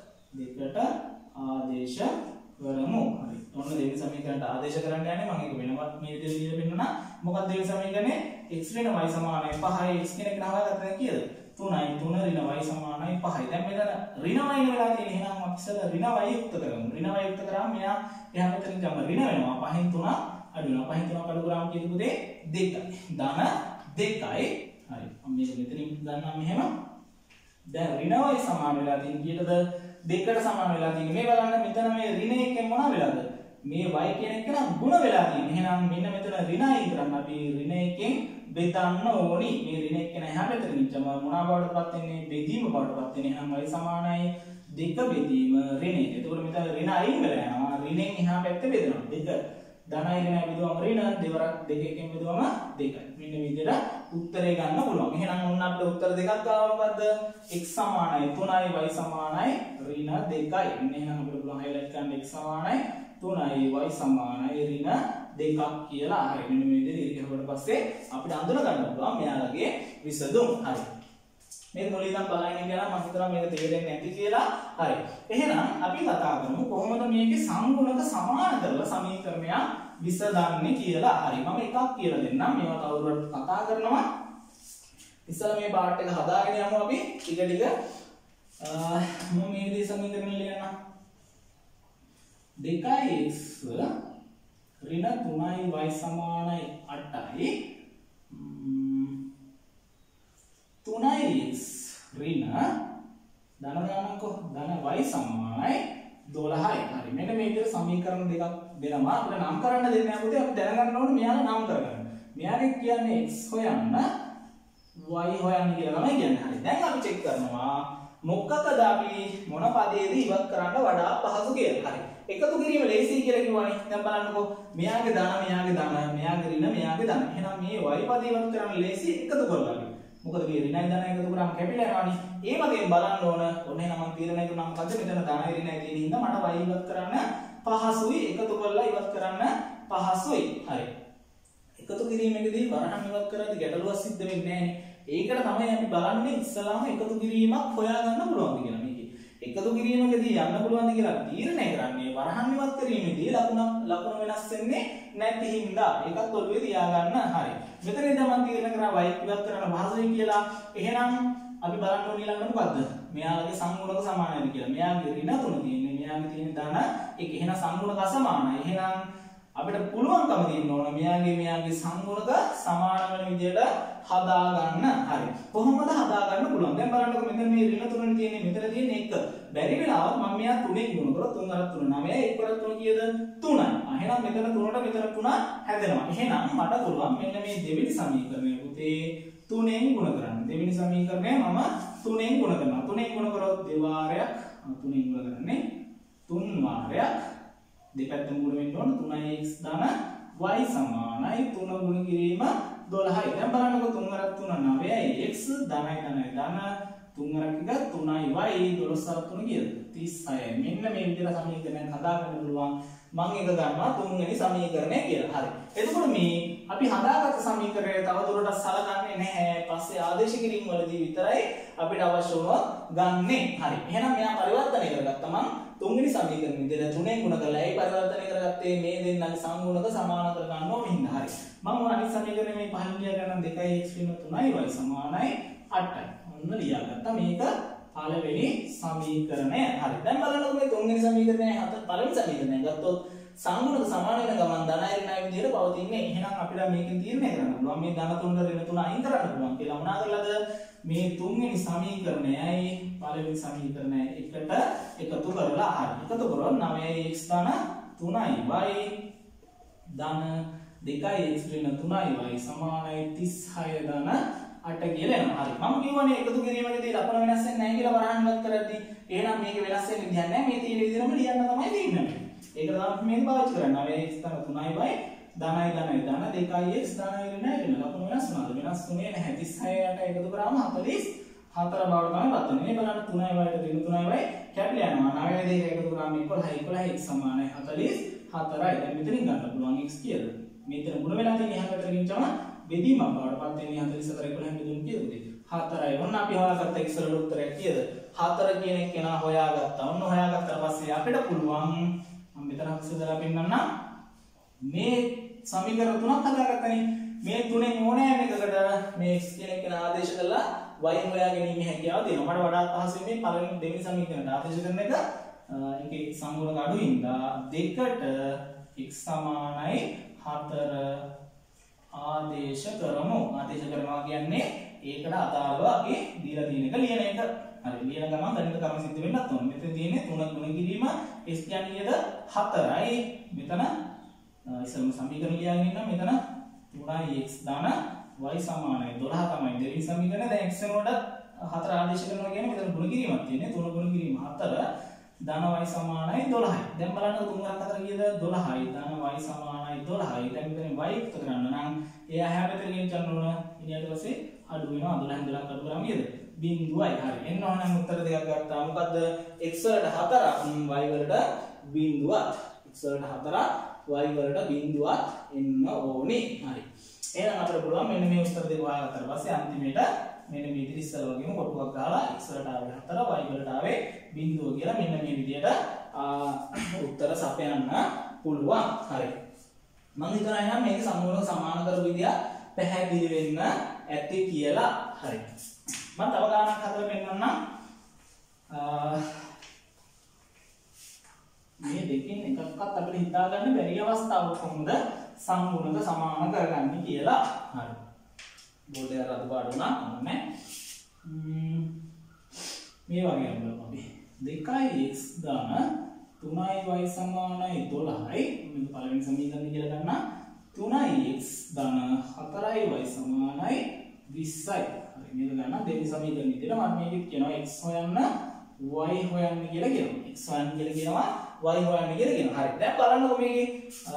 ආදේශ කරමු. හරි. ඔන්න දෙවෙනි සමීකරණයට ආදේශ කරන්න යන්නේ. මම ඒක වෙනවත් මේ විදිහට ලියලා පෙන්නනවා. මොකක්ද දෙවෙනි සමීකරණේ? x ඍණ y සමානයි 5යි. x කියන එක නාවගත්තා දැන් කීයද? 3යි. 3 ඍණ y සමානයි 5යි. දැන් මෙතන ඍණ y වෙලා තියෙන. එහෙනම් අපි ඉස්සෙල්ලා ඍණ y යුක්ත කරමු. ඍණ y යුක්ත කරාම මෙයා එහා පැත්තෙන් ගම ඍණ වෙනවා. 5න් 3 අඩු වෙනවා. 5න් 3 අඩු කරාම කීයද පුතේ? 2යි. ධන 2යි. හරි. මම මේක මෙතනින් ගන්නම් මෙහෙම. දැන් ඍණ y සමාන වෙලා තියෙන කීයටද? 2කට සමාන වෙලා තියෙන්නේ. මේ බලන්න මෙතන මේ ඍණ එකෙන් මොනවා වෙලාද? මේ y කියන එක නම් ಗುಣ වෙලා තියෙන්නේ. එහෙනම් මෙන්න මෙතන ඍණයි කරන්න අපි ඍණ එකෙන් බෙදන්න ඕනි. මේ ඍණ එක එහා පැත්තට නිච්චම මොනවා බවටපත් වෙන්නේ? බෙදීම බවටපත් වෙන්නේ. එහෙනම් y සමානයි 2 බෙදීම ඍණ 1. එතකොට මෙතන ඍණ අයින් වෙලා යනවා. ඍණෙන් එහා පැත්තේ බෙදනවා. 2 ධනයි ඍණයි බෙදුවම ඍණ දෙවරක් 2 එකෙන් බෙදුවම 2යි. මෙන්න මේ විදිහට උත්තරේ ගන්න පුළුවන්. එහෙනම් ඔන්න අපිට උත්තර දෙකක් ආවා. මොකද්ද? x සමානයි 3යි y සමානයි ඍණ 2යි. මෙන්න එහෙනම් අපිට පුළුවන් highlight කරන්න x සමානයි 3යි y සමානයි ඍණ 2ක් කියලා. හරි. මෙන්න මේ විදිහට ඉරිගහුවට පස්සේ අපිට අඳුන ගන්න පුළුවන් මෙයාලගේ විසඳුම්. හරි. මේ මුලින් ඉඳන් බලන්න කියලා මම හිතනවා මේක තේරෙන්නේ නැති කියලා. හරි. එහෙනම් අපි කතා කරමු කොහොමද මේකේ සංගුණක සමාන කරලා සමීකරණයක් විසඳන්නේ කියලා. හරි. මම එකක් කියලා දෙන්නම්. මේවා තවදුරටත් කතා කරනවා. ඉස්සෙල්ලා මේ පාර්ට් එක හදාගෙන යමු අපි. ටික ටික මම මේ විදිහේ සමීකරණ ලියන්නම්. 2x ඍණ 3y සමානයි 8යි 3x ඍණ ධන ගානකෝ ධන y සමානයි 12යි. හරි. මෙන්න මේ විදිහට සමීකරණ දෙකක් දෙනවා. අපිට නම් කරන්න දෙන්නේ නැහැ පුතේ. අපි දැනගන්න ඕනේ මෙයාලා නම් කරගන්න. මෙයානේ කියන්නේ x හොයන්න y හොයන්න කියලා තමයි කියන්නේ. හරි. දැන් අපි චෙක් කරනවා මොකකද අපි මොන පදයේද ඉවත් කරන්න වඩා පහසු කියලා. හරි. එකතු කිරීම ලේසි කියලා කිව්වනේ. දැන් බලන්නකෝ මෙයාගේ ධන මෙයාගේ ධන මෙයාගේ ඍණ මෙයාගේ ධන. එහෙනම් මේ y පදය ඉවත් කරන්න ලේසි එකතු කරලා. මොකද මේ ඍණයි ධනයි එකතු කරාම කැපිලා යනවානේ. ඒ වගේම බලන්න ඕන ඔන්න එහෙනම් මම තීරණය කරුණා මොකද්ද මෙතන ධනයි ඍණයි තියෙන හින්දා මට y ඉවත් කරන්න පහසුයි. එකතු කරලා ඉවත් කරන්න පහසුයි. හරි. එකතු කිරීමේදී වරහන් ඉවත් කරද්දී ගැටලුවක් සිද්ධ වෙන්නේ නැහැ. ඒකට තමයි අපි බලන්නේ ඉස්සලාම එකතු කිරීමක් හොයාගන්න පුළුවන්ද කියලා. මේකේ එකතු කිරීමකදී යන්න පුළුවන්ද කියලා තීරණය කරන්නේ වරහන් ඉවත් කිරීමේදී ලකුණ වෙනස් වෙන්නේ නැති හින්දා. ඒකත් ඔළුවේ තියාගන්න. හරි. මෙතනින්ද මම තීරණය කරා y ඉවත් කරන්න පහසුයි කියලා. එහෙනම් අපි බලන්න ඕනේ ඊළඟට මොකද්ද? මෙයාලගේ සංගුණක සමානයිද කියලා. මෙයාගේ ඍණ 3 තියෙන්නේ. මෙයාගේ තියෙන ධන ඒක. එහෙනම් සංගුණක අසමානයි. එහෙනම් අපිට පුළුවන්කම තියෙන්න ඕන මෙයාගේ සංගුණක සමාන වෙන විදිහට හදාගන්න. හරි. කොහොමද හදාගන්න පුළුවන්? දැන් බලන්නකො මෙතන මේ ඍණ 3 තියෙන්නේ මෙතන තියෙන්නේ 1. බැරි වෙලාවත් මම මෙයා 3ෙන් ගුණ කරොත් 3 අර 3 9 1 අර 3 කීයද? 3යි. එහෙනම් මෙතන 3ට මෙතන 3 හැදෙනවා. එහෙනම් මට පුළුවන් මෙන්න මේ දෙවෙනි සමීකරණය පුතේ 3ෙන් ගුණ කරන්න. දෙවෙනි සමීකරණය මම 3ෙන් ගුණ කරනවා. 3ෙන් ගුණ කරොත් දෙවාරයක් 3ෙන් ගුණ කරන්නේ 3 වාරයක් දෙපැත්තම ගුණ වෙන්න ඕන 3x ධන y සමානයි 3 ගුණ කිරීම 12යි. දැන් බලන්නකො 3 අරක් 3 9යි x ධනයි ධන 3 අරක් එක 3යි y 12 අරක් 3 කීයද 36යි. මෙන්න මේ විදිහට සමීකරණයක් හදාගන්න පුළුවන්. මම එක ගන්නවා තුන්වෙනි සමීකරණය කියලා. හරි. එතකොට මේ අපි හදාගත්ත සමීකරණය තව දුරටත් සලකන්නේ නැහැ. පස්සේ ආදේශ කිරීම වලදී විතරයි අපිට අවශ්‍ය වුණොත් ගන්නෙ. හරි. එහෙනම් මෙයා පරිවර්තනය කරගත්තා මම තුන්වෙනි සමීකරණය විදිහට 3ෙන් ගුණ කරලා ඒ පරිවර්තනය කරගත්තේ මේ දෙන්නගේ සංගුණක සමාන කර ගන්න ඕන හින්දා. හරි. මම අනිත් සමීකරණය මේ පහින් ලියා ගන්න 2x ඍණ 3y සමානයි 8යි. ඔන්න ලියාගත්තා. මේක පළවෙනි සමීකරණය. හරි. දැන් බලන්නකො මේ තුන්වෙනි සමීකරණය පළවෙනි සමීකරණය ගත්තොත් සංගුණක සමාන වෙන ගමන් ධනයි ඍණයි විදිහට පවතින්නේ. එහෙනම් අපිට මේකෙන් තීරණය කරන්න පුළුවන් මේ ධන 3 ඍණ 3 අයින් කරන්න පුළුවන් කියලා. මොනවා කරලාද? මේ තුන්වෙනි සමීකරණයයි පළවෙනි සමීකරණයයි එකට එකතු කරලා හරි. එකතු කරොත් 9x ධන 3y ධන 2x ඍණ 3y සමානයි 36 ධන 8 කියලා එනවා. හරි. මම කියවනේ එකතු කිරීමේදී ලකුණ වෙනස් වෙන්නේ නැහැ කියලා වරහන් ඉවත් කරද්දී. එහෙනම් මේක වෙනස් වෙන්න විදිහක් නැහැ. මේ තියෙන විදිහම ලියන්න තමයි තියෙන්නේ. ඒක තමයි මේක පාවිච්චි කරන්නේ. 9x ධන 3y ධනයි ධන 2x ධනයි ඍණයි ඍණ ලකුණ වෙනස් වෙනවද? වෙනස් වෙන්නේ නැහැ. 36ට එකතු කරාම 44 බවට තමයි පත් වෙන්නේ. මේ බලන්න 3y ට ඍණ 3y කැපිලා යනවා. 9 2 එකතු කරාම 11 x සමානයි 44යි. දැන් මෙතනින් ගන්න පුළුවන් x කීයද? මෙතන ගුණ වෙලා තියෙන එහා පැත්තට ගෙනිච්චම බෙදීමක් බවට පත් වෙන්නේ 44 11 බෙදුම් කීයද? 4යි. ඔන්න අපි හොයාගත්ත x වල උත්තරය කීයද? 4 කියන එක කෙනා හොයාගත්තා. ඔන්න හොයාගත්තාට පස්සේ අපිට පුළුවන් මම මෙතන හසුදලා පෙන්නන්නම්. මේ සමීකරණ තුනක් හදාගත්තනේ. මේ තුනෙන් ඕනෑම එකකට මේ x කියන එක ආදේශ කරලා y හොයා ගැනීම හැකියාව දෙනවා. මට වඩා පහසුයි මේ පළවෙනි දෙවෙනි සමීකරණයට ආදේශ කරන එක. ඒකේ සංගුණක අඩු හින්දා දෙකට x සමානයි 4 ආදේශ කරමු. ආදේශ කරනවා කියන්නේ ඒකට අදාළව අපි දීලා තියෙන එක ලියන එක. හරි. ලියන ගමන් ගණිත කර්ම සිද්ධ වෙන්නත් ඕන. මෙතන තියෙන්නේ 3 ගුණ කිරීම s කියන්නේ 4යි. මෙතන ඉස්සෙල්ම සමීකරණ ලියාගෙන ඉන්නම්. මෙතන 3x ධන y සමානයි 12 තමයි දෙවෙනි සමීකරණය. දැන් x වෙනකොට 4 ආදේශ කරනවා කියන්නේ මෙතන ගුණ කිරීමක් තියෙන්නේ. 3 ගුණ කිරීම 4 ධන y සමානයි 12යි. දැන් බලන්න 3 4 කීයද? 12යි. ධන y සමානයි 12යි. දැන් මෙතන y එකතු කරන්න නම් එයා හැබැයි ගෙනියන්න ඕන. ඊට පස්සේ අඩු වෙනවා. 12 12 අඩු කරාම කීයද? බිංදුවයි. හරි. එන්න ඕනම් උත්තර දෙකක් ගත්තා. මොකද්ද? x වලට 4ක් y වලට බිංදුවක්. x වලට 4ක් y වලට බිංදුවක් එන්න ඕනේ. හරි. එහෙනම් අපිට පුළුවන් මෙන්න මේ උත්තර දෙක හොයාගත්තාට පස්සේ අන්තිමේට මෙන්න මේ විදිහට ඉස්සර වගේම කොටුවක් ගහලා x වලට ආවේ 4 y වලට ආවේ 0 කියලා මෙන්න මේ විදිහට උත්තර සපයන්න පුළුවන්. හරි. මම හිතනවා එහෙනම් මේක සම්පූර්ණ සමාන කරපු විදිය පැහැදිලි වෙන්න ඇති කියලා. හරි. මම තව ගානක් හදලා පෙන්නන්නම්. මේ දෙකෙන් එකක්වත් අපිට හිතා ගන්න බැරි අවස්ථාවක් කොහොමද සම්පූර්ණද සමාන කරගන්නේ කියලා. හරි. බෝඩ් එක රතු පාට වුණා නෑ. මේ වගේ අම්බලම අපි 2x දාන 3y සමානයි 12යි. මේක පළවෙනි සමීකරණය කියලා ගන්න. 3x දාන 4y සමානයි 20යි. හරි මේක ගන්න දෙවෙනි සමීකරණය විදිහට මම මේකෙත් කියනවා x හොයන්න y හොයන්න කියලා කියනවා. x හොයන්න කියලා කියනවා y හොයන්න කියලා කියනවා. හරි. දැන් බලන්නකො මේකේ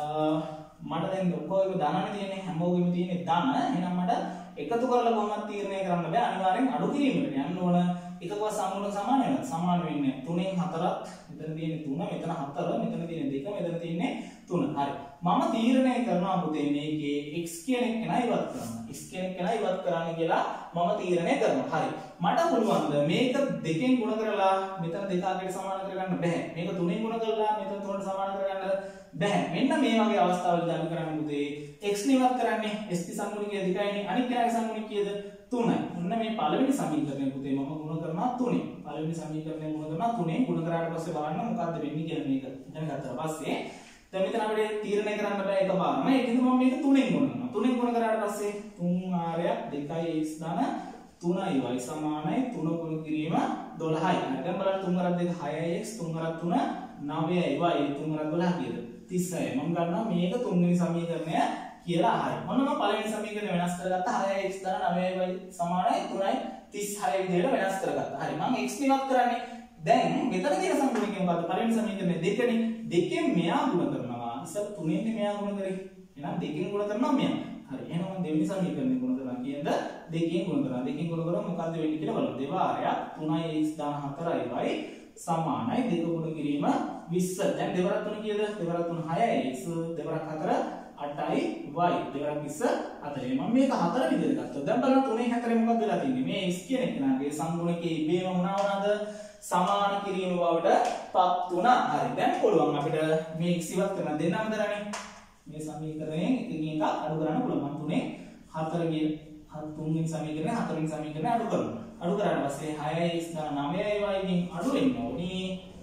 මට දැන් ඔක්කොම දානනේ තියෙන්නේ හැමෝගෙම තියෙන්නේ දාන. එහෙනම් මට එකතු කරලා කොහොමද තීරණය කරන්න බෑ. අනිවාර්යෙන් අඩු කිරීමකට යන්න ඕන. එකකව සම්පූර්ණ සමාන වෙනවා. සමාන වෙන්නේ 3න් 4ක්. මෙතන තියෙන්නේ 3, මෙතන 4, මෙතන තියෙන්නේ 2, මෙතන තියෙන්නේ 3. හරි. මම තීරණය කරනවා පුතේ මේකේ x කියන එක නයි ඉවත් කරන්න. x කියන එක නයි ඉවත් කරන්න කියලා මම තීරණය කරනවා. හරි. මට පුළුවන් ද මේක 2ෙන් ගුණ කරලා මෙතන 2 අගට සමාන කරගන්න බෑ. මේක 3ෙන් ගුණ කරලා මෙතන 3ට සමාන කරගන්න බෑ. මෙන්න මේ වගේ අවස්ථාවලදී අපි කරන්නේ පුතේ x නිවත් කරන්නේ s ති සංගුණිකය 2යිනේ. අනිත් කෙනාගේ සංගුණිකයද 3යි. ඔන්න මේ පළවෙනි සමීකරණය පුතේ මම ගුණ කරනවා 3ෙන්. පළවෙනි සමීකරණය ගුණ කරනවා 3ෙන්. ගුණ කරාට පස්සේ බලන්න මොකද්ද වෙන්නේ කියලා මේක දැන් ගත්තා පස්සේ දැන් මෙතන අපිට තීරණය කරන්න බෑ එකපාරම. ඒකෙන්ද මම මේක 3ෙන් ගුණ කරනවා. 3ෙන් ගුණ කරාට පස්සේ 3 ආරයක් 2x දාන 3y සමානයි 3 ගුණ කිරීම 12යි. දැන් බලන්න 3 වරක් 2 6x 3 වරක් 3 9y 3 වරක් 12 කීයද 36. මම ගන්නවා මේක තුන්වෙනි සමීකරණය කියලා. හරි. මොන මම පළවෙනි සමීකරණය වෙනස් කරගත්තා 6x දාන 9y සමානයි 3යි 36 විදිහට වෙනස් කරගත්තා. හරි. මම x නිවත් කරන්නේ දැන් මෙතන තියෙන සම්පූර්ණකම මොකද්ද? පළවෙනි සමීකරණය 2නේ. 2කින් මෙයා ගුණ කරනවා. ඉතින් 3ෙන් මෙයා ගුණ කරේ. එහෙනම් 2කින් ගුණ කරනවා මෙයා. හරි. එහෙනම් මම දෙවෙනි සමීකරණය ගුණ කරනවා කියනද 2කින් ගුණ කරනවා. 2කින් ගුණ කරොත් මොකද්ද වෙන්නේ කියලා බලමු. දෙවාරයක් 3x දාන 4y සමානයි 2 ගුණ කිරීම 20. දැන් දෙවරක් 3 කීයද? දෙවරක් 3 6x දෙවරක් 4 8y දෙවරක් 20 4. මම මේක 4 විදිහට ගත්තා. දැන් බලන්න 3න් 4න් මොකක්ද වෙලා තියෙන්නේ? මේ x කියන එක නාගේ සංගුණකයේ ඉබේම වුණාද සමාන කිරීම බවට පත් වුණා. හරි. දැන් පුළුවන් අපිට මේ x ඉවත් කරන දෙන්නම දරන්නේ. මේ සමීකරණයෙන් එකකින් එකක් අඩු කරන්න පුළුවන්. මම 3ෙන් 4 ගිය 3 වෙනි සමීකරණය 4 වෙනි සමීකරණය අඩු කරනවා. අඩු කරාට පස්සේ 6x දාන 9y ගෙන් අඩු වෙන්න ඕනි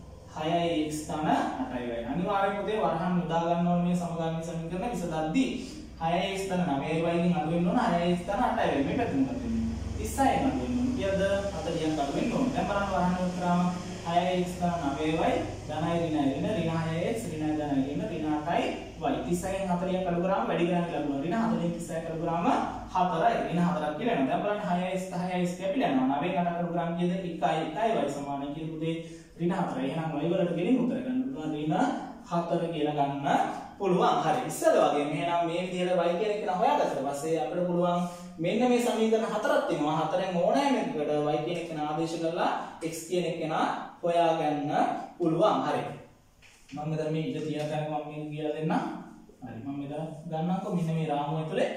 6x දාන 8y. අනිවාර්යයෙන්ම උදේ වරහන් යොදා ගන්න ඕනේ මේ සමගාමී සමීකරණ විසඳද්දී 6x දාන 9y ගෙන් අඩු වෙන්න ඕන 6x දාන 8y. මේ පැත්තෙන් මොකද වෙන්නේ? 36 අඩු වෙන්න ඕන. කීයද? 40ක් අඩු වෙන්න ඕන. දැන් බලන්න වරහන් උත්තරාම 6x දාන 9y ධනයි ඍණයි ඍණ 6x ඍණයි ධනයි ඍණ ඍණ 8y 36න් 40ක් අඩු කරාම වැඩි ගණනක් ලැබුණා. ඍණ 40න් 36ක් අඩු කරාම 4යි. ඍණ 4ක් කියලා එනවා. දැන් බලන්න 6x 10x කැපිලා යනවා. 9න් 8ක් අඩු කරාම කීයද? 1යි. 1y සමානයි කියන පුතේ ඍණ 4යි. එහෙනම් y වලට ගෙනින් උත්තර ගන්න පුළුවන්. ඍණ 4 කියලා ගන්න පුළුවන්. හරි. ඉස්සෙල්ලා වගේ මෙහෙනම් මේ විදිහට y කියන එක නම් හොයාගත්තා පස්සේ අපිට පුළුවන් මෙන්න මේ සමීකරණ හතරක් තියෙනවා. හතරෙන් ඕනෑම එකකට y කියන එක ආදේශ කරලා x කියන එක හොයාගන්න පුළුවන්. හරි. මම මෙතන මේ ඉඳ තියන තැන මම මේක කියලා දෙන්නම්. හරි. මම මෙතන ගන්නම්කො මෙන්න මේ රාමුව ඇතුලේ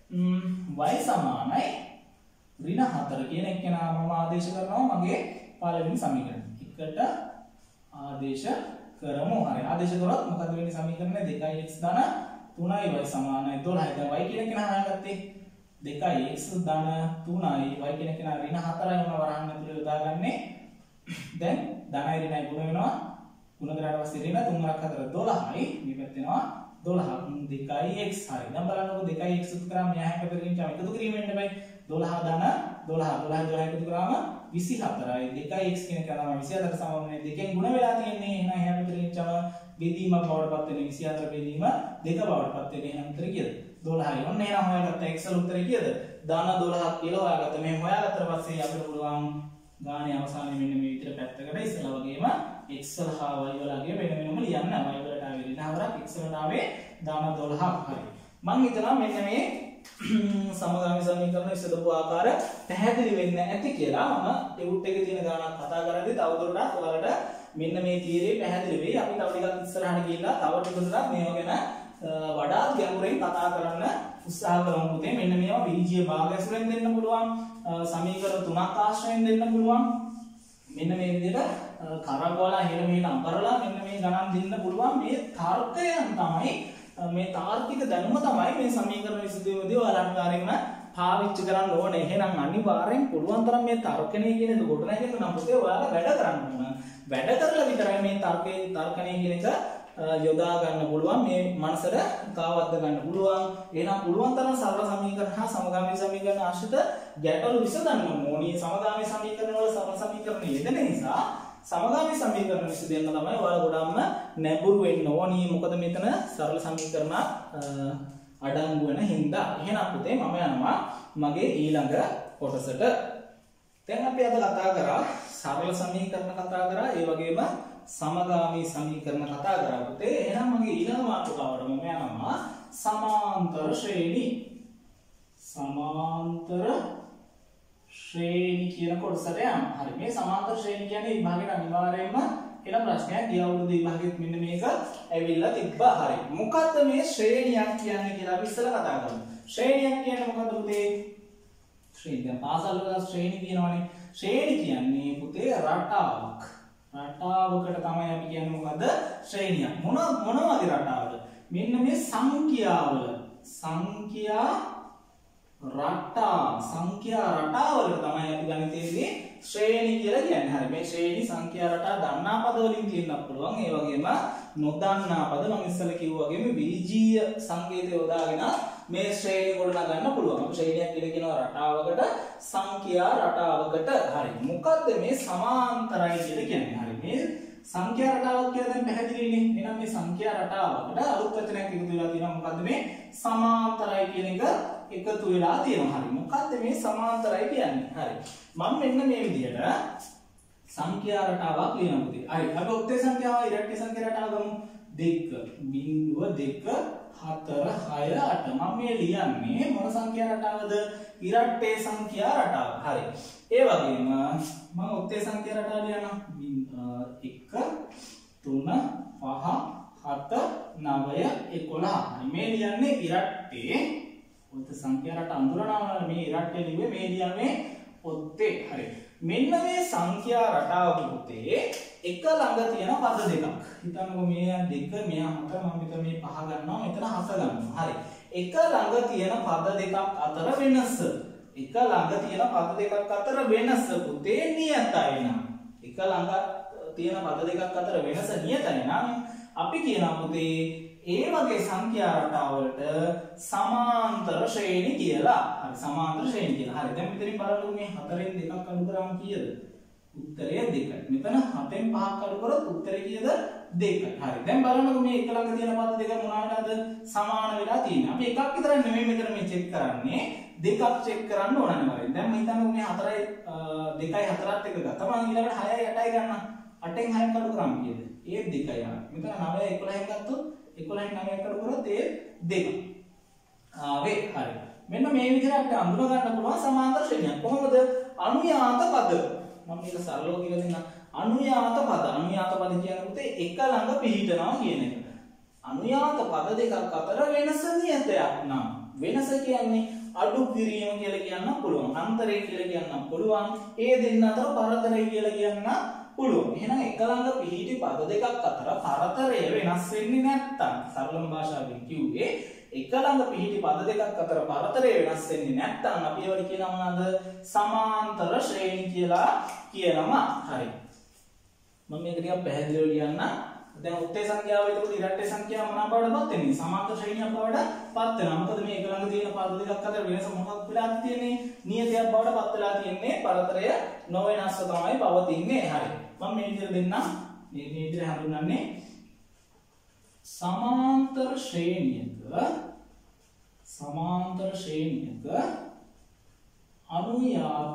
y සමානයි ඍණ 4 කියන එක මම ආදේශ කරනවා මගේ පළවෙනි සමීකරණය. එකට ආදේශ කරමු. හරි. ආදේශ කරොත් මොකද වෙන්නේ සමීකරණය 2x දාන 3y සමානයි 12. දැන් y කියන එක හොයාගත්තේ 2x දාන 3y y කියන එක ඍණ 4යි වුණා වරහන් ඇතුලේ යොදාගන්නේ. දැන් ධනයි ඍණයි ගුණ වෙනවා. ගුණ කරාට පස්සේ ඍණ 3 වරක් 4 12යි. මේ පැත්තේනවා 12 2x. හරි. දැන් බලන්නකො 2x එකතු කරාම මෙහා පැත්තකින් චම එකතු කිරීම වෙන්න බෑ. 12 දාන 12 එකතු කරාම 24යි. 2x කියන එක තමයි 24ට සමාන වෙන්නේ. දෙකෙන් ගුණ වෙලා තියෙන්නේ. එහෙනම් එහා පැත්තකින් චම බෙදීමක් බවට පත් වෙන්නේ 24 බෙදීම 2 බවට පත් වෙන්නේ. එහෙනම් උත්තර කීයද? 12යි. ඔන්න එහෙනම් හොයාගත්ත x වල උත්තරේ කීයද? දාන 12ක් කියලා හොයාගත්ත. මේ හොයාගත්තට පස්සේ අපිට පුළුවන් ගානේ අවසානයේ මෙන්න මේ විතර පැත්තකට ඉස්සලා වගේම x වල හා y වලගේ වෙන වෙනම ලියන්න. y වලට ආවේ ඍණ 4ක් x වලට ආවේ දාන 12ක්. හරි. මම හිතනවා මෙන්න මේ සමගාමී සමීකරණ විසඳපු ආකාර පැහැදිලි වෙන්න ඇති කියලා. මම ටියුට් එකේ තියෙන ගානක් කතා කරද්දී තවදුරටත් ඔයාලට මෙන්න මේ තීරේ පැහැදිලි වෙයි. අපි තව ටිකක් ඉස්සරහට ගිහිල්ලා තව ටිකක් මේවා ගැන වඩාත් ගැඹුරින් කතා කරන්න උත්සාහ කරමු පුතේ. මෙන්න මේවා බීජීය භාග ඇසුරෙන් දෙන්න පුළුවන්. සමීකරණ තුනක් ආශ්‍රයෙන් දෙන්න පුළුවන්. මෙන්න මේ විදිහට කරකවලා එහෙම මෙහෙම අඹරලා මෙන්න මේ ගණන් දෙන්න පුළුවන්. මේ තර්කයන් තමයි මේ තාර්කික දැනුම තමයි මේ සමීකරණ විසඳීමේදී ඔයාලා අනිවාර්යයෙන්ම පාවිච්චි කරන්න ඕනේ. එහෙනම් අනිවාර්යෙන් පුළුවන් තරම් මේ තර්කණය කියන එක කොට නැගෙන්න නම් පුතේ ඔයාලා වැඩ කරන්න ඕන. වැඩ කරලා විතරයි මේ තර්කණය කියන එක යොදා ගන්න පුළුවන්. මේ මනසට කාවද්ද ගන්න පුළුවන්. එහෙනම් පුළුවන් තරම් සරල සමීකරණ හා සමගාමී සමීකරණ ආශ්‍රිත ගැටලු විසඳන්න ඕනේ. සමගාමී සමීකරණ වල සරල සමීකරණ යෙදෙන නිසා සමගාමී සමීකරණ විසඳෙන්න තමයි ඔයාලා ගොඩක්ම නැඹුරු වෙන්න ඕනි. මොකද මෙතන සරල සමීකරණ අඩංගු වෙන හින්දා. එහෙනම් පුතේ මම යනවා මගේ ඊළඟ කොටසට. දැන් අපි අද කතා කරා සරල සමීකරණ කතා කරා. ඒ වගේම සමගාමී සමීකරණ කතා කරා පුතේ. එහෙනම් මගේ ඊළඟ මාතෘකාවට මම යනවා සමාන්තර ශ්‍රේණි. සමාන්තර ශ්‍රේණි කියන කොටසට යනවා. හරි. මේ සමාන්තර ශ්‍රේණි කියන්නේ විභාගයට අනිවාර්යයෙන්ම එන ප්‍රශ්නයක්. ගිය අවුරුදු විභාගෙත් මෙන්න මේක ඇවිල්ලා තිබ්බා. හරි. මොකද්ද මේ ශ්‍රේණියක් කියන්නේ කියලා අපි ඉස්සෙල්ලා කතා කරමු. ශ්‍රේණියක් කියන්නේ මොකද්ද පුතේ? ශ්‍රේණිය පාසල් වල ශ්‍රේණි කියනවනේ. ශ්‍රේණි කියන්නේ පුතේ රටාවක්. රටාවකට තමයි අපි කියන්නේ මොකද්ද? ශ්‍රේණියක්. මොන වගේ රටාවද? මෙන්න මේ සංඛ්‍යාවල සංඛ්‍යා රටාවල තමයි අපි ගණිතයේදී ශ්‍රේණි කියලා කියන්නේ. හරි. මේ ශ්‍රේණි සංඛ්‍යා රටා දන්නා පද වලින් කියන්නත් පුළුවන්. ඒ වගේම නොදන්නා පද මම ඉස්සෙල්ලා කිව්වා වගේම බීජීය සංකේතය යොදාගෙන මේ ශ්‍රේණි ගොඩනගා ගන්න පුළුවන්. අපි ශ්‍රේණියක් කියලා කියනවා රටාවකට, සංඛ්‍යා රටාවකට. හරි. මොකද්ද මේ සමාන්තරයි කියලා කියන්නේ? හරි. මේ සංඛ්‍යා රටාවක් කියලා දැන් පැහැදිලිනේ. එහෙනම් මේ සංඛ්‍යා රටාවකට අලුත් වචනයක් එකතු වෙලා තියෙනවා. මොකද්ද මේ සමාන්තරයි කියන එක එකතු වෙලා තියෙනවා. හරි. මොකද්ද මේ සමාන්තරයි කියන්නේ? හරි. මම මෙන්න මේ විදිහට සංඛ්‍යා රටාවක් ලියනවා පුතේ. හරි. අපි ඔක්තේ සංඛ්‍යාව ඉරට්ටේ සංඛ්‍යා රටාව ගමු. 2.2 4 6 8. මම මේ ලියන්නේ මොන සංඛ්‍යා රටාවද? ඉරට්ටේ සංඛ්‍යා රටාව. හරි. ඒ වගේම මම ඔක්තේ සංඛ්‍යා රටාව ලියනවා. 1 3 5 7 9 11. හරි. මේ ලියන්නේ ඉරට්ටේ ඔත සංඛ්‍යා රට අඳුරනවා. මේ ඉරට්ටේ ලිව්වේ මේ ලියන්නේ ඔත්තේ. හරි. මෙන්න මේ සංඛ්‍යා රටාව පුතේ එක ළඟ තියෙන පද දෙකක්. හිතන්නකෝ මේ 2 මෙයා 4 මම මෙතන මේ 5 ගන්නවා මෙතන 7 ගන්නවා. හරි. එක ළඟ තියෙන පද දෙකක් අතර වෙනස. එක ළඟ තියෙන පද දෙකක් අතර වෙනස පුතේ නියතයි නම්. එක ළඟ තියෙන පද දෙකක් අතර වෙනස නියතයි නම් අපි කියනවා පුතේ ඒ වගේ සංඛ්‍යා රටාවලට සමාන්තර ශ්‍රේණි කියලා. හරි. සමාන්තර ශ්‍රේණි කියලා. හරි. දැන් මෙතනින් බලන්නකො මේ 4න් 2ක් අඩු කරාම කීයද? උත්තරය 2යි. මෙතන 7න් 5ක් අඩු කරොත් උත්තරය කීයද? 2යි. හරි. දැන් බලන්නකො මේ එක ළඟ තියෙන පද දෙක මොනවාටද සමාන වෙලා තියෙන්නේ. අපි එකක් විතර නෙමෙයි මෙතන මේ චෙක් කරන්නේ. දෙකක් චෙක් කරන්න ඕනනේ මරින්. දැන් මම හිතන්නකො මේ 4යි 2යි 4ත් එක ගත්තා. මම ඊළඟට 6යි 8යි ගන්නවා. 8න් 6ක් අඩු කරාම කීයද? ඒ 2යි. මෙතන 9යි 11න් ගත්තොත් 11න් 9ක් අඩු කරොත් ඒ 2. ආවේ. හරි. මෙන්න මේ විදිහට අපිට අඳුන ගන්න පුළුවන් සමාන්තර ශ්‍රේණියක්. කොහොමද? අනුයාත පද. මම මේක සරලව කියලා දෙන්නම්. අනුයාත පද. අනුයාත පද කියන්නේ පුතේ එක ළඟ පිහිටනවා කියන එක. අනුයාත පද දෙකක් අතර වෙනස නියතයක් නම්. වෙනස කියන්නේ අඩු කිරීම කියලා කියන්න පුළුවන්. අන්තරය කියලා කියන්න පුළුවන්. ඒ දෙන්න අතර පරතරය කියලා කියන්න පුළුවන්. එහෙනම් එක ළඟ පිහිටි පද දෙකක් අතර පරතරය වෙනස් වෙන්නේ නැත්තම් සරලම භාෂාවෙන් කිව්වේ එක ළඟ පිහිටි පද දෙකක් අතර පරතරය වෙනස් වෙන්නේ නැත්තම් අපි ඒවට කියනවා මොනවාද? සමාන්තර ශ්‍රේණි කියලා කියනවා. හරි. මම මේක ටිකක් පැහැදිලිව ලියන්න. දැන් උත්තේ සංඛ්‍යාව එතකොට ඉරට්ටේ සංඛ්‍යාව මොනවා බවටපත් වෙන්නේ? සමාන්තර ශ්‍රේණියක් බවටපත් වෙනවා. මොකද මේ එක ළඟ තියෙන පද දෙකක් අතර වෙනස මොකක් වෙලා තියෙන්නේ? නියතයක් බවටපත් වෙලා තියෙන්නේ. පරතරය නොවෙනස්ව තමයි පවතින්නේ. හරි. මම මේ විදිහට දෙන්නම්. මේ විදිහට හඳුන්වන්නේ සමාන්තර ශ්‍රේණියක අනුයාත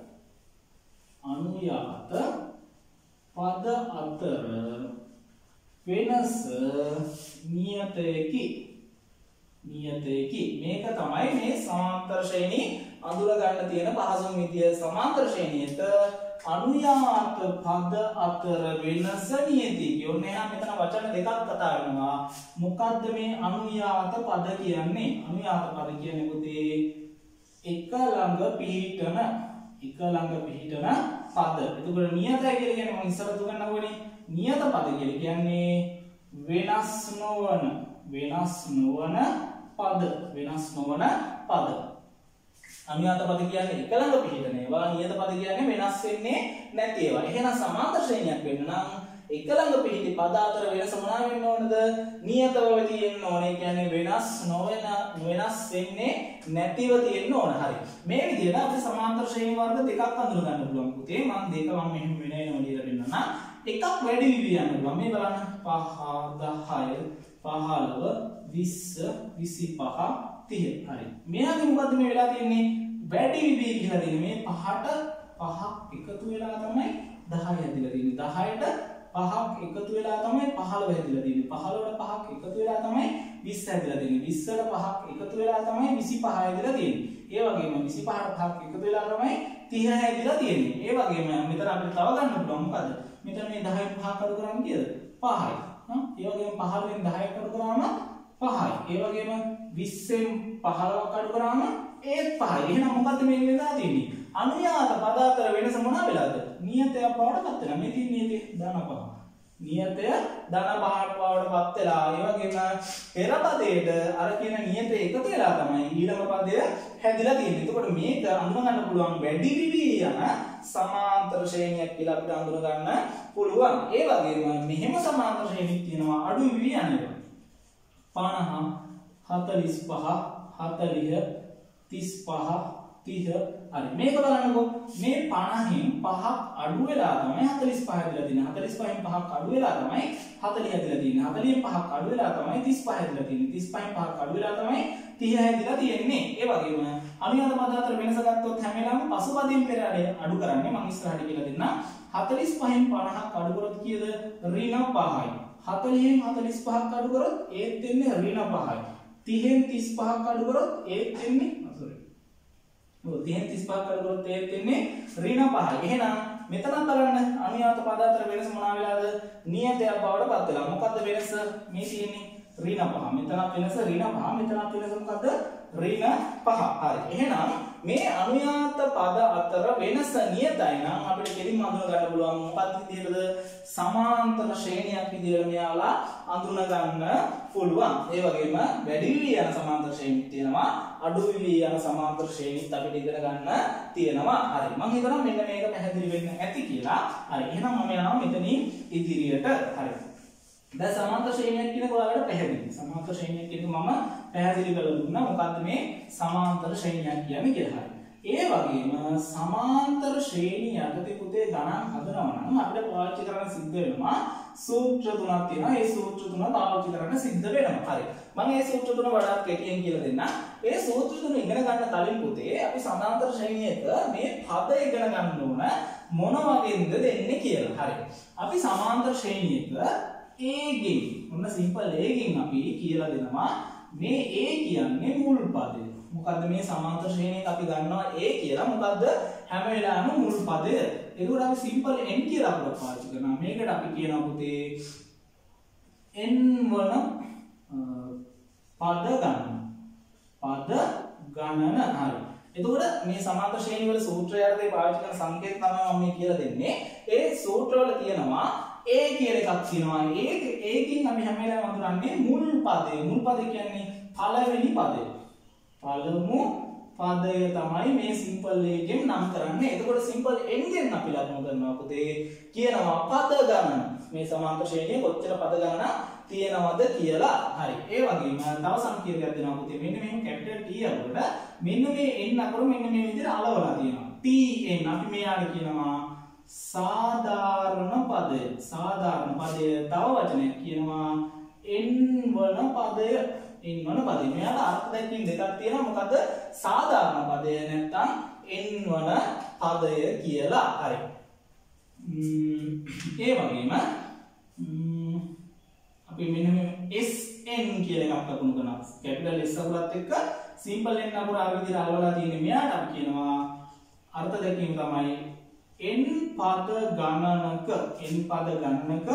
පද අතර වෙනස නියතයකි. මේක තමයි මේ සමාන්තර ශ්‍රේණි අඳුර ගන්න තියෙන පහසුම විදිය. සමාන්තර ශ්‍රේණියක අනුයාත පද අතර වෙනස නියති. ඔන්න එහෙනම් මෙතන වචන දෙකක් කතා වෙනවා. මොකද්ද මේ අනුයාත පද කියන්නේ? අනුයාත පද කියන්නේ පුතේ එක ළඟ පිහිටන පද. එතකොට නියතයි කියලා කියන්නේ මම ඉස්සර දුන්නකොනේ. නියත පද කියලා කියන්නේ වෙනස් නොවන පද. අනුයාත පද කියන්නේ එක ළඟ පිහිටන ඒවා. නියත පද කියන්නේ වෙනස් වෙන්නේ නැති ඒවා. එහෙනම් සමාන්තර ශ්‍රේණියක් වෙන්න නම් එක ළඟ පිහිටි පද අතර වෙනස මොනවා වෙන්න ඕනද? නියතව තියෙන්න ඕනේ. කියන්නේ වෙනස් වෙන්නේ නැතිව තියෙන්න ඕන. හරි. මේ විදිහට අපිට සමාන්තර ශ්‍රේණි වර්ග දෙකක් අඳුර ගන්න පුළුවන් පුතේ. මම දෙක මෙහෙම වෙනම ලියලා දෙන්නම්. එකක් වැඩි විවි යන්න පුළුවන්. මේ බලන්න 5 10 15 20 25 30. හරි. මෙයාගේ මොකද්ද මේ වෙලා තියෙන්නේ? වැඩි විවි කියලා තියෙන්නේ. මේ 5ට 5ක් එකතු වෙලා තමයි 10 හැදිලා තියෙන්නේ. 10ට 5ක් එකතු වෙලා තමයි 15 හැදිලා තියෙන්නේ. 15ට 5ක් එකතු වෙලා තමයි 20 හැදිලා තියෙන්නේ. 20ට 5ක් එකතු වෙලා තමයි 25 හැදිලා තියෙන්නේ. ඒ වගේම 25ට 5ක් එකතු වෙලා තමයි 30 හැදිලා තියෙන්නේ. ඒ වගේම මෙතන අපිට තව ගන්න පුළුවන් මොකද? මෙතන මේ 10න් 5ක් අඩු කරාම කීයද? 5යි. ඒ වගේම 15න් 10ක් අඩු කරාම 5යි. ඒ වගේම 20න් 15ක් අඩු කරාම ඒත් 5යි. එහෙනම් මොකද්ද මේ වෙලා තියෙන්නේ? අනුයාත පද අතර වෙනස මොනවා වෙලාද? නියතයක් බවට පත් වෙනවා. මේ තියෙන නියතේ ධන පහ. නියතය ධන පහට බවට පත් වෙලා ඒ වගේම පෙර පදයට අර කියන නියතේ එකතු වෙලා තමයි ඊළඟ පදය හැදිලා තියෙන්නේ. එතකොට මේක අඳුන ගන්න පුළුවන් වැඩි විවි යන සමාන්තර ශ්‍රේණියක් කියලා අපිට අඳුන ගන්න පුළුවන්. ඒ වගේම මෙහෙම සමාන්තර ශ්‍රේණියක් තියෙනවා අඩු විවි යන ඒවා. 50 45 40 35 30. හරි. මේක බලන්නකෝ. මේ 50න් 5ක් අඩු වෙලා තමයි 45 හැදිලා තියෙන්නේ. 45න් 5ක් අඩු වෙලා තමයි 40 හැදිලා තියෙන්නේ. 40න් 5ක් අඩු වෙලා තමයි 35 හැදිලා තියෙන්නේ. 35න් 5ක් අඩු වෙලා තමයි 30 හැදිලා තියෙන්නේ. ඒ වගේම අනුයාත පද අතර වෙනස ගත්තොත් හැම වෙලාවෙම පසුපදයෙන් පෙර අඩු කරන්නේ. මම ඉස්සරහට කියලා දෙන්නම්. 45න් 50ක් අඩු කරොත් කීයද? ඍණ 5යි. 40න් 45ක් අඩු කරොත් ඒත් වෙන්නේ ඍණ 5යි. 30න් 35ක් අඩු කරොත් ඒත් වෙන්නේ 30න් 35ක් අඩු කරොත් ඒත් වෙන්නේ ඍණ 5යි. එහෙනම් මෙතනත් බලන්න අනුයාත පද අතර වෙනස මොනවා වෙලාද? නියතයක් බවට පත් වෙලා. මොකද්ද වෙනස? මේ තියෙන්නේ ඍණ 5. මෙතනත් වෙනස ඍණ 5. මෙතනත් වෙනස මොකද්ද? ඍණ 5. හරි. එහෙනම් මේ අනුයාත පද අතර වෙනස නියතයි නම් අපිට කෙලින්ම අඳුන ගන්න පුළුවන් මොකක්ද විදිහටද? සමාන්තර ශ්‍රේණියක් විදිහට මෙයාලා අඳුන ගන්න පුළුවන්. ඒ වගේම වැඩි විවි යන සමාන්තර ශ්‍රේණියක් තියෙනවා. අඩු විවි යන සමාන්තර ශ්‍රේණිත් අපිට ඉගෙන ගන්න තියෙනවා. හරි. මම හිතනවා මෙන්න මේක පැහැදිලි වෙන්න ඇති කියලා. හරි. එහෙනම් මම යනවා මෙතනින් ඉදිරියට. හරි. දැන් සමාන්තර ශ්‍රේණියක් කියන ඔයාලට පැහැදිලි. සමාන්තර ශ්‍රේණියක් කියන මම පැහැදිලි කරලා දුන්නා මොකද්ද මේ සමාන්තර ශ්‍රේණියක් කියන්නේ කියලා. ඒ වගේම සමාන්තර ශ්‍රේණිය යටතේ පුතේ ගණන් හදනවා නම් අපිට පාවිච්චි කරන්න සිද්ධ වෙනවා සූත්‍ර තුනක් තියෙනවා. ඒ සූත්‍ර තුන පාවිච්චි කරන්න සිද්ධ වෙනවා. හරි. මම මේ සූත්‍ර තුන වඩාත් කෙටියෙන් කියලා දෙන්නම්. මේ සූත්‍ර තුන ඉගෙන ගන්න කලින් පුතේ අපි සමාන්තර ශ්‍රේණියක මේ පද ඉගෙන ගන්න ඕන මොන වගේද දෙන්නේ කියලා. හරි. අපි සමාන්තර ශ්‍රේණියක ඒගෙන් මොන සිම්පල් ඒගෙන් අපි කියලා දෙනවා මේ A කියන්නේ මුල් පදය. මොකද්ද මේ සමාන්තර ශ්‍රේණියක අපි ගන්නවා A කියලා. මොකද්ද හැම වෙලාවෙම මුල් පදය. ඒකට අපි සිම්පල් n කියලා අපිට පාවිච්චි කරනවා. මේකට අපි කියනවා පුතේ n වන පද ගණන. හරි. එතකොට මේ සමාන්තර ශ්‍රේණි වල සූත්‍රය යටතේ පාවිච්චි කරන සංකේත තමයි මම මේ කියලා දෙන්නේ. ඒ සූත්‍රවල තියෙනවා A කියලා එකක් තියෙනවා. ඒකෙන් අපි හැම වෙලාවෙම අඳුරන්නේ මුල් පදය. මුල් පදය කියන්නේ පළවෙනි පදය. පළමු පදය තමයි මේ සිම්පල් එකෙන් නම් කරන්නේ. එතකොට සිම්පල් n ගෙන් අපි ලබන කරනවා පුතේ කියනවා පද ගණන. මේ සමාන්තර ශ්‍රේණියේ කොච්චර පද ගණන තියෙනවද කියලා. හරි. ඒ වගේම තව සංකේතයක් දෙනවා පුතේ. මෙන්න මෙහෙම කැපිටල් T වලට මෙන්න මේ n අකුර මෙන්න මේ විදිහට අලවලා තියෙනවා. Tn අපි මෙයාට කියනවා සාධාරණ පදය. සාධාරණ පදය තව වචනයක් කියනවා n වන පදය. n වන පදය. මෙයාට අර්ථ දැක්වීම් දෙකක් තියෙනවා. මොකද සාධාරණ පදය නැත්නම් n වන පදය කියලා. හරි. ඒ වගේම අපි මෙන්න මේ SN කියලා එකක් ලකුණු කරනවා. කැපිටල් S අකුරත් එක්ක සිම්පල් n අකුර අර විදිහට අලවලා තියෙන්නේ. මෙයාට අපි කියනවා අර්ථ දැක්වීම තමයි n පද ගණනක n පද ගණනක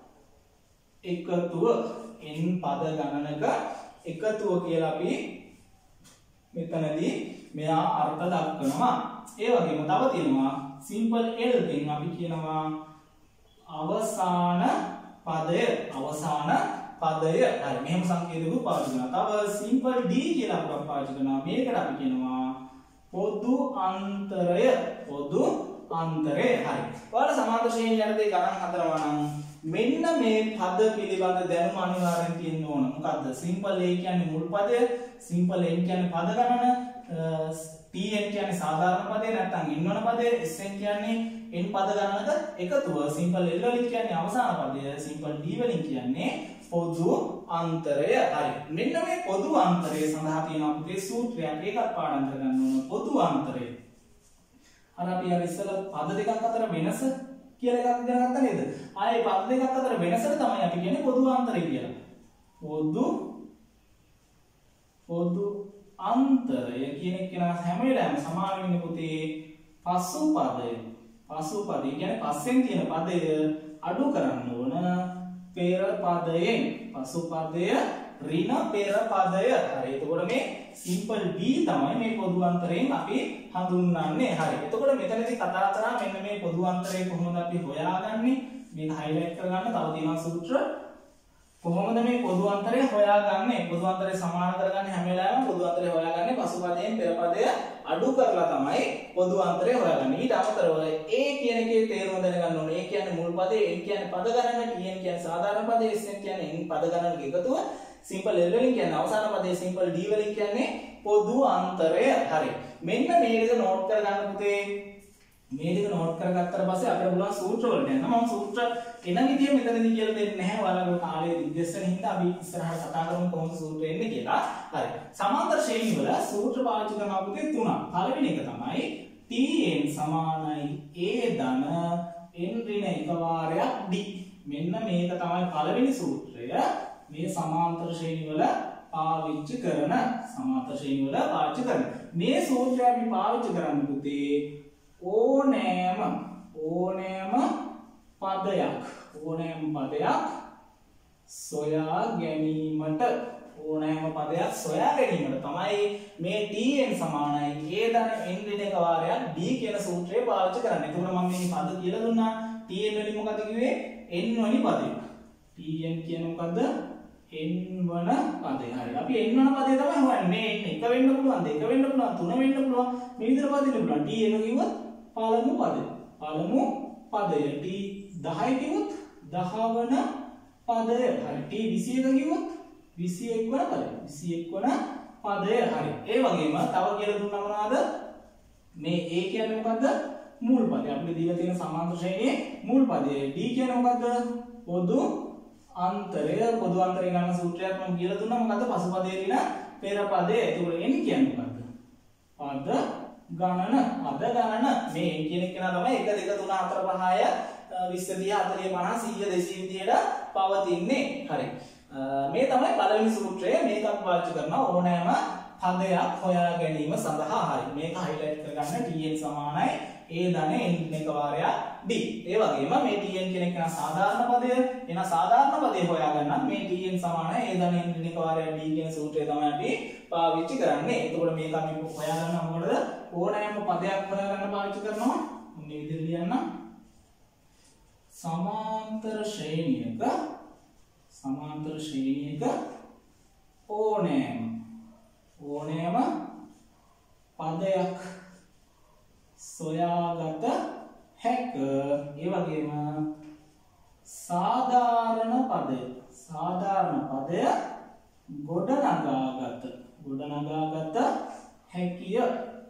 එකතුව n පද ගණනක එකතුව කියලා අපි මෙතනදී මෙයා අර්ථ දක්වනවා. ඒ වගේම තව තියෙනවා simple l එකෙන් අපි කියනවා අවසාන පදය හරි මෙහෙම සංකේතයක පාවිච්චි කරනවා. තව simple d කියලා අපිට පාවිච්චි කරනවා. මේකට අපි කියනවා පොදු අන්තරය හරි. ඔයාලා සමාන්තර ශ්‍රේණිය යටතේ ගණන් හදනවා නම් මෙන්න මේ පද පිළිබඳ දැනුම අනිවාර්යෙන් තියෙන්න ඕන. මොකද්ද? simple a කියන්නේ මුල් පදය, simple n කියන්නේ පද ගණන, tn කියන්නේ සාධාරණ පදේ නැත්නම් n වන පදේ, sn කියන්නේ n පද ගණනක එකතුව, simple l වලින් කියන්නේ අවසාන පදය, simple d වලින් කියන්නේ පොදු අන්තරය. හරි. මෙන්න මේ පොදු අන්තරය සඳහා තියෙන අපේ සූත්‍රයක් ඒකත් පාඩම් කරගන්න ඕන. පොදු අන්තරය. අර අපි අර ඉස්සෙල්ලා පද දෙකක් අතර වෙනස කියලා එකක් ඉගෙන ගත්තා නේද? ආයේ පද දෙකක් අතර වෙනසට තමයි අපි කියන්නේ පොදු අන්තරය කියලා. පොදු අන්තරය කියන එක හැම වෙලාවෙම සමාන වෙන්නේ පුතේ පසු පදය. කියන්නේ පස්සෙන් තියෙන පදය අඩු කරන්න ඕන පෙර පදයෙන්. පසු පදය ඍණ පෙර පදය. හරි. එතකොට මේ simple b තමයි මේ පොදු අන්තරයෙන් අපි හඳුන්වන්නේ. හරි. එතකොට මෙතනදී කතා කරා මෙන්න මේ පොදු අන්තරය කොහොමද අපි හොයාගන්නේ? මේක highlight කරගන්න. තව තියෙනවා සූත්‍ර. කොහොමද මේ පොදු අන්තරය හොයාගන්නේ? පොදු අන්තරය සමාන කරගන්නේ හැම වෙලාවෙම පොදු අන්තරය හොයාගන්නේ පසු පදයෙන් පෙර පදය අඩු කරලා තමයි පොදු අන්තරය හොයාගන්නේ. ඊට අමතරව a කියන එකේ තේරුම දැනගන්න ඕනේ. a කියන්නේ මුල් පදේ, n කියන්නේ පද ගණන, tn කියන්නේ සාධාරණ පදේ, sn කියන්නේ n පද ගණනක එකතුව, simple l වලින් කියන්නේ අවසාන පදේ, simple d වලින් කියන්නේ පොදු අන්තරය. හරි. මෙන්න මේ ටික නෝට් කරගන්න පුතේ. මේ ටික නෝට් කරගත්තට පස්සේ අපිට පුළුවන් සූත්‍ර වලට යන්න. මම සූත්‍ර එන විදිය මෙතනදී කියලා දෙන්නේ නැහැ. ඔයාලගේ කාලේ විද්‍යාවෙන් හින්දා අපි ඉස්සරහට කතා කරමු කොහොමද සූත්‍ර එන්නේ කියලා. හරි. සමාන්තර ශ්‍රේණි වල සූත්‍ර පාවිච්චි කරන අපිට තුනක්. පළවෙනි එක තමයි tn සමානයි a ධන n ඍණ එක වාරයක් d. මෙන්න මේක තමයි පළවෙනි සූත්‍රය. මේ සමාන්තර ශ්‍රේණි වල පාවිච්චි කරන මේ සූත්‍රය අපි පාවිච්චි කරන්නේ පුතේ ඕනෑම පදයක් සොයා ගැනීමට තමයි මේ tn සමානයි a ධන n ඍණ එක වාරයක් d කියන සූත්‍රය පාවිච්චි කරන්නේ. එතකොට මම මේ පද කියලා දුන්නා. tn වලින් මොකද කිව්වේ? n වනි පදේ. tn කියන්නේ මොකද්ද? n වන පදේ. හරි. අපි n වන පදේ තමයි හොයන්නේ. මේ n එක වෙන්න පුළුවන්, දෙක වෙන්න පුළුවන්, තුන වෙන්න පුළුවන්. මේ විදිහට පදින්න පුළුවන්. t එක කිව්වොත් පළමු පදය. t 10 කිව්වොත් 10 වන පදය. හරි. t 21 කිව්වොත් 21 වන පදය. හරි. ඒ වගේම තව කියලා දුන්නා මොනවද? මේ a කියන්නේ මොකද්ද? මුල් පදය. අපිට දීලා තියෙන සමාන්තර ශ්‍රේණියේ මුල් පදය. d කියන්නේ මොකද්ද? පොදු අන්තරය ගන්න සූත්‍රයක් මම කියලා දුන්නා. මොකද්ද? පසුපදයේ තියෙන පෙර පදේ. ඒකෝල n කියන්නේ මොකද්ද? පද ගණන. මේ n කියන එක තමයි 1 2 3 4 5 6 20 30 40 50 100 200 විදියට පවතින්නේ. හරි. මේ තමයි පළවෙනි සූත්‍රය. මේකත් පාවිච්චි කරනවා ඕනෑම පදයක් හොයා ගැනීම සඳහා. හරි. මේක highlight කරගන්න. tn සමානයි a ධන n එක වාරයක් d. ඒ වගේම මේ tn කියන එක සාධාරණ පදය. එන සාධාරණ පදේ හොයාගන්නත් මේ tn සමානයි a ධන n එක වාරයක් d කියන සූත්‍රය තමයි අපි පාවිච්චි කරන්නේ. එතකොට මේක අපි හොයාගන්න මොකටද? ඕනෑම පදයක් හොයාගන්න පාවිච්චි කරනවා. මේ විදිහට ලියන්න. සමාන්තර ශ්‍රේණියක ඕනෑම පදයක් සොයාගත හැක. ඒ වගේම සාධාරණ පදය ගොඩනගාගත හැකිය.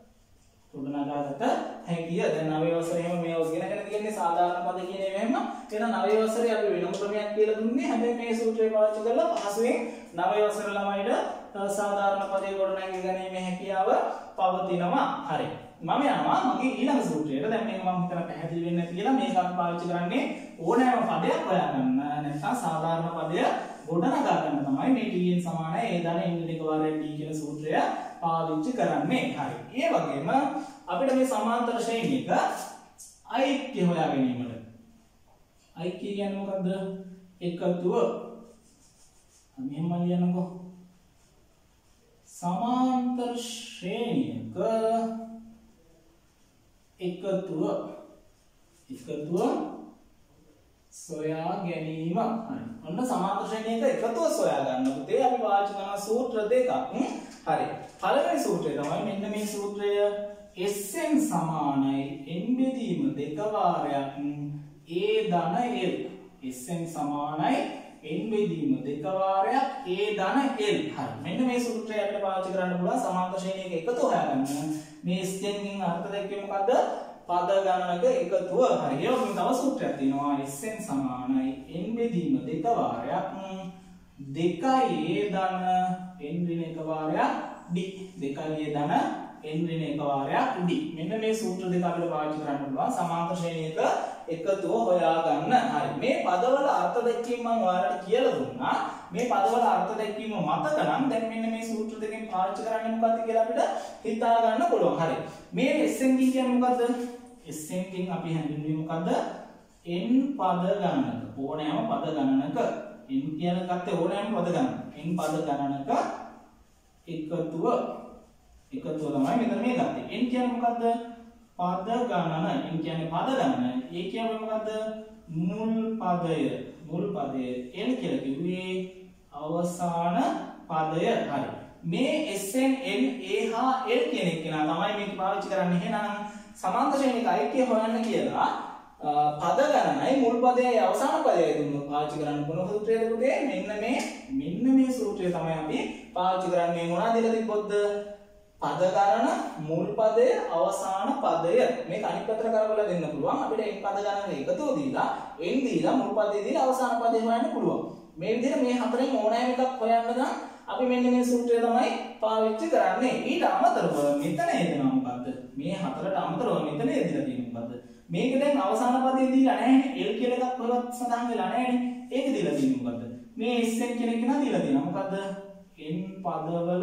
දැන් නවයේ වසරේ එහෙම මේ ඔස්ගෙනගෙන තියෙන්නේ සාධාරණ පද කියන ඒවා එහෙම. එහෙනම් නවයේ වසරේ අපි වෙනම ක්‍රමයක් කියලා දුන්නේ. හැබැයි මේ සූත්‍රය පාවිච්චි කරලා පහසුවෙන් නවයේ වසර ළමයිට සාධාරණ පදේ ගොඩනගා ගැනීමේ හැකියාව පවතිනවා. හරි. මම යනවා මගේ ඊළඟ සූත්‍රයට. දැන් මේක මම හිතන පැහැදිලි වෙන්නේ නැති කියලා මේකත් පාවිච්චි කරන්නේ ඕනෑම පදයක් හොයාගන්න. නැත්නම් සාධාරණ පදය ගොඩනගා ගන්න තමයි මේ tn සමානයි a ධන n එක වාරයක් d කියන සූත්‍රය පාවිච්චි කරන්නේ. හරි. ඒ වගේම අපිට මේ සමාන්තර ශ්‍රේණියක ඓක්‍ය හොයා ගැනීමට. ඓක්‍ය කියන්නේ මොකද්ද? එකතුව. මෙහෙම ලියනකො. සමාන්තර ශ්‍රේණියක එකතුව සොයා ගැනීම. හරි. ඔන්න සමාන්තර ශ්‍රේණියක එකතුව සොයා ගන්න පුතේ අපි පාවිච්චි කරන සූත්‍ර දෙකක්. හරි. පළවෙනි සූත්‍රය තමයි මෙන්න මේ සූත්‍රය. Sn සමානයි n බෙදීම දෙක වාරයක් a ධන l. Sn සමානයි n බෙදීම දෙක වාරයක් a ධන l. හරි. මෙන්න මේ සූත්‍රය අපිට පාවිච්චි කරන්න පුළුවන් සමාන්තර ශ්‍රේණියක එකතුව හොයාගන්න. මේ Sn කින් අර්ථ දැක්වේ මොකද්ද? පද ගණනක එකතුව. හරි. ඒ වගේම තව සූත්‍රයක් තියෙනවා. Sn සමානයි n බෙදීම දෙක වාරයක් 2a ධන n ඍණ එක වාරයක් d. 2a ධන n ඍණ එක වාරයක් d. මෙන්න මේ සූත්‍ර දෙක අපිට පාවිච්චි කරන්න පුළුවන් සමාන්තර ශ්‍රේණියක එකතුව හොයාගන්න. හරි. මේ පදවල අර්ථ දැක්වීම මම ඔයාලට කියලා දුන්නා. මේ පදවල අර්ථ දැක්වීම මතක නම් දැන් මෙන්න මේ සූත්‍ර දෙකෙන් පාවිච්චි කරන්නේ මොකක්ද කියලා අපිට හිතා ගන්න පුළුවන්. හරි. මේ Sn කියන්නේ මොකද්ද? Sn කින් අපි හඳුන්වන්නේ මොකද්ද? n පද ගණනක. ඕනෑම පද ගණනක n කියන කත්තේ ඕනෑම පද ගණනක. n පද ගණනක එකතුව තමයි මෙතන මේ ගත්තේ. n කියන්නේ මොකද්ද? පද ගණන. n කියන්නේ පද ගණන. a කියන්නේ මොකද්ද? මුල් පදය. l කියලා කිව්වේ අවසාන පදය. හරි. මේ Sn n a හා l කියන එක තමයි මේක පාවිච්චි කරන්නේ. එහෙනම් සමාන්තර ශ්‍රේණික ඓක්‍ය හොයන්න කියලා පද ගණනයි මුල් පදයයි අවසාන පදයයි දුන්නොත් පාවිච්චි කරන්න මොන සූත්‍රයද පුතේ? මෙන්න මේ සූත්‍රය තමයි අපි පාවිච්චි කරන්නේ. මොනවද කියලා තිබ්බොත්ද? පද ගණන, මුල් පදය, අවසාන පදය. මේක අනිත් පැත්තට කරවලා දෙන්න පුළුවන්. අපිට n පද ගණන එකතුව දීලා n දීලා මුල් පදේ දීලා අවසාන පදේ හොයන්න පුළුවන්. මේ විදිහට මේ හතරෙන් ඕනෑම එකක් හොයන්න නම් අපි මෙන්න මේ සූත්‍රය තමයි පාවිච්චි කරන්නේ. ඊට අමතරව මෙතන එදෙනවා මොකද්ද? මේ හතරට අමතරව මෙතන එදිලා තියෙන්නේ මොකද්ද? මේක දැන් අවසාන පදේ දීලා නැහැනේ. l කියලා එකක් කොහෙවත් සඳහන් වෙලා නැහැනේ. ඒක දීලා තියෙන්නේ මොකද්ද? මේ Sn කියන එක නා දීලා තියෙනවා. මොකද්ද? n පදවල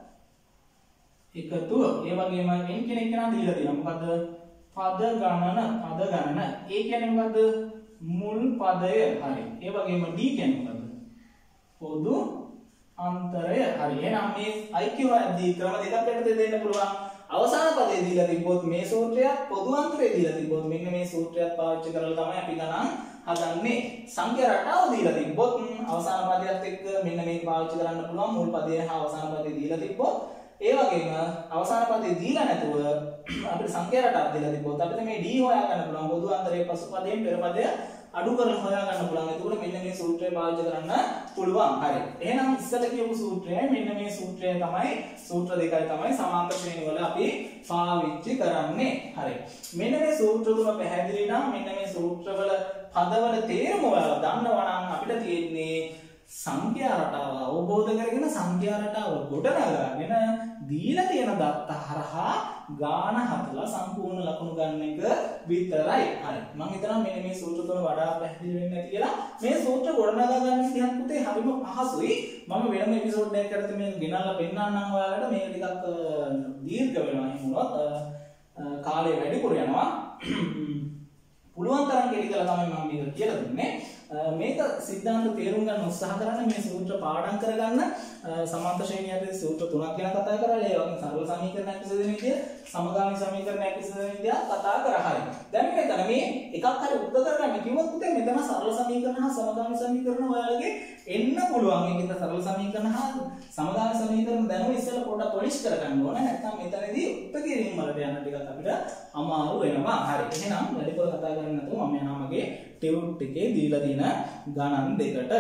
එකතුව. ඒ වගේම n කියන එක නා දීලා තියෙනවා. මොකද්ද? පද ගණන. a කියන්නේ මොකද්ද? මුල් පදය. හරි. ඒ වගේම d කියන්නේ මොකද්ද? පොදු අන්තරය. හරි. එහෙනම් මේ ඓක්‍ය හොයද්දී ක්‍රම දෙකක් යටතේ දෙන්න පුළුවන්. අවසාන පදේ දීලා තිබ්බොත් මේ සූත්‍රයත් පොදු අන්තරය දීලා තිබ්බොත් මෙන්න මේ සූත්‍රයත් පාවිච්චි කරලා තමයි අපි ගණන් හදන්නේ. සංඛ්‍යා රටාව දීලා තිබ්බොත් අවසාන පදයට එක්ක මෙන්න මේක පාවිච්චි කරන්න පුළුවන්. මුල් පදය හා අවසාන පදේ දීලා තිබ්බොත් ඒ වගේම අවසාන පදේ දීලා නැතුව අපිට සංඛ්‍යා රටාව දීලා තිබ්බොත් අපිට මේ d හොයා ගන්න පුළුවන්. පොදු අන්තරයේ පසු පදයෙන් පෙර පදය අඩු කරලා හොයා ගන්න පුළුවන්. එතකොට මෙන්න මේ සූත්‍රය පාවිච්චි කරන්න පුළුවන්. හරි. එහෙනම් ඉස්සර කියපු සූත්‍රයයි මෙන්න මේ සූත්‍රය තමයි සූත්‍ර දෙකයි තමයි සමාන්තර ශ්‍රේණි වල අපි පාවිච්චි කරන්නේ. හරි. මෙන්න මේ සූත්‍ර තුන පැහැදිලි නම් මෙන්න මේ සූත්‍රවල පදවල තේරුම ඔයාලා දන්නවා නම් අපිට තියෙන්නේ සංඛ්‍යා රටාව අවබෝධ කරගෙන සංඛ්‍යා රටාව ගොඩනගාගෙන දීලා තියෙන දත්ත හරහා ගාන හදලා සම්පූර්ණ ලකුණු ගන්න එක විතරයි. හරි. මම හිතනවා මෙන්න මේ සූත්‍ර තුන වඩා පැහැදිලි වෙන්නේ නැති කියලා. මේ සූත්‍ර ගොඩනගා ගන්න විදිහත් පුතේ හරිම පහසුයි. මම වෙනම එපිසෝඩ් එකකට මේක ගෙනල්ලා පෙන්නන්නම් ඔයාලට. මේක ටිකක් දීර්ඝ වෙනවා. එහෙම වුණොත් කාලය වැඩිපුර යනවා. පුළුවන් තරම් කෙටි කරලා තමයි මම මේක කියලා දුන්නේ. මේක සිද්ධාන්ත තේරුම් ගන්න උත්සාහ කරන්න. මේ සූත්‍ර පාඩම් කරගන්න. සමාන්තර ශ්‍රේණියට සූත්‍ර තුනක් ගැන කතා කරලා ඒ වගේ සරල සමීකරණයක් විසඳන විදිය, සමගාමී සමීකරණයක් විසඳන විදිය කතා කරා. හරි. දැන් මෙතන මේ එකක් හරි උත්තර කරගන්න කිව්වොත් පුතේ මෙතන සරල සමීකරණ හා සමගාමී සමීකරණ ඔයාලගේ එන්න පුළුවන්. ඒකෙන් සරල සමීකරණ හා සමගාමී සමීකරණ දැනුම ඉස්සෙල්ලා පොඩ්ඩක් පොලිෂ් කරගන්න ඕනේ. නැත්නම් මෙතනදී උත්තර කිරීම වලට යන ටිකක් අපිට අමාරු වෙනවා. හරි. එහෙනම් වැඩිපුර කතා කරන්නේ නැතුව මම යනවා මගේ ටියුට් එකේ දීලා තියෙන ගණන් දෙකට.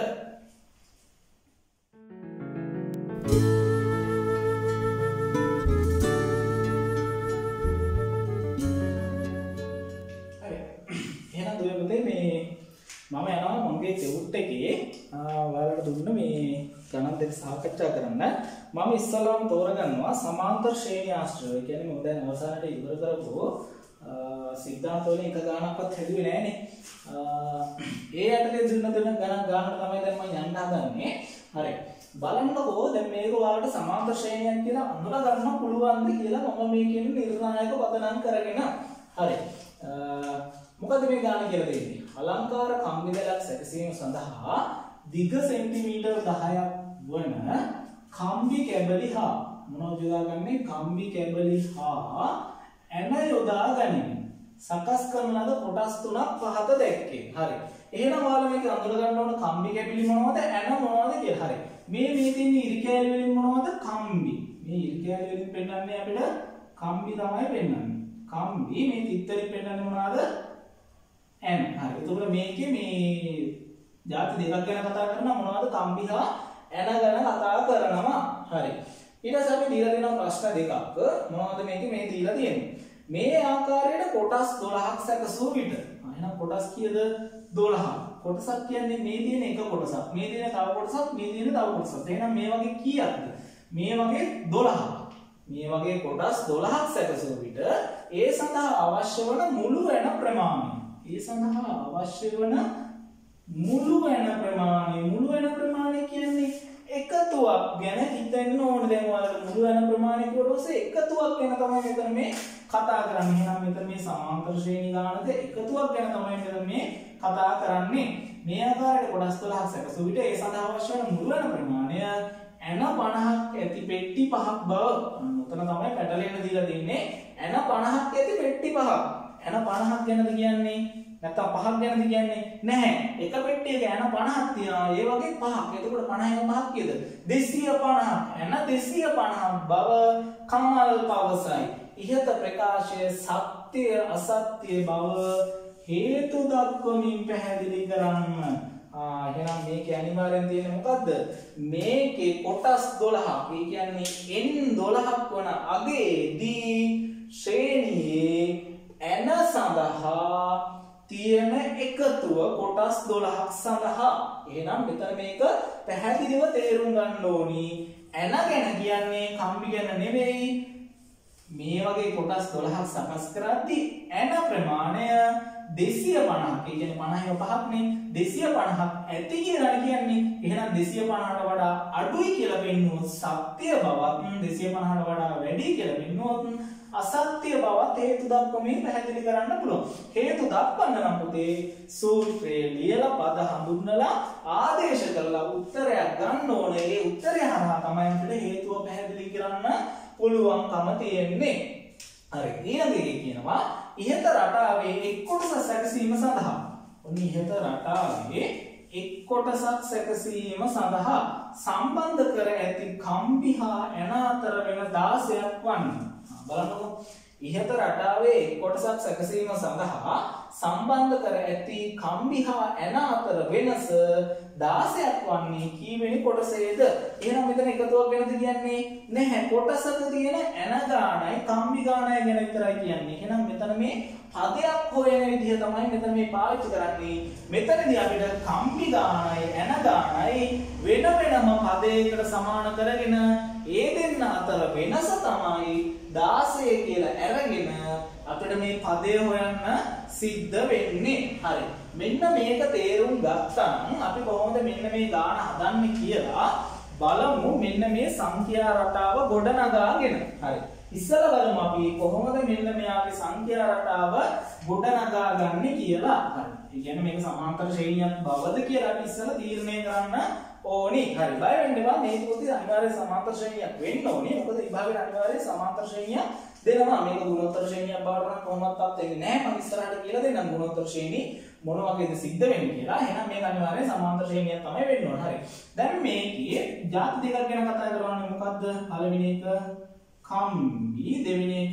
මම යනවා මගේ ටියුට් එකේ ඔයාලට දුන්න මේ ගණන් දෙක සාකච්ඡා කරන්න. මම ඉස්සලාම තෝරගන්නවා සමාන්තර ශ්‍රේණි ආශ්‍රය. ඒ කියන්නේ මම දැන් අවසානයේ ඉවර කරපු සිද්ධාන්ත වලින් එක ගණනක්වත් හැදුවේ නෑනේ. ඒ යටතේ දුන්න ගණන් තමයි දැන් මම යන්න හදන්නේ. හරි. බලන්නකෝ දැන් මේක ඔයාලට සමාන්තර ශ්‍රේණියක් කියලා අඳුර ගන්න පුළුවන්ද කියලා මම මේ කියන නිර්ණායක පදනම් කරගෙන. හරි. මොකද මේ ගාන කියලා දෙන්නේ? අලංකාර කම්බිදලක් සැකසීම සඳහා දිග සෙන්ටිමීටර් 10ක් වන කම්බි කැබලි හා මොනවද යොදාගන්නේ? කම්බි කැබලි හා ඇන යොදා ගනිමින් සකස් කරන ලද කොටස් තුනක් පහත දැක්කේ. හරි. එහෙනම් ඔයාලා මේක අඳුර ගන්න ඕන කම්බි කැබලි මොනවද? ඇන මොනවද කියලා. හරි. මේ තියෙන ඉරි කැලි වලින් මොනවද? කම්බි. මේ ඉරි කැලි වලින් පෙන්නන්නේ අපිට කම්බි තමයි පෙන්නන්නේ. කම්බි මේ තිත්තරින් පෙන්නන්නේ මොනවද? ඇන. හරි. එතකොට මේකේ මේ ಜಾති දෙකක් ගැන කතා කරනවා මොනවද? කම්බි හා ඇන ගැන කතා කරනවා. හරි. ඊට පස්සේ අපි දීලා දෙන ප්‍රශ්න දෙකක් මොනවද මේකේ මේ දීලා තියෙන්නේ? මේ ආකාරයට කොටස් 12ක් සැකසූ විට. එහෙනම් කොටස් කීයද? 12. කොටසක් කියන්නේ මේ තියෙන එක කොටසක්. මේ තියෙන තව කොටසක්, මේ තියෙන තව කොටසක්. එහෙනම් මේ වගේ කීයක්ද? මේ වගේ 12ක්. මේ වගේ කොටස් 12ක් සැකසූ විට ඒ සඳහා අවශ්‍ය වන මුළු වෙන ප්‍රමාණය. ඒ සඳහා අවශ්‍ය වන මුළු වෙන ප්‍රමාණය කියන්නේ එකතුවක් ගැන හිතන්න ඕන. දැන් ඔයාලට මුළු වෙන ප්‍රමාණය කියනකොට එකතුවක් ගැන තමයි මෙතන මේ කතා කරන්නේ. එහෙනම් මෙතන මේ සමාන්තර ශ්‍රේණි ගානක එකතුවක් ගැන තමයි මෙතන මේ කතා කරන්නේ. මේ ආකාරයට කොටස් 12ක් සැකසූ විට ඒ සඳහා අවශ්‍ය වන මුළු වෙන ප්‍රමාණය ඇන 50ක් ඇති පෙට්ටි 5ක් බව. උතන තමයි පැටලෙන්න දීලා තින්නේ. ඇන 50ක් ඇති පෙට්ටි 5ක්. ඇන 50ක් ගැනද කියන්නේ? නැත්නම් 5ක් ගැනද කියන්නේ? නැහැ. එක පෙට්ටියක ඇන 50ක් තියෙනවා. ඒ වගේ 5ක්. එතකොට 50 5ක් කීයද? 250ක්. ඇන 250ක් බව කමල් පවසයි. ඉහත ප්‍රකාශය සත්‍ය අසත්‍ය බව හේතු දක්වමින් පැහැදිලි කරන්න. එහෙනම් මේකේ අනිවාර්යෙන් තියෙන්නේ මොකද්ද? මේකේ කොටස් 12ක්. ඒ කියන්නේ n 12ක් වන අගේදී ශ්‍රේණියේ n සඳහා තියෙන එකතුව කොටස් 12ක් සඳහා. එහෙනම් මෙතන මේක පැහැදිලිව තේරුම් ගන්න ඕනි. n ගැන කියන්නේ කම්බි ගැන නෙමෙයි. මේ වගේ කොටස් 12ක් සකස් කරද්දී n ප්‍රමාණය 250ක්. ඒ කියන්නේ 50ක 5ක්නේ. 250ක් ඇති කියලා කියන්නේ. එහෙනම් 250ට වඩා අඩුයි කියලා පෙන්නුවොත් සත්‍ය බවත් 250ට වඩා වැඩි කියලා පෙන්නුවොත් අසත්‍ය බවත් හේතු දක්වමින් පැහැදිලි කරන්න පුළුවන්. හේතු දක්වන්න නම් පුතේ සූත්‍රයේ ලියලා පද හඳුන්වලා ආදේශ කරලා උත්තරයක් ගන්න ඕනේ. ඒ උත්තරය හරහා තමයි අපිට හේතුව පැහැදිලි කරන්න පුළුවන්කම තියෙන්නේ. හරි. ඊළඟ එකේ කියනවා ඉහත රටාවේ එක් කොටසක් සැකසීම සඳහා. ඔන්න ඉහත රටාවේ එක් කොටසක් සැකසීම සඳහා සම්බන්ධ කර ඇති කම්බි හා ඇන අතර වෙන 16ක් වන්නේ. බලන්නකො. ඉහත රටාවේ එක් කොටසක් සැකසීම සඳහා සම්බන්ධ කර ඇති කම්බි හා ඇන අතර වෙනස 16ක් වන්නේ කීවෙනි කොටසේද? එහෙනම් මෙතන එකතුවක් ගැනද කියන්නේ නැහැ. කොටසක තියෙන ඇන ගානයි කම්බි ගානයි ගැන විතරයි කියන්නේ. එහෙනම් මෙතන මේ පදයක් හොයන විදිහ තමයි මෙතන මේ පාවිච්චි කරන්නේ. මෙතනදී අපිට කම්බි ගානයි ඇන ගානයි වෙන වෙනම පදයකට සමාන කරගෙන ඒ දෙන්න අතර වෙනස තමයි 16 කියලා අරගෙන අපිට මේ පදය හොයන්න සිද්ධ වෙන්නේ. හරි. මෙන්න මේක තේරුම් ගත්තා නම් අපි කොහොමද මෙන්න මේ ගාන හදන්නේ කියලා බලමු. මෙන්න මේ සංඛ්‍යා රටාව ගොඩනගාගෙන. හරි. ඉස්සෙල්ලා බලමු අපි කොහොමද මෙන්න මෙයාගේ සංඛ්‍යා රටාව ගොඩනගා ගන්න කියලා. හරි. ඒ කියන්නේ මේක සමාන්තර ශ්‍රේණියක් බවද කියලා අපි ඉස්සෙල්ලා තීරණය කරන්න ඕනි. හරි. බය වෙන්න එපා. මේක පොතේ අනිවාර්ය සමාන්තර ශ්‍රේණියක් වෙන්න ඕනේ. මොකද විභාගයේ අනිවාර්ය සමාන්තර ශ්‍රේණියක් දෙනවා. මේක ගුණෝත්තර ශ්‍රේණියක් බවට නම් කොහොමවත් වෙන්නේ නැහැ. මම ඉස්සරහට කියලා දෙන්නම් ගුණෝත්තර ශ්‍රේණි මොන වගේද සිද්ධ වෙන්නේ කියලා. එහෙනම් මේක අනිවාර්ය සමාන්තර ශ්‍රේණියක් තමයි වෙන්න ඕන. හරි. දැන් මේකේ ಜಾති දෙකක් ගැන කතා කරන්නේ මොකද්ද? පළවෙනි එක කම්බි, දෙවෙනි එක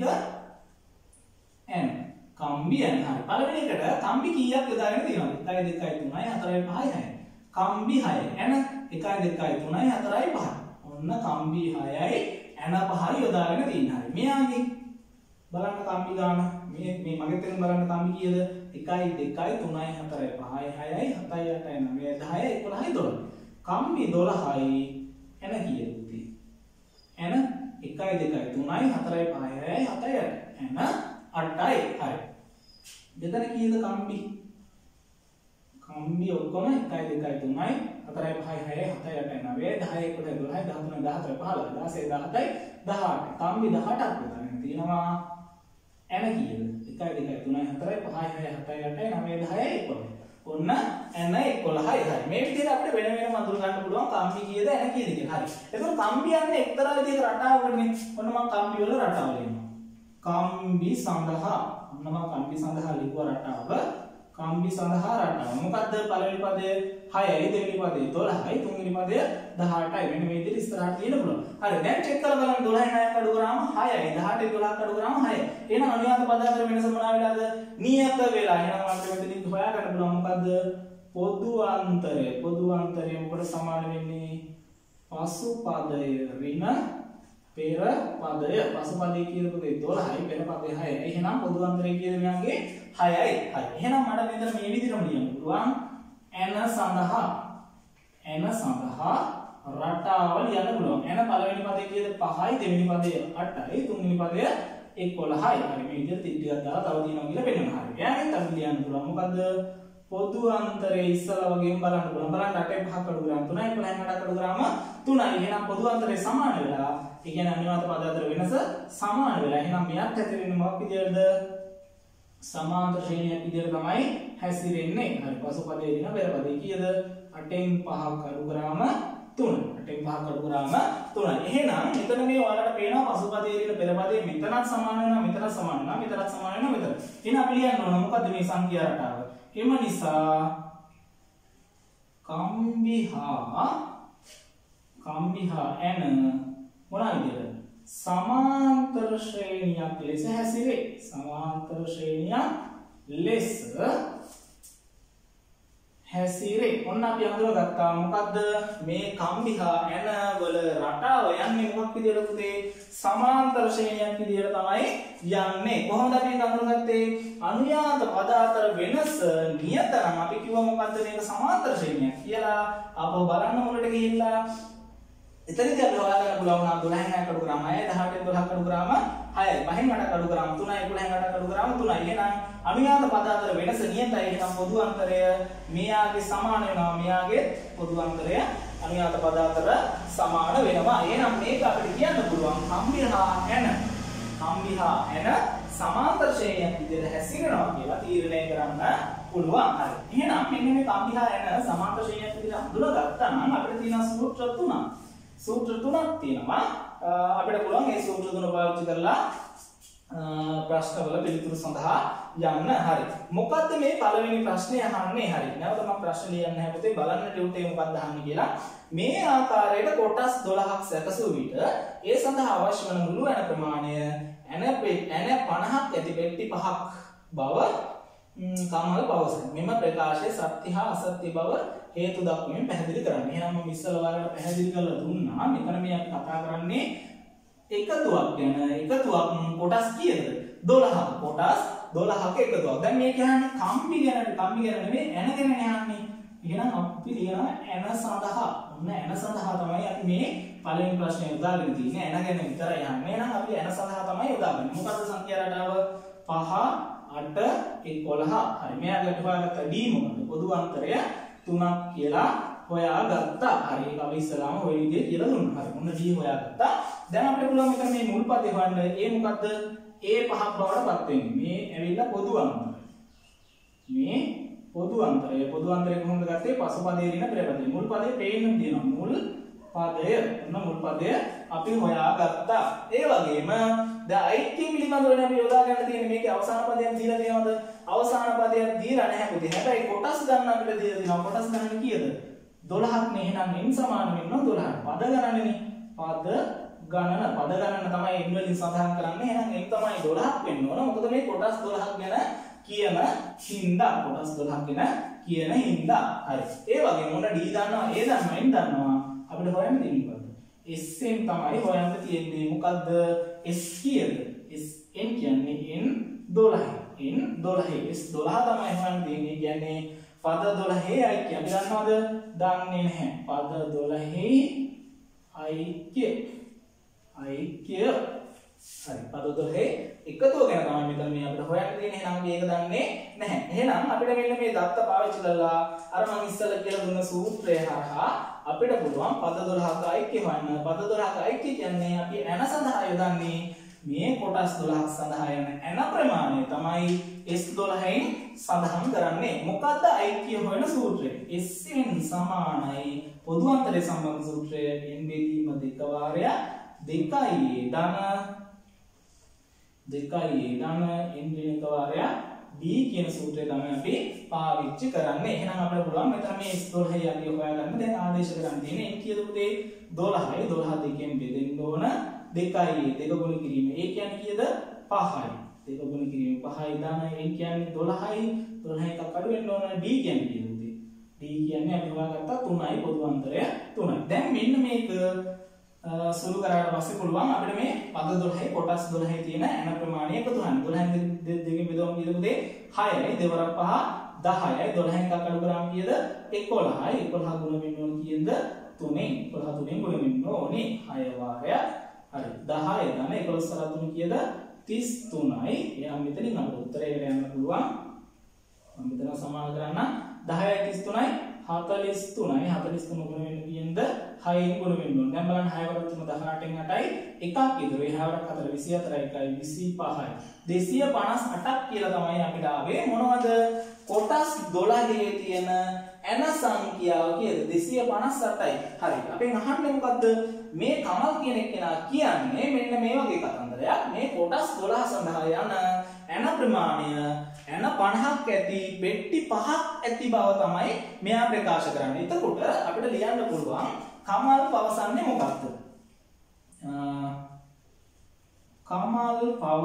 n. කම්බි n. හරි. පළවෙනි එකට කම්බි කීයක් යොදාගෙන තියෙනවද? 1 2 3 4 5 6. කම්බි 6. n 1 2 3 4 5. ඔන්න කම්බි 6යි n 5යි යොදාගෙන තියෙනවා. හරි. මෙයාගේ බලන්න කම්බි ගාන. මේ මගෙත් එක්ක බලන්න කම්බි කීයද? 1 2 3 4 5 6යි 7යි 8යි 9යි 10යි 11යි 12. කම්බි 12යි n කීයද? n 1 2 3යි 4යි 5යි 7යි 8යි n 8යි. හරි. මෙතන කීයද කම්බි? කම්බි ඔක්කොම 1 2 3යි 4යි 5යි 6යි 7යි 8යි 9යි 10යි 11යි 12යි 13යි 14යි 15යි 16යි 17යි 18යි. කම්බි 18ක් විතර තියෙනවා. n කීයද? 1 2 3 4 5 6 7 8 9 10 11 ඔන්න n 11යි හරි. මේ විදිහට අපිට වෙන වෙනම අඳුර ගන්න පුළුවන් කම්බි කීයද n කීයද කියලා. හරි. එතකොට කම්බි යන්නේ එක්තරා විදිහක රටාවකටනේ. ඔන්න මම කම්බි වල රටාව ලියනවා. කම්බි සඳහා ඔන්න මම කම්බි සඳහා ලියුවා රටාව. කම්බි සඳහා රටාව. මොකද්ද පළවෙනි පදය 6යි, දෙවෙනි පදය 12යි, තුන්වෙනි පදය 18යි. මෙන්න මේ විදිහට ඉස්සරහට ලියන්න පුළුවන්. හරි. දැන් චෙක් කරලා බලන්න 12න් 6ක් අඩු කරාම 6යි, 18න් 12ක් අඩු කරාම 6යි. එහෙනම් අනුයාත පද අතර වෙනස මොනවා වෙලාද? නියත වෙලා. එහෙනම් අපිට මෙතනින් හොයාගන්න පුළුවන් මොකද්ද? පොදු අන්තරය. පොදු අන්තරය මොකට සමාන වෙන්නේ? පසු පදය ඍණ පෙර පදය. පසු පදයේ කියන පදේ 12යි, පෙර පදේ 6යි. එහෙනම් පොදු අන්තරය කියන මෙයාගේ 6යි. හරි. එහෙනම් මට මෙතන මේ විදිහටම ලියන්න පුළුවන්. n සඳහා රටාව ලියන්න පුළුවන්. n පළවෙනි පදේ කීයද? 5යි, දෙවෙනි පදේ 8යි, තුන්වෙනි පදේ 11යි. හරි. මේ විදිහට ටිකක් දාලා තව දිනනවා කියලා පෙන්නනවා. හරි. එයාගෙන් තමයි ලියන්න පුළුවන්. මොකද්ද? පොදු අන්තරයේ ඉස්සලා වගේම බලන්න පුළුවන්. බලන්න 8න් 5ක් අඩු කරාම 3යි, 11න් 8ක් අඩු කරාම 3යි. එහෙනම් පොදු අන්තරය සමාන වෙලා ඒ කියන්නේ අනිවාර්ය පද අතර වෙනස සමාන වෙලා. එහෙනම් මෙයක් හැසිරෙන්නේ මොකක් විදියටද? සමාන්තර ශ්‍රේණියක් විදියට තමයි හැසිරෙන්නේ. හරි. පසු පදේ දින පෙර පදේ කීයද? 8න් 5ක් අඩු කරාම 3. 8න් 5ක් අඩු කරාම 3යි. එහෙනම් මෙතන මේ ඔයාලට පේනවා පසු පදේ දින පෙර පදේ මෙතනත් සමාන වෙනවා, මෙතනත් සමාන වෙනවා, මෙතනත් සමාන වෙනවා, මෙතන. එහෙනම් අපි ලියන්න ඕන මොකද්ද මේ සංඛ්‍යා රටාව? එම නිසා කම්බි හා n මොනවා විදියද? සමාන්තර ශ්‍රේණියක් ලෙස හැසිරේ. සමාන්තර ශ්‍රේණියක් ලෙස හැසිරේ. ඔන්න අපි අඳුරගත්තා මොකද්ද? මේ කම්බි හා n වල රටාව යන්නේ මොකක් විදියටද පුතේ? සමාන්තර ශ්‍රේණියක් විදියට තමයි යන්නේ. කොහොමද අපි ඒක අඳුරගත්තේ? අනුයාත පද අතර වෙනස නියතරම් අපි කිව්වා මොකද්ද මේක සමාන්තර ශ්‍රේණියක් කියලා. අපව බලන්න මොකටද ගිහිල්ලා එතනදී අපි හොයාගන්න පුළුවන් නම් 12න් 6ක් අඩු කරාම 6යි, 18න් 12ක් අඩු කරාම 6යි, 5න් 8ක් අඩු කරාම 3යි, 11න් 8ක් අඩු කරාම 3යි. එහෙනම් අනුයාත පද අතර වෙනස නියතයි. එහෙනම් පොදු අන්තරය මෙයාගේ සමාන වෙනවා. මෙයාගේ පොදු අන්තරය අනුයාත පද අතර සමාන වෙනවා. එහෙනම් මේක අපිට කියන්න පුළුවන් කම්බි හා n සමාන්තර ශ්‍රේණියක් විදිහට හැසිරෙනවා කියලා තීරණය කරන්න පුළුවන්. හරි. එහෙනම් මෙන්න මේ කම්බි හා n සමාන්තර ශ්‍රේණියක් විදිහට හඳුනාගත්තා නම් අපිට තියෙන සූත්‍ර තුනක් තියෙනවා. අපිට පුළුවන් මේ සූත්‍ර තුන පාවිච්චි කරලා ප්‍රශ්නවල පිළිතුරු සඳහා යන්න. හරි. මොකද්ද මේ පළවෙනි ප්‍රශ්නේ අහන්නේ? හරි. නැවත මම ප්‍රශ්න ලියන්න නැහැ පුතේ. බලන්න ටියුටේ මොකක්ද අහන්නේ කියලා. මේ ආකාරයට කොටස් 12ක් සැකසූ විට ඒ සඳහා අවශ්‍ය වන මුළු ඇන ප්‍රමාණය ඇන 50ක් ඇති පෙට්ටි 5ක් බව කමල් පවසන. මෙම ප්‍රකාශයේ සත්‍ය හා අසත්‍ය බව හේතු දක්වමින් පැහැදිලි කරන්න. එහෙනම් මම ඉස්සෙල්ලා ඔයාලට පැහැදිලි කරලා දුන්නා. මෙතන මේ අපි කතා කරන්නේ එකතුවක් ගැන. එකතුවක් කොටස් කීයද? 12ක්. කොටස් 12ක එකතුවක්. දැන් මේ කියන්නේ කම්බි ගැන නෙමෙයි ඇන ගැන යන්නේ. එහෙනම් අපි ලියනවා ඇන සඳහා. ඔන්න ඇන සඳහා තමයි අපි මේ පළවෙනි ප්‍රශ්නේ උදාගෙන තියෙන්නේ. ඇන ගැන විතරයි යන්නේ. එහෙනම් අපි ඇන සඳහා තමයි උදාගන්නේ. මොකද්ද සංඛ්‍යා රටාව? 5 8 11. හරි. මෙයාට හොයාගත්ත d මොකද? පොදු අන්තරය 3ක් කියලා හොයාගත්තා. හරි. ඒක අපි ඉස්සලාම ওই විදිහේ කියලා දුන්නා. හරි. ඔන්න d හොයාගත්තා. දැන් අපිට පුළුවන් මෙතන මේ මුල් පදේ හොයන්න. ඒ මොකද්ද? a5ක් බවට පත් වෙන්නේ. මේ ඇවිල්ලා පොදු අන්තරය. මේ පොදු අන්තරය. පොදු අන්තරය කොහොමද ගත්තේ? පසු පදේ ඍණ පෙර පදේ. මුල් පදේ පේන්න තියෙනවා. මුල් පදය. ඔන්න මුල් පදය අපි හොයාගත්තා. ඒ වගේම දැන් අයිත්‍ය පිළිබඳව අපි යොදා ගන්න තියෙන්නේ මේකේ අවසාන පදයක් දීලා තියෙනවද? අවසාන පදයක් දීලා නැහැ පුතේ. හැබැයි කොටස් ගන්න අපිට දීලා තියෙනවා. කොටස් ගන්න කීයද? 12ක් නේ. එහෙනම් n සමාන වෙනවා 12ක්. පද ගණනනේ. පද ගණන තමයි n වලින් සඳහන් කරන්නේ. එහෙනම් n තමයි 12ක් වෙන්න ඕන. මොකද මේ කොටස් 12ක් ගැන කියන හින්දා. කොටස් 12ක් ගැන කියන හින්දා. හරි. ඒ වගේම මොන d දන්නවා, a දන්නවා, n දන්නවා. අපිට හොයන්න තියෙන්නේ මොකද්ද? s n තමයි හොයන්න තියෙන්නේ. මොකද්ද? s කීයද? s n කියන්නේ n 12යි. n 12යි. s 12 තමයි හොයන්න තියෙන්නේ. කියන්නේ පද 12යි අයික්‍ය. අපි දන්නවද? දන්නේ නැහැ. පද 12යි අයික්‍ය. හරි. පද 12යි එකතුව ගැන තමයි මෙතන මේ අපිට හොයන්න තියෙන්නේ. එහෙනම් අපි ඒක දන්නේ නැහැ. එහෙනම් අපිට මෙන්න මේ දත්ත පාවිච්චි කරලා අර මම ඉස්සෙල්ලා කියලා දුන්න සූත්‍රය හරහා අපිට පුළුවන් පද 12ක අයික්‍ය හොයන්න. පද 12ක අයික්‍ය කියන්නේ අපි ඇන සඳහා යොදන්නේ මේ කොටස් 12ක් සඳහා යන ඇන ප්‍රමාණය තමයි S12න් සඳහන් කරන්නේ. මොකද්ද ඓක්‍ය හොයන සූත්‍රය? Sn සමානයි පොදු අන්තරය සම්බන්ධ සූත්‍රය n බෙදීම 2 වාරයක් 2a ධන n වෙන එක වාරයක් b කියන සූත්‍රය තමයි අපි පාවිච්චි කරන්නේ. එහෙනම් අපිට පුළුවන් මෙතන මේ S12 යටි හොයාගන්න. දැන් ආදේශ කරන්න තියෙන්නේ n කීයද පුතේ? 12යි. 12 දෙකෙන් බෙදෙන්න ඕන 2යි. 2 ගුණ කිරීම. ඒ කියන්නේ කීයද? 5යි. 2 ගුණ කිරීම 5යි ධන n කියන්නේ 12යි. 12 එකක් අඩු වෙන්න ඕන. d කියන්නේ කීයද පුතේ? d කියන්නේ අපි හොයාගත්තා 3යි පොදු අන්තරය 3යි. දැන් මෙන්න මේක සුළු කරාට පස්සේ පුළුවන් අපිට මේ පද 12යි කොටස් 12යි තියෙන ඇන ප්‍රමාණය එකතු කරන්න. 12න් දෙකෙන් බෙදුවම කීයද පුතේ? 6යි. 2 වරක් 5 10යි. 12න් එකක් අඩු කරාම කීයද? 11යි. 11 ගුණ වෙන්න ඕන කීයද? 3ෙන්. 11 3ෙන් ගුණ වෙන්න ඕනේ 6 වාරයක්. හරි. 10 ධන 11 සල 3 කීයද? 33යි. එහෙනම් මෙතනින් අපිට උත්තරයට යන්න පුළුවන්. මම මෙතන සමාන කරන්න 10යි 33යි 43යි 43 ගුණ වෙන්න කියනද 6න් ගුණ වෙන්න ඕන. දැන් බලන්න 6 වරක් 3 18න් 8යි එකක් ඉතුරු. ඒ 6 වරක් 4 24යි 25යි 258ක් කියලා තමයි අපිට ආවේ. මොනවද? කොටස් 12 තියෙන ඇන සංඛ්‍යාව කියද 258යි. හරි. අපෙන් අහන්නේ මොකද්ද? මේ කමල් කියන එක්කෙනා කියන්නේ මෙන්න මේ වගේ කතන්දරයක්. මේ කොටස් 12 සඳහා යන ඇන ප්‍රමාණය ඇන 50ක් ඇති පෙට්ටි 5ක් ඇති බව තමයි මෙයා ප්‍රකාශ කරන්නේ. එතකොට අපිට ලියන්න පුළුවන් කමල් පවසන්නේ මොකක්ද? කමල්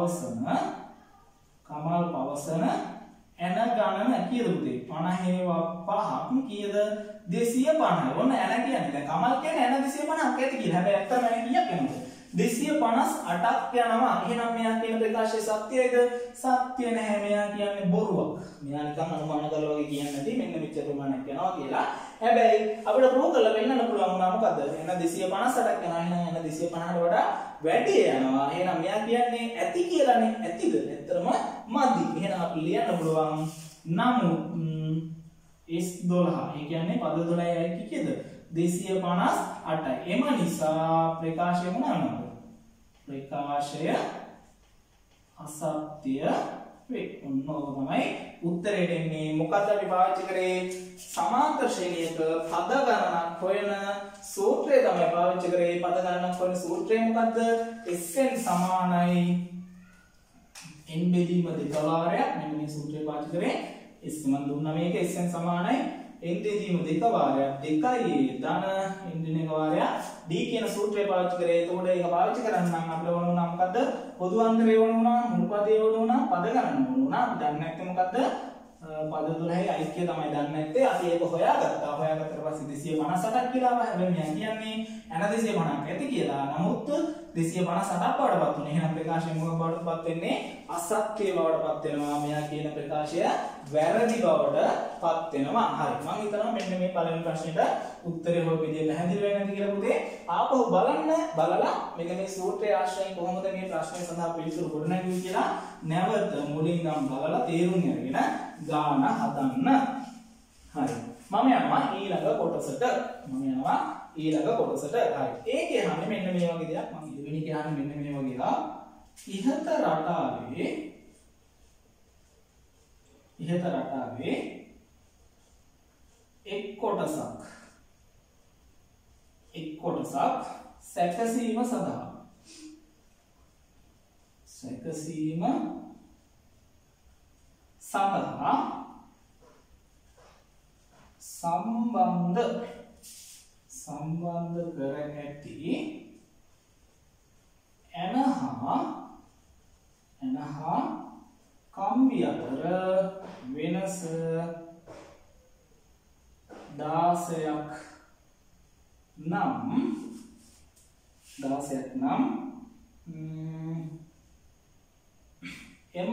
පවසන ඇන ගණන කීයද පුතේ? 50 කීයද? 250. ඔන්න ඇන කියන්නේ. දැන් කමල් කියන්නේ ඇන 250ක් ඇති කියලා. හැබැයි ඇත්තම ඇන කීයක් වෙනවද? 258ක් යනවා. එහෙනම් මෙයා කියන ප්‍රකාශය සත්‍යයිද? සත්‍ය නැහැ. මෙයා කියන්නේ බොරුවක්. මෙයා නිකන් අනුමාන කරලා වගේ කියන්නේ නැති මෙන්න මෙච්චර ප්‍රමාණයක් යනවා කියලා. හැබැයි අපිට ප්‍රූව් කරලා පෙන්නන්න පුළුවන් වුණා මොකද්ද? එන 258ක් යනවා. එහෙනම් එන 250ට වඩා වැඩි යනවා. එහෙනම් මෙයා කියන්නේ ඇති කියලානේ. ඇතිද? ඇත්තටම මදි. එහෙනම් අපි ලියන්න පුළුවන් නමුත් S12 ඒ කියන්නේ පද 12යි කීයද? 258යි. එම නිසා ප්‍රකාශය මොනවාද? ප්‍රකාශය අසත්‍ය වේ. ඔන්න ඔක තමයි උත්තරයට එන්නේ. මොකද අපි පාවිච්චි කරේ සමාන්තර ශ්‍රේණියක පද ගණනක් හොයන සූත්‍රය තමයි පාවිච්චි කරේ. පද ගණනක් හොයන සූත්‍රය මොකද්ද? Sn සමානයි n බෙදීම 2 වාරයක්. මෙන්න මේ සූත්‍රය පාවිච්චි කරේ. S මන් දුන්නා මේක Sn සමානයි n බෙදීම 2 වාරයක් 2යි ධන n දින 1 වාරයක් d කියන සූත්‍රය පාවිච්චි කරේ. එතකොට ඒක පාවිච්චි කරන්න නම් අපිට වුණ උනා මොකද්ද? පොදු අන්තරය වුණ උනා, මුළු පදේ වුණ උනා, පද ගණන වුණ උනා. දන්නේ නැත්නම් මොකද්ද? පද 12යි ඓක්‍ය තමයි දන්නේ නැත්තේ. අපි ඒක හොයාගත්තා. හොයාගත්තට පස්සේ 258ක් කියලා හැබැයි මම කියන්නේ ඇන 250ක් ඇති කියලා. නමුත් 258ක් බවටපත් වුණේ. එහෙනම් ප්‍රකාශය මොකක් බවටපත් වෙන්නේ? අසත්‍ය බවටපත් වෙනවා. මෙයා කියන ප්‍රකාශය වැරදි බවටපත් වෙනවා. හරි. මම හිතනවා මෙන්න මේ පළවෙනි ප්‍රශ්නෙට උත්තරේ හොය විදිය පැහැදිලි වෙන්නේ නැති කියලා පුතේ. ආපහු බලලා මෙන්න මේ සූත්‍රයේ ආශ්‍රයෙන් කොහොමද මේ ප්‍රශ්නේ සඳහා පිළිතුරු ගොඩනැගුවේ කියලා නැවත මුලින් නම් බලලා තේරුම් අරගෙන ගාන හදන්න. හරි. මම යනවා ඊළඟ කොටසට. හරි. ඒකේ හන්නේ මෙන්න මේ වගේ දෙයක්. මම ඉතින් කියන්නේ මෙන්න මේ වගේ එකක්. ඉහත රටාවේ එක් කොටසක් සැකසීම සඳහා සම්බන්ධ කර ඇති ඇන හා කම්බි අතර වෙනස 16ක් නම් එම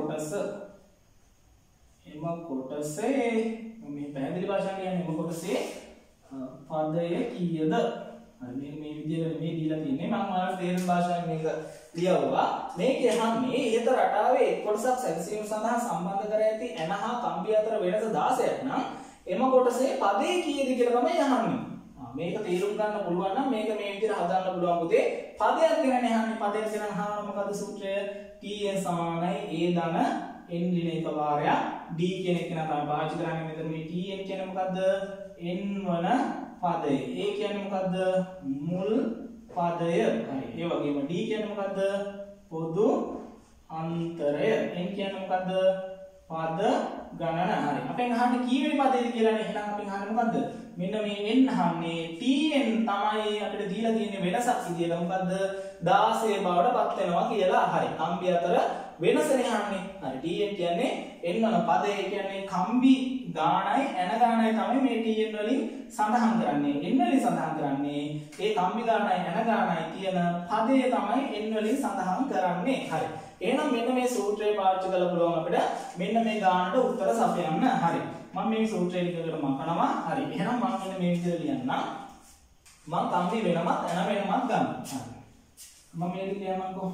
කොටසේ මේ පැහැදිලි භාෂාවෙන් කියන්නේ එම කොටසේ පදය කීයද? හරි මේ විදිහට මේ දීලා තියෙන්නේ. මම ඔයාලට තේරෙන භාෂාවෙන් මේක ලියවුවා. මේකේ අහන්නේ ඉහත රටාවේ එක් කොටසක් සැකසීම සඳහා සම්බන්ධ කර ඇති ඇන හා කම්බි අතර වෙනස 16ක් නම් එම කොටසේ පදේ කීයද කියලා තමයි අහන්නේ. මේක තේරුම් ගන්න පුළුවන් නම් මේක මේ විදිහට හදන්න පුළුවන් පුතේ. පදයක් ගැන අහන්නේ. පදයක් ගැන අහනවා මොකද සූත්‍රය? tn සමානයි a ධන n ඍණ එක වාරයක් d කියන එක තමයි පාවිච්චි කරන්නේ. මෙතන මේ tn කියන්නේ මොකද්ද? n වන පදය. a කියන්නේ මොකද්ද? මුල් පදය. හරි. ඒ වගේම d කියන්නේ මොකද්ද? පොදු අන්තරය. n කියන්නේ මොකද්ද? පද ගණන. හරි. අපෙන් අහන්නේ කීවෙනි පදයේද කියලානේ. එහෙනම් අපෙන් අහන්නේ මොකද්ද? මෙන්න මේ n අහන්නේ tn තමයි අපිට දීලා තියෙන්නේ වෙනසක් විදියට. මොකද්ද? 16 බවට පත් වෙනවා කියලා. හරි. කම්බි අතර වෙනසනේ අහන්නේ. හරි. tn කියන්නේ n වන පදය කියන්නේ කම්බි ගාණයි n ගාණයි තමයි මේ tn වලින් සඳහන් කරන්නේ. n වලින් සඳහන් කරන්නේ ඒ කම්බි ගාණයි n ගාණයි තියෙන පදය තමයි n වලින් සඳහන් කරන්නේ. හරි. එහෙනම් මෙන්න මේ සූත්‍රය පාවිච්චි කරලා පුළුවන් අපිට මෙන්න මේ ගානට උත්තර සපයන්න. හරි. මම මේ සූත්‍රය ටිකකට මකනවා. හරි. එහෙනම් මම මෙන්න මේ විදිහට ලියන්නම්. මම කම්බි වෙනමත් එන වෙනමත් ගන්නවා. හරි. මම මේක ලියන්නම්කෝ.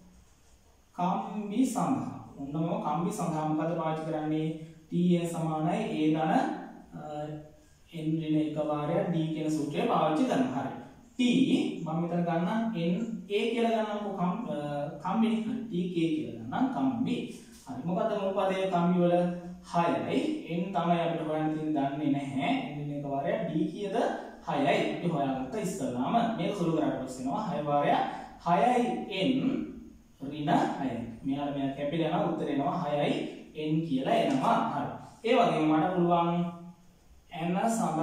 කම්බි සඳහා. ඔන්නම කම්බි සඳහා මොකද පාවිච්චි කරන්නේ? tn සමානයි a ධන n ඍණ එක වාරයක් d කියන සූත්‍රය පාවිච්චි කරනවා. හරි. t මම මෙතන ගන්න n a කියලා ගන්නම්කෝ කම්බිනේ. හරි. tk කියලා ගන්නම් කම්බි. හරි. මොකද මුල් පදයේ කම්බි වල 6යි n තමයි අපිට හොයන්න තියෙන්නේ දන්නේ නැහැ. n එක වාරයක් d කීයද? 6යි. අපි හොයාගත්ත ඉස්සල්ලාම මේක සුළු කරාට පස්සේ එනවා 6 වාරයක් 6යි n ඍණ 6යි. මෙයා කැපිලා යනවා උත්තර එනවා 6යි n කියලා එනවා. හරි. ඒ වගේම මට පුළුවන් n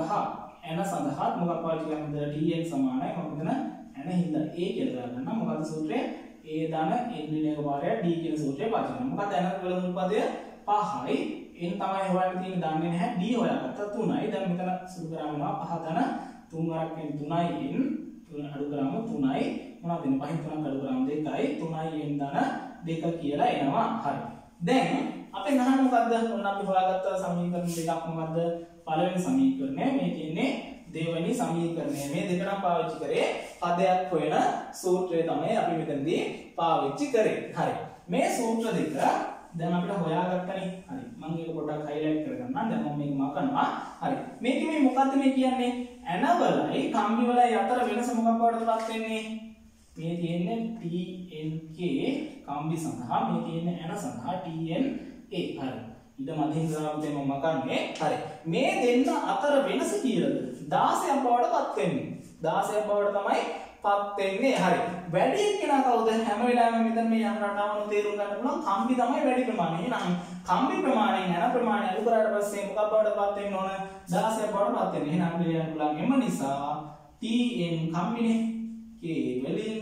සඳහා මොකක් පාවිච්චි කරන්නද? tn සමානයි මම මෙතන n හින්දා a කියලා දාගන්නම්. මොකද සූත්‍රය? a ධන n ඍණ එක වාරයක් d කියන සූත්‍රය පාවිච්චි කරනවා. මොකද n වල මුල් පදය 5යි n තමයි හොයන්න තියෙන්නේ දන්නේ නැහැ. d හොයාගත්තා 3යි. දැන් මෙතන සුළු කරාමනවා 5 ධන 3 වරක් n 3යි n 3 අඩු කරාම 3යි මොනවද වෙන්නේ? 5න් 3ක් අඩු කරාම 2යි 3යි n ධන 2 කියලා එනවා. හරි. දැන් අපේ අහන්න මොකද්ද? ඔන්න අපි හොයාගත්ත සමීකරණ දෙකක් මොකද්ද? පළවෙනි සමීකරණය මේ කියන්නේ දෙවෙනි සමීකරණය. මේ දෙක නම් පාවිච්චි කරේ පදයක් හොයන සූත්‍රය තමයි අපි මෙතනදී පාවිච්චි කරේ. හරි. මේ සූත්‍ර දෙක දැන් අපිට හොයාගත්තනේ. හරි. මම ඒක පොඩ්ඩක් highlight කරගන්නම්. දැන් මම මේක මකනවා. හරි. මේකේ මේ මොකද්ද මේ කියන්නේ? ඇනවලයි කම්බි වලයි අතර වෙනස මොකක් වඩටපත් වෙන්නේ? මේ තියෙන්නේ tnk කම්බි සඳහා මේ තියෙන්නේ ඇන සඳහා tna. හරි. ඊට මැදින් ග්‍රාෆ් දෙක මම මකන්නේ. හරි. මේ දෙන්න අතර වෙනස කීයද? 16ක් බවට පත් වෙන්නේ. 16ක් බවට තමයි පත් වෙන්නේ. හරි. වැඩි කෙනා කවුද? හැම වෙලාවෙම මෙතන මේ යන රටාවන තේරුම් ගන්න පුළුවන් කම්බි තමයි වැඩි ප්‍රමාණය. එහෙනම් කම්බි ප්‍රමාණයෙන් යන ප්‍රමාණය අඩු කරාට පස්සේ මොකක් බවට පත් වෙන්න ඕන? 16ක් බවට පත් වෙන්නේ. එහෙනම් අපිට කියන්න පුළුවන් එම නිසා tn කම්බිනේ k වලින්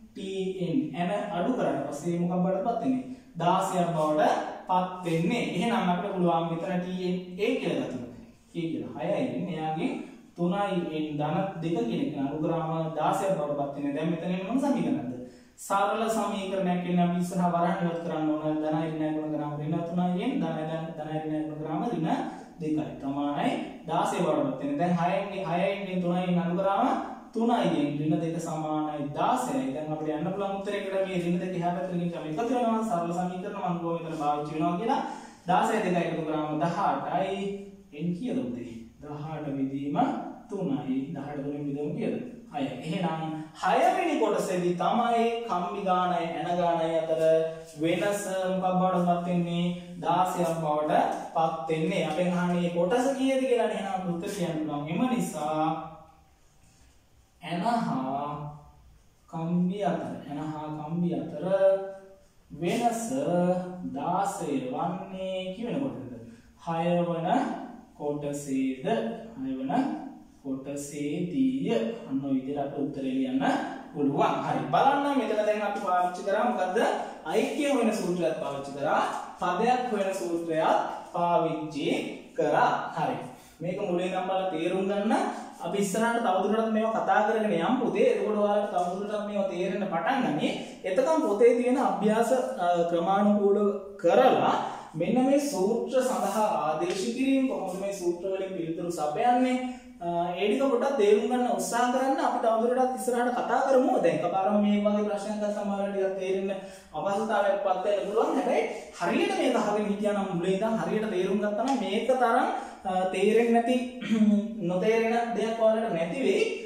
tn n අඩු කරාට පස්සේ මොකක් බවට පත් වෙන්නේ? 16ක් බවට පත් වෙන්නේ. එහෙනම් අපිට පුළුවන් මෙතන tn a කියලා ගන්න. k කියලා 6යි වෙන්නේ. එයාගේ 3යි n ධන 2 කියන එක අඩු කරාම 16ක් බවට පත් වෙන්නේ. දැන් මෙතන මොන සමීකරණයක්ද? සරල සමීකරණයක් කියන්නේ අපි ඉස්සරහ වරහන් ඉවත් කරන්න ඕන. ධනයි ඍණයි ගුණ කරාම ඍණ 3යි n ධනයි ඍණයි ගුණ කරාම ඍණ 2යි. ප්‍රමාණයි 16 බවට පත් වෙන්නේ. දැන් 6යි 3යි අඩු කරාම 3යි ඍණ 2 සමානයි 16යි. දැන් අපිට යන්න පුළුවන් උත්තරයකට මේ ඍණ 2 එහා පැත්තට ගෙනියන්න අපි එකතු වෙනවා. සරල සමීකරණ මම ගෝ මෙතන පාවිච්චි වෙනවා කියලා 16 2 එකතු කරාම 18යි n කීයද උදේ? 18 විදීම 3යි 18 තුනෙන් විදීම කීයද? 6යි. එහෙනම් 6 වෙනි කොටසේදී තමයි කම්බි ගානයි ඇන ගානයි අතර වෙනස මොකක් බවට පත් වෙන්නේ? 16ක් බවට පත් වෙන්නේ. අපෙන් අහන්නේ කොටස කීයද කියලා නේ. එහෙනම් උත්තර කියන්න පුළුවන්. එම නිසා ඇනහා කම්බි අතර වෙනස 16 වන්නේ කිවෙන කොටසද? 6 වන කොටසේද? 6 වන කොටසේදීය. අන්න ඔය විදිහට අපිට උත්තරේ ලියන්න පුළුවන්. හරි. බලන්න මෙතන දැන් අපි පාවිච්චි කරා මොකද්ද? ඓක්‍ය වෙන සූත්‍රයක් පාවිච්චි කරා. පදයක් වෙන සූත්‍රයක් පාවිච්චි කරා. හරි. මේක මුලින් නම් බලලා තේරුම් ගන්න. අපි ඉස්සරහට තවදුරටත් මේවා කතා කරගෙන යමු පුතේ. එතකොට ඔයාලට තවදුරටත් මේවා තේරෙන්න පටන් ගන්නේ. එතකම් පොතේ තියෙන අභ්‍යාස ක්‍රමානුකූලව කරලා මෙන්න මේ සූත්‍ර සඳහා ආදේශ කිරීම කොහොමද මේ සූත්‍ර වලින් පිළිතුරු සපයන්නේ? ඒ ටික පොඩ්ඩක් තේරුම් ගන්න උත්සාහ කරන්න. අපි තවදුරටත් ඉස්සරහට කතා කරමු. දැන් එකපාරම මේ වගේ ප්‍රශ්නයක් සමහරවිට ටිකක් තේරෙන්න අපහසුතාවයක් පත් වෙන්න පුළුවන්. හැබැයි හරියට මේක අහගෙන හිටියා නම් මුලින් ඉඳන් හරියට තේරුම් ගත්තා නම් මේක තරම් තේරෙන්නේ නැති නොතේරෙන දෙයක් ඔයාලට නැති වෙයි.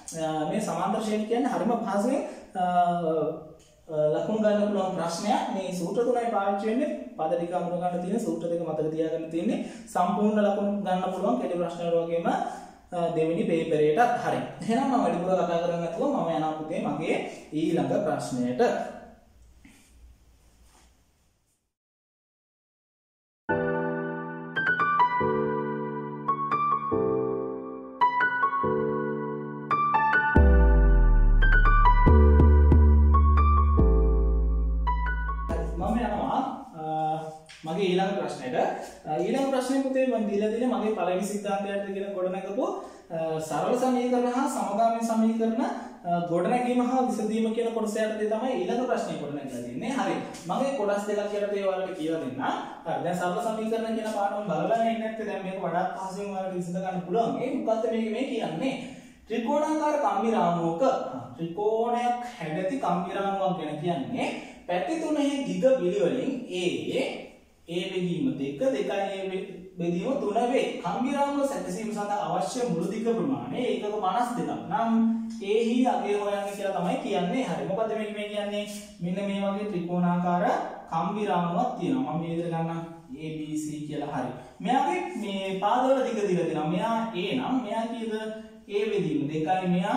මේ සමාන්තර ශ්‍රේණි කියන්නේ හරිම පහසුවෙන් ලකුණු ගන්න පුළුවන් ප්‍රශ්නයක්. මේ සූත්‍ර තුනයි පාවිච්චි වෙන්නේ. පද ටික අඳුර ගන්න තියෙන සූත්‍ර දෙක මතක තියාගන්න තියෙන්නේ. සම්පූර්ණ ලකුණු ගන්න පුළුවන් කෙටි ප්‍රශ්න වල වගේම දෙවෙනි පේපරේටත් හරි. එහෙනම් මම වැඩිපුර කතා කරන්නේ නැතුව මම යනවා පුතේ මගේ ඊළඟ ප්‍රශ්නයට. මගේ ඊළඟ ප්‍රශ්නේ පුතේ මම දීලා තියෙන්නේ මගේ පළවෙනි සිද්ධාන්තයට කියන ගොඩනගපු සරල සමීකරණ හා සමගාමී සමීකරණ ගොඩනැගීම හා විසඳීම කියන කොටස යටතේ තමයි ඊළඟ ප්‍රශ්නේ ගොඩනගලා තියෙන්නේ. හරි. මගේ කොටස් දෙකක් යටතේ ඔයාලට කියලා දෙන්න. හරි. දැන් සරල සමීකරණ කියන පාඩම බලලා ඉන්නේ නැත්නම් දැන් මේක වඩාත් පහසුවෙන් ඔයාලට විසඳ ගන්න පුළුවන්. ඒ මොකද්ද මේ කියන්නේ? ත්‍රිකෝණාකාර කම්බි ත්‍රිකෝණයක් හැඩති කම්බි රාමුවක් ගැන කියන්නේ පැති තුනේ දිග පිළිවෙලින් A බෙදීම 2 2A බෙදීම 3 වේ. කම්බි රාමුව සැකසීම සඳහා අවශ්‍ය මුළු දිග ප්‍රමාණය ඒකක 52ක්. නම් A හි අගය හොයන්න කියලා තමයි කියන්නේ. හරි. මොකද මේ කියන්නේ? මෙන්න මේ වගේ ත්‍රිකෝණාකාර කම්බි රාමුවක් තියෙනවා. මම මේ විදිහට ගන්නම් ABC කියලා. හරි. මෙයාගේ මේ පාදවල දිග දීලා තියෙනවා. මෙයා A නම් මෙයා කීයද? A බෙදීම 2යි මෙයා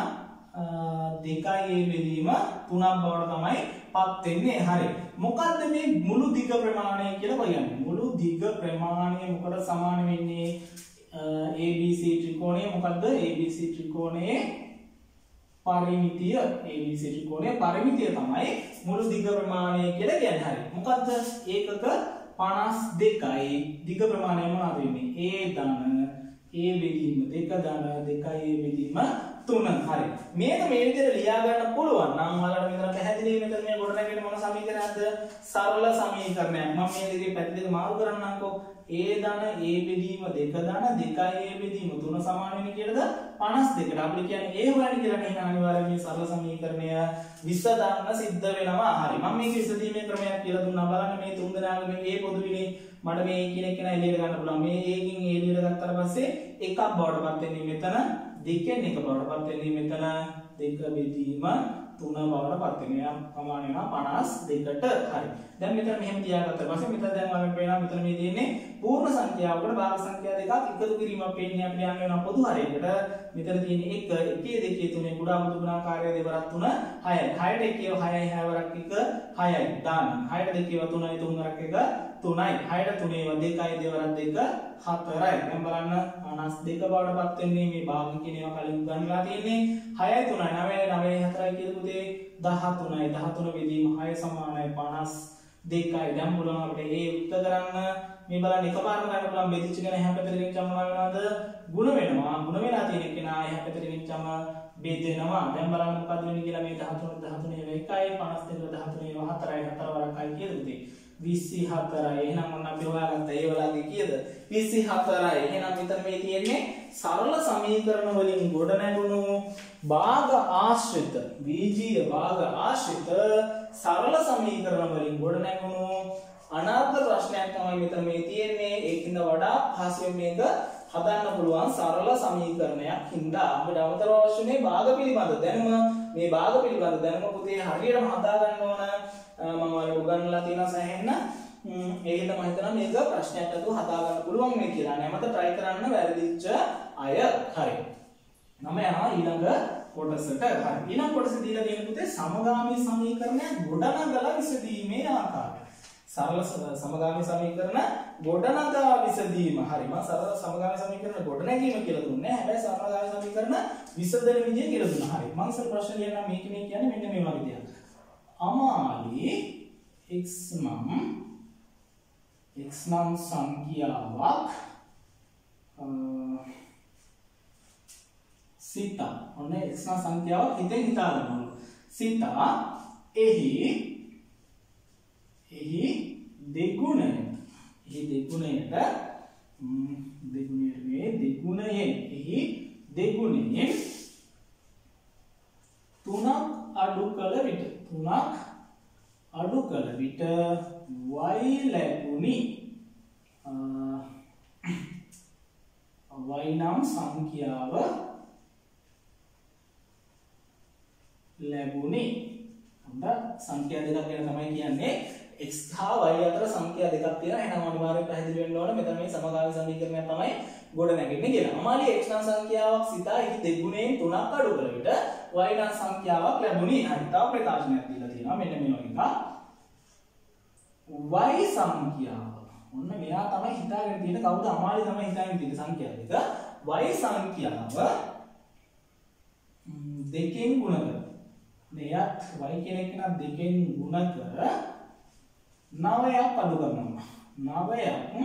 2යි A බෙදීම 3ක් බවට තමයි පත් වෙන්නේ. හරි. මොකද්ද මේ මුළු දිග ප්‍රමාණය කියලා කියන්නේ? මුළු දිග ප්‍රමාණය මොකට සමාන වෙන්නේ? ABC ත්‍රිකෝණය මොකද්ද? ABC ත්‍රිකෝණයේ පරිමිතිය. ABC ත්‍රිකෝණයේ පරිමිතිය තමයි මුළු දිග ප්‍රමාණය කියලා කියන්නේ. හරි. මොකද්ද? ඒකක 52යි දිග ප්‍රමාණය මොනවද වෙන්නේ? A ධන A බෙදීම 2 ධන 2යි A බෙදීම 3. හරි. මේක මේ විදිහට ලියා ගන්න පුළුවන් නම් ඔයාලට මෙතන පැහැදිලි මෙතන මේ ගොඩනැගෙන මොන සමීකරණයක්ද? සරල සමීකරණයක්. මම මේ දෙකේ පැති දෙක මාරු කරන්නම්කෝ. A ධන A බෙදීම 2 ධන 2යි A බෙදීම 3 සමාන වෙන්නේ කියලාද? 52කට. අපිට කියන්නේ A හොයන්න කියලා නේ. අනිවාර්යයෙන් මේ සරල සමීකරණය විසඳන්න සිද්ධ වෙනවා. හරි. මම මේක විසඳීමේ ක්‍රමයක් කියලා දුන්නා. බලන්න මේ තුන් දෙනාගේ මේ A පොදුවිනේ මට මේ කියන කෙනා එළියට ගන්න පුළුවන්. මේ A කින් A එළියට ගත්තාට පස්සේ එකක් බවට පත් වෙන්නේ මෙතන. දෙකෙන් එක බවට පත් වෙන්නේ මෙතන. 2 බෙදීම 3 බවට පත් වෙනවා. ප්‍රමාණය වෙනවා 52ට. හරි. දැන් මෙතන මෙහෙම තියාගත්තා පස්සේ මෙතන දැන් වලට පේනවා මෙතන මේ තියෙන්නේ පූර්ණ සංඛ්‍යාවකට භාග සංඛ්‍යා දෙකක් එකතු කිරීමක් වෙන්නේ අපිට යන්න වෙනවා පොදු හරයකට. මෙතන තියෙන්නේ 1 1 2 3 කුඩා මුතු ගුණාකාරය දෙවරක් 3 6යි. 6ට 1 6යි 6 වරක් 1 6යි. දාන්න. 6ට 2 3යි 3 වරක් 1 3යි. 6ට 3 2යි දෙවරක් 2 4යි. දැන් බලන්න 52 බවට පත් වෙන්නේ මේ භාග කියන ඒවා කලින් ගන්නලා තියෙන්නේ 6යි 3යි 9යි 9යි 4යි කියලා පුතේ 13යි 13 බෙදීම 6 සමානයි 52යි. දැන් බලන්න අපිට ඒ උත්තර කරන්න මේ බලන්න එකපාරම ගන්න පුළුවන් බෙදිච්ච කෙනා එහා පැත්තට ගෙනිච්චම වෙනවද? ಗುಣ වෙනවා. ಗುಣ වෙලා තියෙන කෙනා එහා පැත්තට ගෙනිච්චම බෙදෙනවා. දැන් බලන්න මොකද වෙන්නේ කියලා මේ 13 13 1යි 52 13 4යි 4 වරක්යි කියලා පුතේ 24යි. එහෙනම් මොන අපි හොයාගත්ත ඒ වලගේ කීයද? 24යි. එහෙනම් මෙතන මේ තියෙන්නේ සරල සමීකරණ වලින් ගොඩනැගුණු භාග ආශ්‍රිත බීජීය භාග ආශ්‍රිත සරල සමීකරණ වලින් ගොඩනැගුණු අනර්ථ ප්‍රශ්නයක් තමයි මෙතන මේ තියෙන්නේ. ඒකින්ද වඩා පහසුවෙන් මේක හදන්න පුළුවන් සරල සමීකරණයක් හින්දා අපිට අවතර අවශ්‍යනේ භාග පිළිබඳ දැනුම. මේ භාග පිළිබඳ දැනුම පුතේ හරියටම හදා ගන්න ඕන. මම ඔයාලට උගන්වලා තියෙනවා සෑහෙන්න. ඒකින්ද මම හිතනවා මේක ප්‍රශ්නයක් අතව හදා ගන්න පුළුවන් මේ කියලා. නැමත try කරන්න වැරදිච්ච අය. හරි. මම යනවා ඊළඟ කොටසට. හරි. ඊළඟ කොටසේ දීලා තියෙන පුතේ සමගාමී සමීකරණයක් ගොඩනගලා විසඳීමේ ආකාරය. සරල සමගාමී සමීකරණ ගොඩනගා විසඳීම. හරි. මම සරල සමගාමී සමීකරණ ගොඩනැගීම කියලා දුන්නේ. හැබැයි සමගාමී සමීකරණ විසඳන විදිය කියලා දුන්නා. හරි. මම සරල ප්‍රශ්න ලියනවා මේක මේ කියන්නේ මෙන්න මේ වගේ දෙයක්. අමාලි x නම් සංඛ්‍යාවක් සිතා. ඔන්න x නම් සංඛ්‍යාවක් හිතෙන් හිතා ගන්නවලු. සිතා එහි දෙගුණයට තුනක් අඩු කළ විට y ලැබුණි. y නම් සංඛ්‍යාව ලැබුණි. හොඳ සංඛ්‍යා දෙකක් ගැන තමයි කියන්නේ. x හා y අතර සංඛ්‍යා දෙකක් තියෙනවා. එහෙනම් අනිවාර්යයෙන් පැහැදිලි වෙන්න ඕන මෙතන මේ සමගාමී සමීකරණය තමයි ගොඩ නැගෙන්නේ කියලා. අමාලි x නම් සංඛ්‍යාවක් සිතා එහි දෙගුණයෙන් 3ක් අඩු කළ විට y නම් සංඛ්‍යාවක් ලැබුණි. හරි. තව ප්‍රකාශනයක් දීලා තියෙනවා. මෙන්න මේ වගේ එකක්. y සංඛ්‍යාව. ඔන්න මෙයා තමයි හිතාගෙන තියෙන කවුද අමාලි තමයි හිතාගෙන තියෙන සංඛ්‍යාව එක. y සංඛ්‍යාව දෙකෙන් ගුණ කර. මෙයත් y කියන එක නම් දෙකෙන් ගුණ කර 9ක් අඩු කරනවා. 9ක්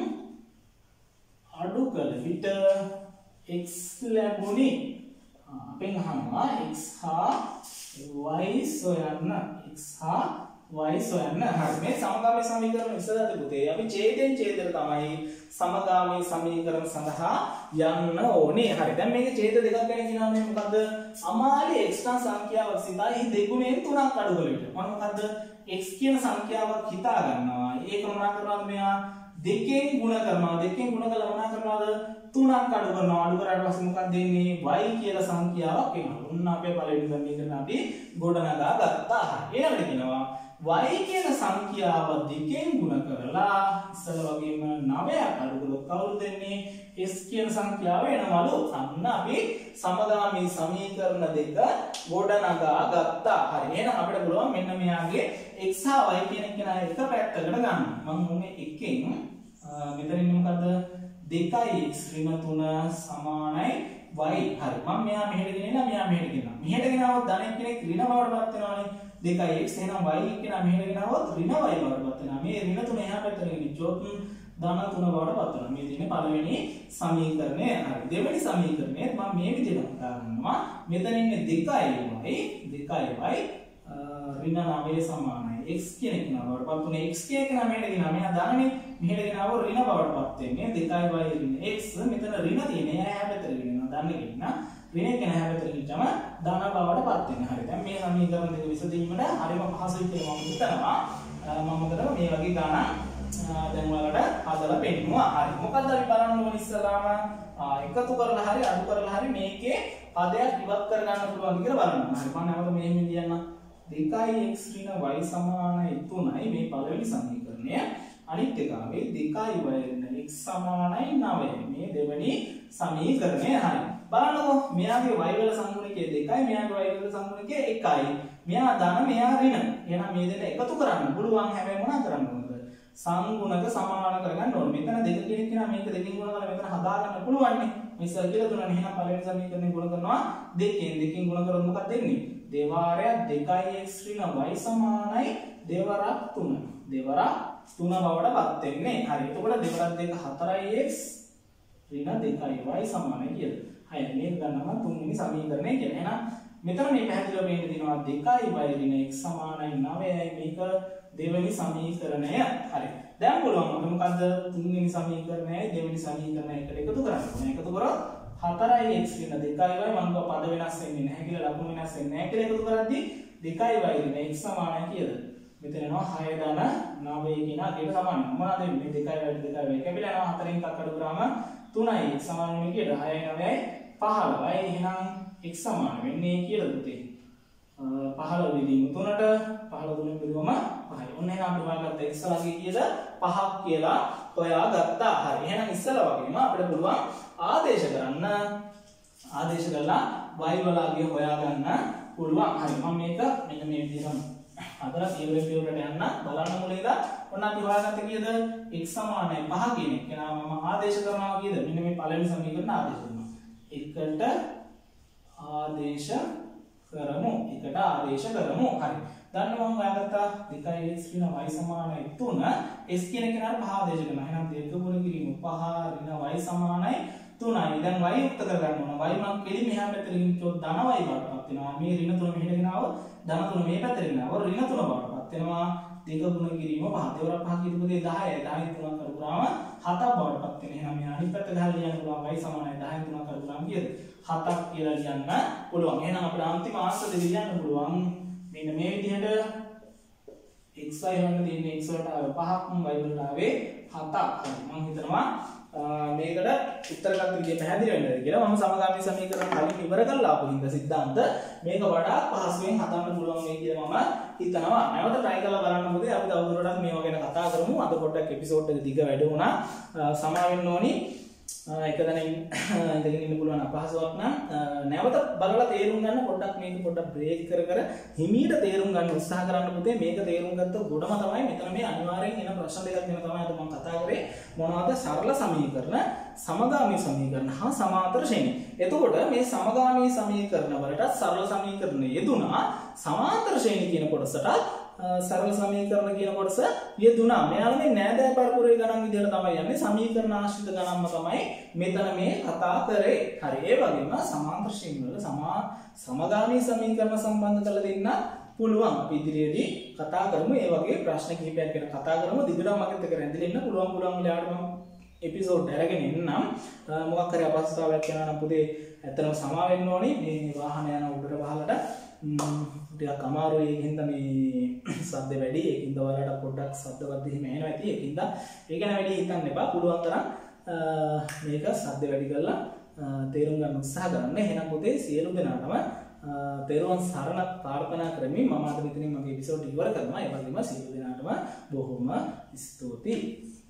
අඩු කළ විට x ලැබුණි. අපෙන් අහනවා x හා y සොයන්න. x හා y සොයන්න. හරි. මේ සමගාමී සමීකරණ විසඳලා පුතේ අපි ඡේදයෙන් ඡේදයට තමයි සමගාමී සමීකරණ සඳහා යන්න ඕනේ. හරි. දැන් මේක ඡේද දෙකක් ගැන කියනවානේ මොකද්ද? අමාලි x නම් සංඛ්‍යාවක් සිතා එහි දෙගුණයෙන් 3ක් අඩු කළ විට. මොකක්ද? x කියන සංඛ්‍යාවක් හිතා ගන්නවා. ඒක මොනවා කරනවද මෙයා? දෙකෙන් ගුණ කරනවා. දෙකෙන් ගුණ කළා මොනවා කරනවද? 3ක් අඩු කරනවා. අඩු කරාට පස්සේ මොකක්ද දෙන්නේ? y කියලා සංඛ්‍යාවක් එනවා. ඔන්න අපේ පළවෙනි සමීකරණ අපි ගොඩනගා ගත්තා. හරි. ඊළඟට කියනවා y කියන සංඛ්‍යාව දෙකෙන් ගුණ කරලා ඉස්සල වගේම 9ක් අඩු කළොත් කවුරු දෙන්නේ? s කියන සංඛ්‍යාව එනවලු. අන්න අපි සමගාමී සමීකරණ දෙක ගොඩනගා ගත්තා. හරි. එහෙනම් අපිට පුළුවන් මෙන්න මෙයාගේ x හා y කියන කෙනා එක පැත්තකට ගන්න. මම උන්නේ එකෙන් මෙතන ඉන්නේ මොකද්ද? 2x ඍණ 3 සමානයි y. හරි. මම මෙයා මෙහෙට ගෙනියනවා මෙයා මෙහෙට ගෙනියනවා. මෙහෙට ගෙනාවොත් ධනෙක් කෙනෙක් ඍණ බවට පත් වෙනවානේ. 2x එහෙනම් y කෙනා මෙහෙට ගෙනාවොත් ඍණ y බවට පත් වෙනවා. මේ ඍණ 3 එහා පැත්තට ගෙනිච්චොත් ධන 3 බවට පත් වෙනවා. මේ තියෙන්නේ පළවෙනි සමීකරණය. හරි. දෙවෙනි සමීකරණය මම මේ විදිහට හිතා ගන්නවා. මෙතන ඉන්නේ 2y ඍණ 9 සමානයි x කියන එක නවවට පත් උනේ. x කියන එක නම් මෙහෙට ගෙනා මෙයා ධනනේ මෙහෙට ගෙනාව ඍණ බවට පත් වෙන්නේ 2y ඍණ x. මෙතන ඍණ තියෙන්නේ එහා පැත්තට ගෙනිනවා. ධන ගෙනිනා ඍණ කියන එහා පැත්තට ගෙනිච්චම ධන බවට පත් වෙනවා. හරි. දැන් මේ සමීකරණ දෙක විසඳීමට හරිම පහසුයි කියලා මම හිතනවා. මම මොකද මේ වගේ ගණන් දැන් ඔයාලට හදලා පෙන්නනවා. හරි. මොකද්ද අපි බලන්න ඕනේ ඉස්සලාම එකතු කරලා හරි අඩු කරලා හරි මේකේ පදයක් ඉවත් කර ගන්න පුළුවන් කියලා බලන්න. හරි. මම නැවත මෙහෙම ලියන්න. 2x ඍණ y සමානයි 3යි මේ පළවෙනි සමීකරණය. අනිත් එකාගේ 2y ඍණ x සමානයි 9යි මේ දෙවෙනි සමීකරණය. හරි. බලන්නකෝ මෙයාගේ y වල සංගුණකය 2යි මෙයාගේ y වල සංගුණකය 1යි. මෙයා ධන මෙයා ඍණ. එහෙනම් මේ දෙක එකතු කරන්න පුළුවන්. හැබැයි මොනවා කරන්න ඕනද? සංගුණක සමාන කරගන්න ඕනේ. මෙතන දෙක කෙනෙක් කෙනා මේක දෙකෙන් ගුණ කරලා මෙතන හදා ගන්න පුළුවන් නේ. මේ සර්කියුලර් තුනනේ. එහෙනම් පළවෙනි සමීකරණය ගුණ කරනවා දෙකෙන් ගුණ කරොත් මොකක්ද දෙන්නේ? දෙවාරයක් 2x ඍණ y සමානයි දෙවරක් 3. දෙවරක් 3 බවට පත් වෙන්නේ. හරි. එතකොට දෙවරක් 2 4x ඍණ 2y සමානයි කියලා. හරි. මේක ගන්නවා තුන්වෙනි සමීකරණය කියලා. එහෙනම් මෙතන මේ පැහැදිලිව පේන්න දිනවා 2y ඍණ x සමානයි 9යි මේක දෙවෙනි සමීකරණය. හරි. දැන් බලමු අපි මොකද්ද තුන්වෙනි සමීකරණයයි දෙවෙනි සමීකරණය එකට එකතු කරන්න ඕනේ. එකතු කරොත් 4x ඍණ 2y මම ගා පද වෙනස් වෙන්නේ නැහැ කියලා ලකුණු වෙනස් වෙන්නේ නැහැ කියලා එකතු කරද්දී 2y ඍණ x සමානයි කියලා. මෙතන එනවා 6 ධන 9 කියන අකේට සමානයි. මොනවද මේ 2y කැපිලා යනවා 4න් එකක් අඩු කරාම 3යි x සමාන වෙන්නේ කියලා 6යි 9යි 15යි. එහෙනම් x සමාන වෙන්නේ කියලා දුතේ. 15 විදිහම 3ට 15 3 බෙදුවම 5යි. ඔන්න එහෙනම් අපි හොයාගත්ත x ලගේ කීයද? 5ක් කියලා හොයාගත්තා. හරි. එහෙනම් ඉස්සලා වගේම අපිට පුළුවන් ආදේශ කරන්න. ආදේශ කරලා y වලගේ හොයාගන්න පුළුවන්. හරි. මම මේක මෙන්න මේ විදිහටම අදලා පියවරට යන්න බලන්න මුලින්ද ඔන්න අපි හොයාගත්තේ කීයද? x සමානයි 5 කියන එක. එහෙනම් මම ආදේශ කරනවා කීයද? මෙන්න මේ පළවෙනි සමීකරණ ආදේශ කරනවා. එකට ආදේශ කරමු. එකට ආදේශ කරමු. හරි. දැන් මම හොයාගත්තා 2x ඍණ y සමානයි 3. s කියන කෙනාට 5 ආදේශ කරනවා. එහෙනම් දෙක ගුණ කිරීම 5 ඍණ y සමානයි 3යි. දැන් y යුක්ත කරගන්න ඕන. y මම කෙලින් මෙහා පැත්තට ගෙනිච්චොත් ධන y බවටපත් වෙනවා. මේ ඍණ 3 මෙහෙට ගෙනාවොත් ධන 3 මේ පැත්තට ගෙනාවොත් ඍණ 3 බවටපත් වෙනවා. දෙක ගුණ කිරීම 5 දෙවරක් 5 කියපු දේ 10යි. 10න් 3ක් කරුවාම 7ක් බවටපත් වෙනවා. එහෙනම් මේ අනිත් පැත්ත ගහලා ලියන්න පුළුවන් y සමානයි 10න් 3ක් කරුවාම කීයද? 7ක් කියලා ලියන්න පුළුවන්. එහෙනම් අපිට අන්තිම ආන්සර් දෙක ලියන්න පුළුවන්. මෙන්න මේ විදිහට xy වන්න දෙන්නේ x වලට ආව 5ක් y වලට ආවේ 7ක්. හරි. මම හිතනවා මේකට උත්තර ගන්න විදිය පැහැදිලි වෙන්නද කියලා මම සමගාමී සමීකරණ කලින් ඉවර කරලා ආපු හින්දා සිද්ධාන්ත මේක වඩා පහසුවෙන් හදන්න පුළුවන් වෙයි කියලා මම හිතනවා. නැවත try කරලා බලන්න මොකද අපි තවදුරටත් මේවා ගැන කතා කරමු. අද පොඩ්ඩක් එපිසෝඩ් එක දිග වැඩි වුණා. සමා වෙන්න ඕනි. එක දැනින් ඉඳගෙන ඉන්න පුළුවන් අපහසුයක් නම් නැවත බලලා තේරුම් ගන්න පොඩ්ඩක් මේක පොඩ්ඩක් බ්‍රේක් කර හිමීට තේරුම් ගන්න උත්සාහ කරන්න පුතේ. මේක තේරුම් ගත්ත ගොඩම තමයි මෙතන මේ අනිවාර්යෙන් එන ප්‍රශ්න දෙකක් ගැන තමයි අද මම කතා කරේ. මොනවද? සරල සමීකරණ, සමගාමී සමීකරණ හා සමාන්තර ශ්‍රේණි. එතකොට මේ සමගාමී සමීකරණ වලට සරල සමීකරණ යෙදුනා, සමාන්තර ශ්‍රේණි කියන කොටසට සරල සමීකරණ කියන කොටස යෙදුනා. මෙයාලා මේ නෑදෑ පරපුරේ ගණන් විදිහට තමයි යන්නේ. සමීකරණ ආශ්‍රිත ගණන්ම තමයි මෙතන මේ කතා කරේ. හරි. ඒ වගේම සමාන්තර ශ්‍රේණි වල සමගාමී සමීකරණ සම්බන්ධ කරලා දෙන්න පුළුවන්. අපි ඉදිරියේදී කතා කරමු. ඒ වගේ ප්‍රශ්න කිහිපයක් ගැන කතා කරමු. දිගටම මගෙත් එක්ක රැඳිලා ඉන්න පුළුවන් වෙලාවට මම එපිසෝඩ් අරගෙන එන්නම්. මොකක් හරි අපහසුතාවයක් වෙනවා නම් පුතේ ඇත්තටම සමා වෙන්න ඕනේ. මේ වාහන යන උඩට පහලට ටිකක් අමාරුයි. ඒකින්ද මේ සද්ද වැඩි. ඒකින්ද ඔයාලට පොඩ්ඩක් සද්දවත් එහෙම එනවා ඇති. ඒකින්ද ඒක ගැන වැඩි හිතන්න එපා. පුළුවන් තරම් මේක සද්ද වැඩි කරලා තේරුම් ගන්න උත්සාහ කරන්න. එහෙනම් පුතේ සියලු දෙනාටම තේරුවන් සරණ ප්‍රාර්ථනා කරමින් මම අද මෙතනින් මගේ එපිසෝඩ් ඉවර කරනවා. ඒ වගේම සියලු දෙනාටම බොහොම ස්තුතියි.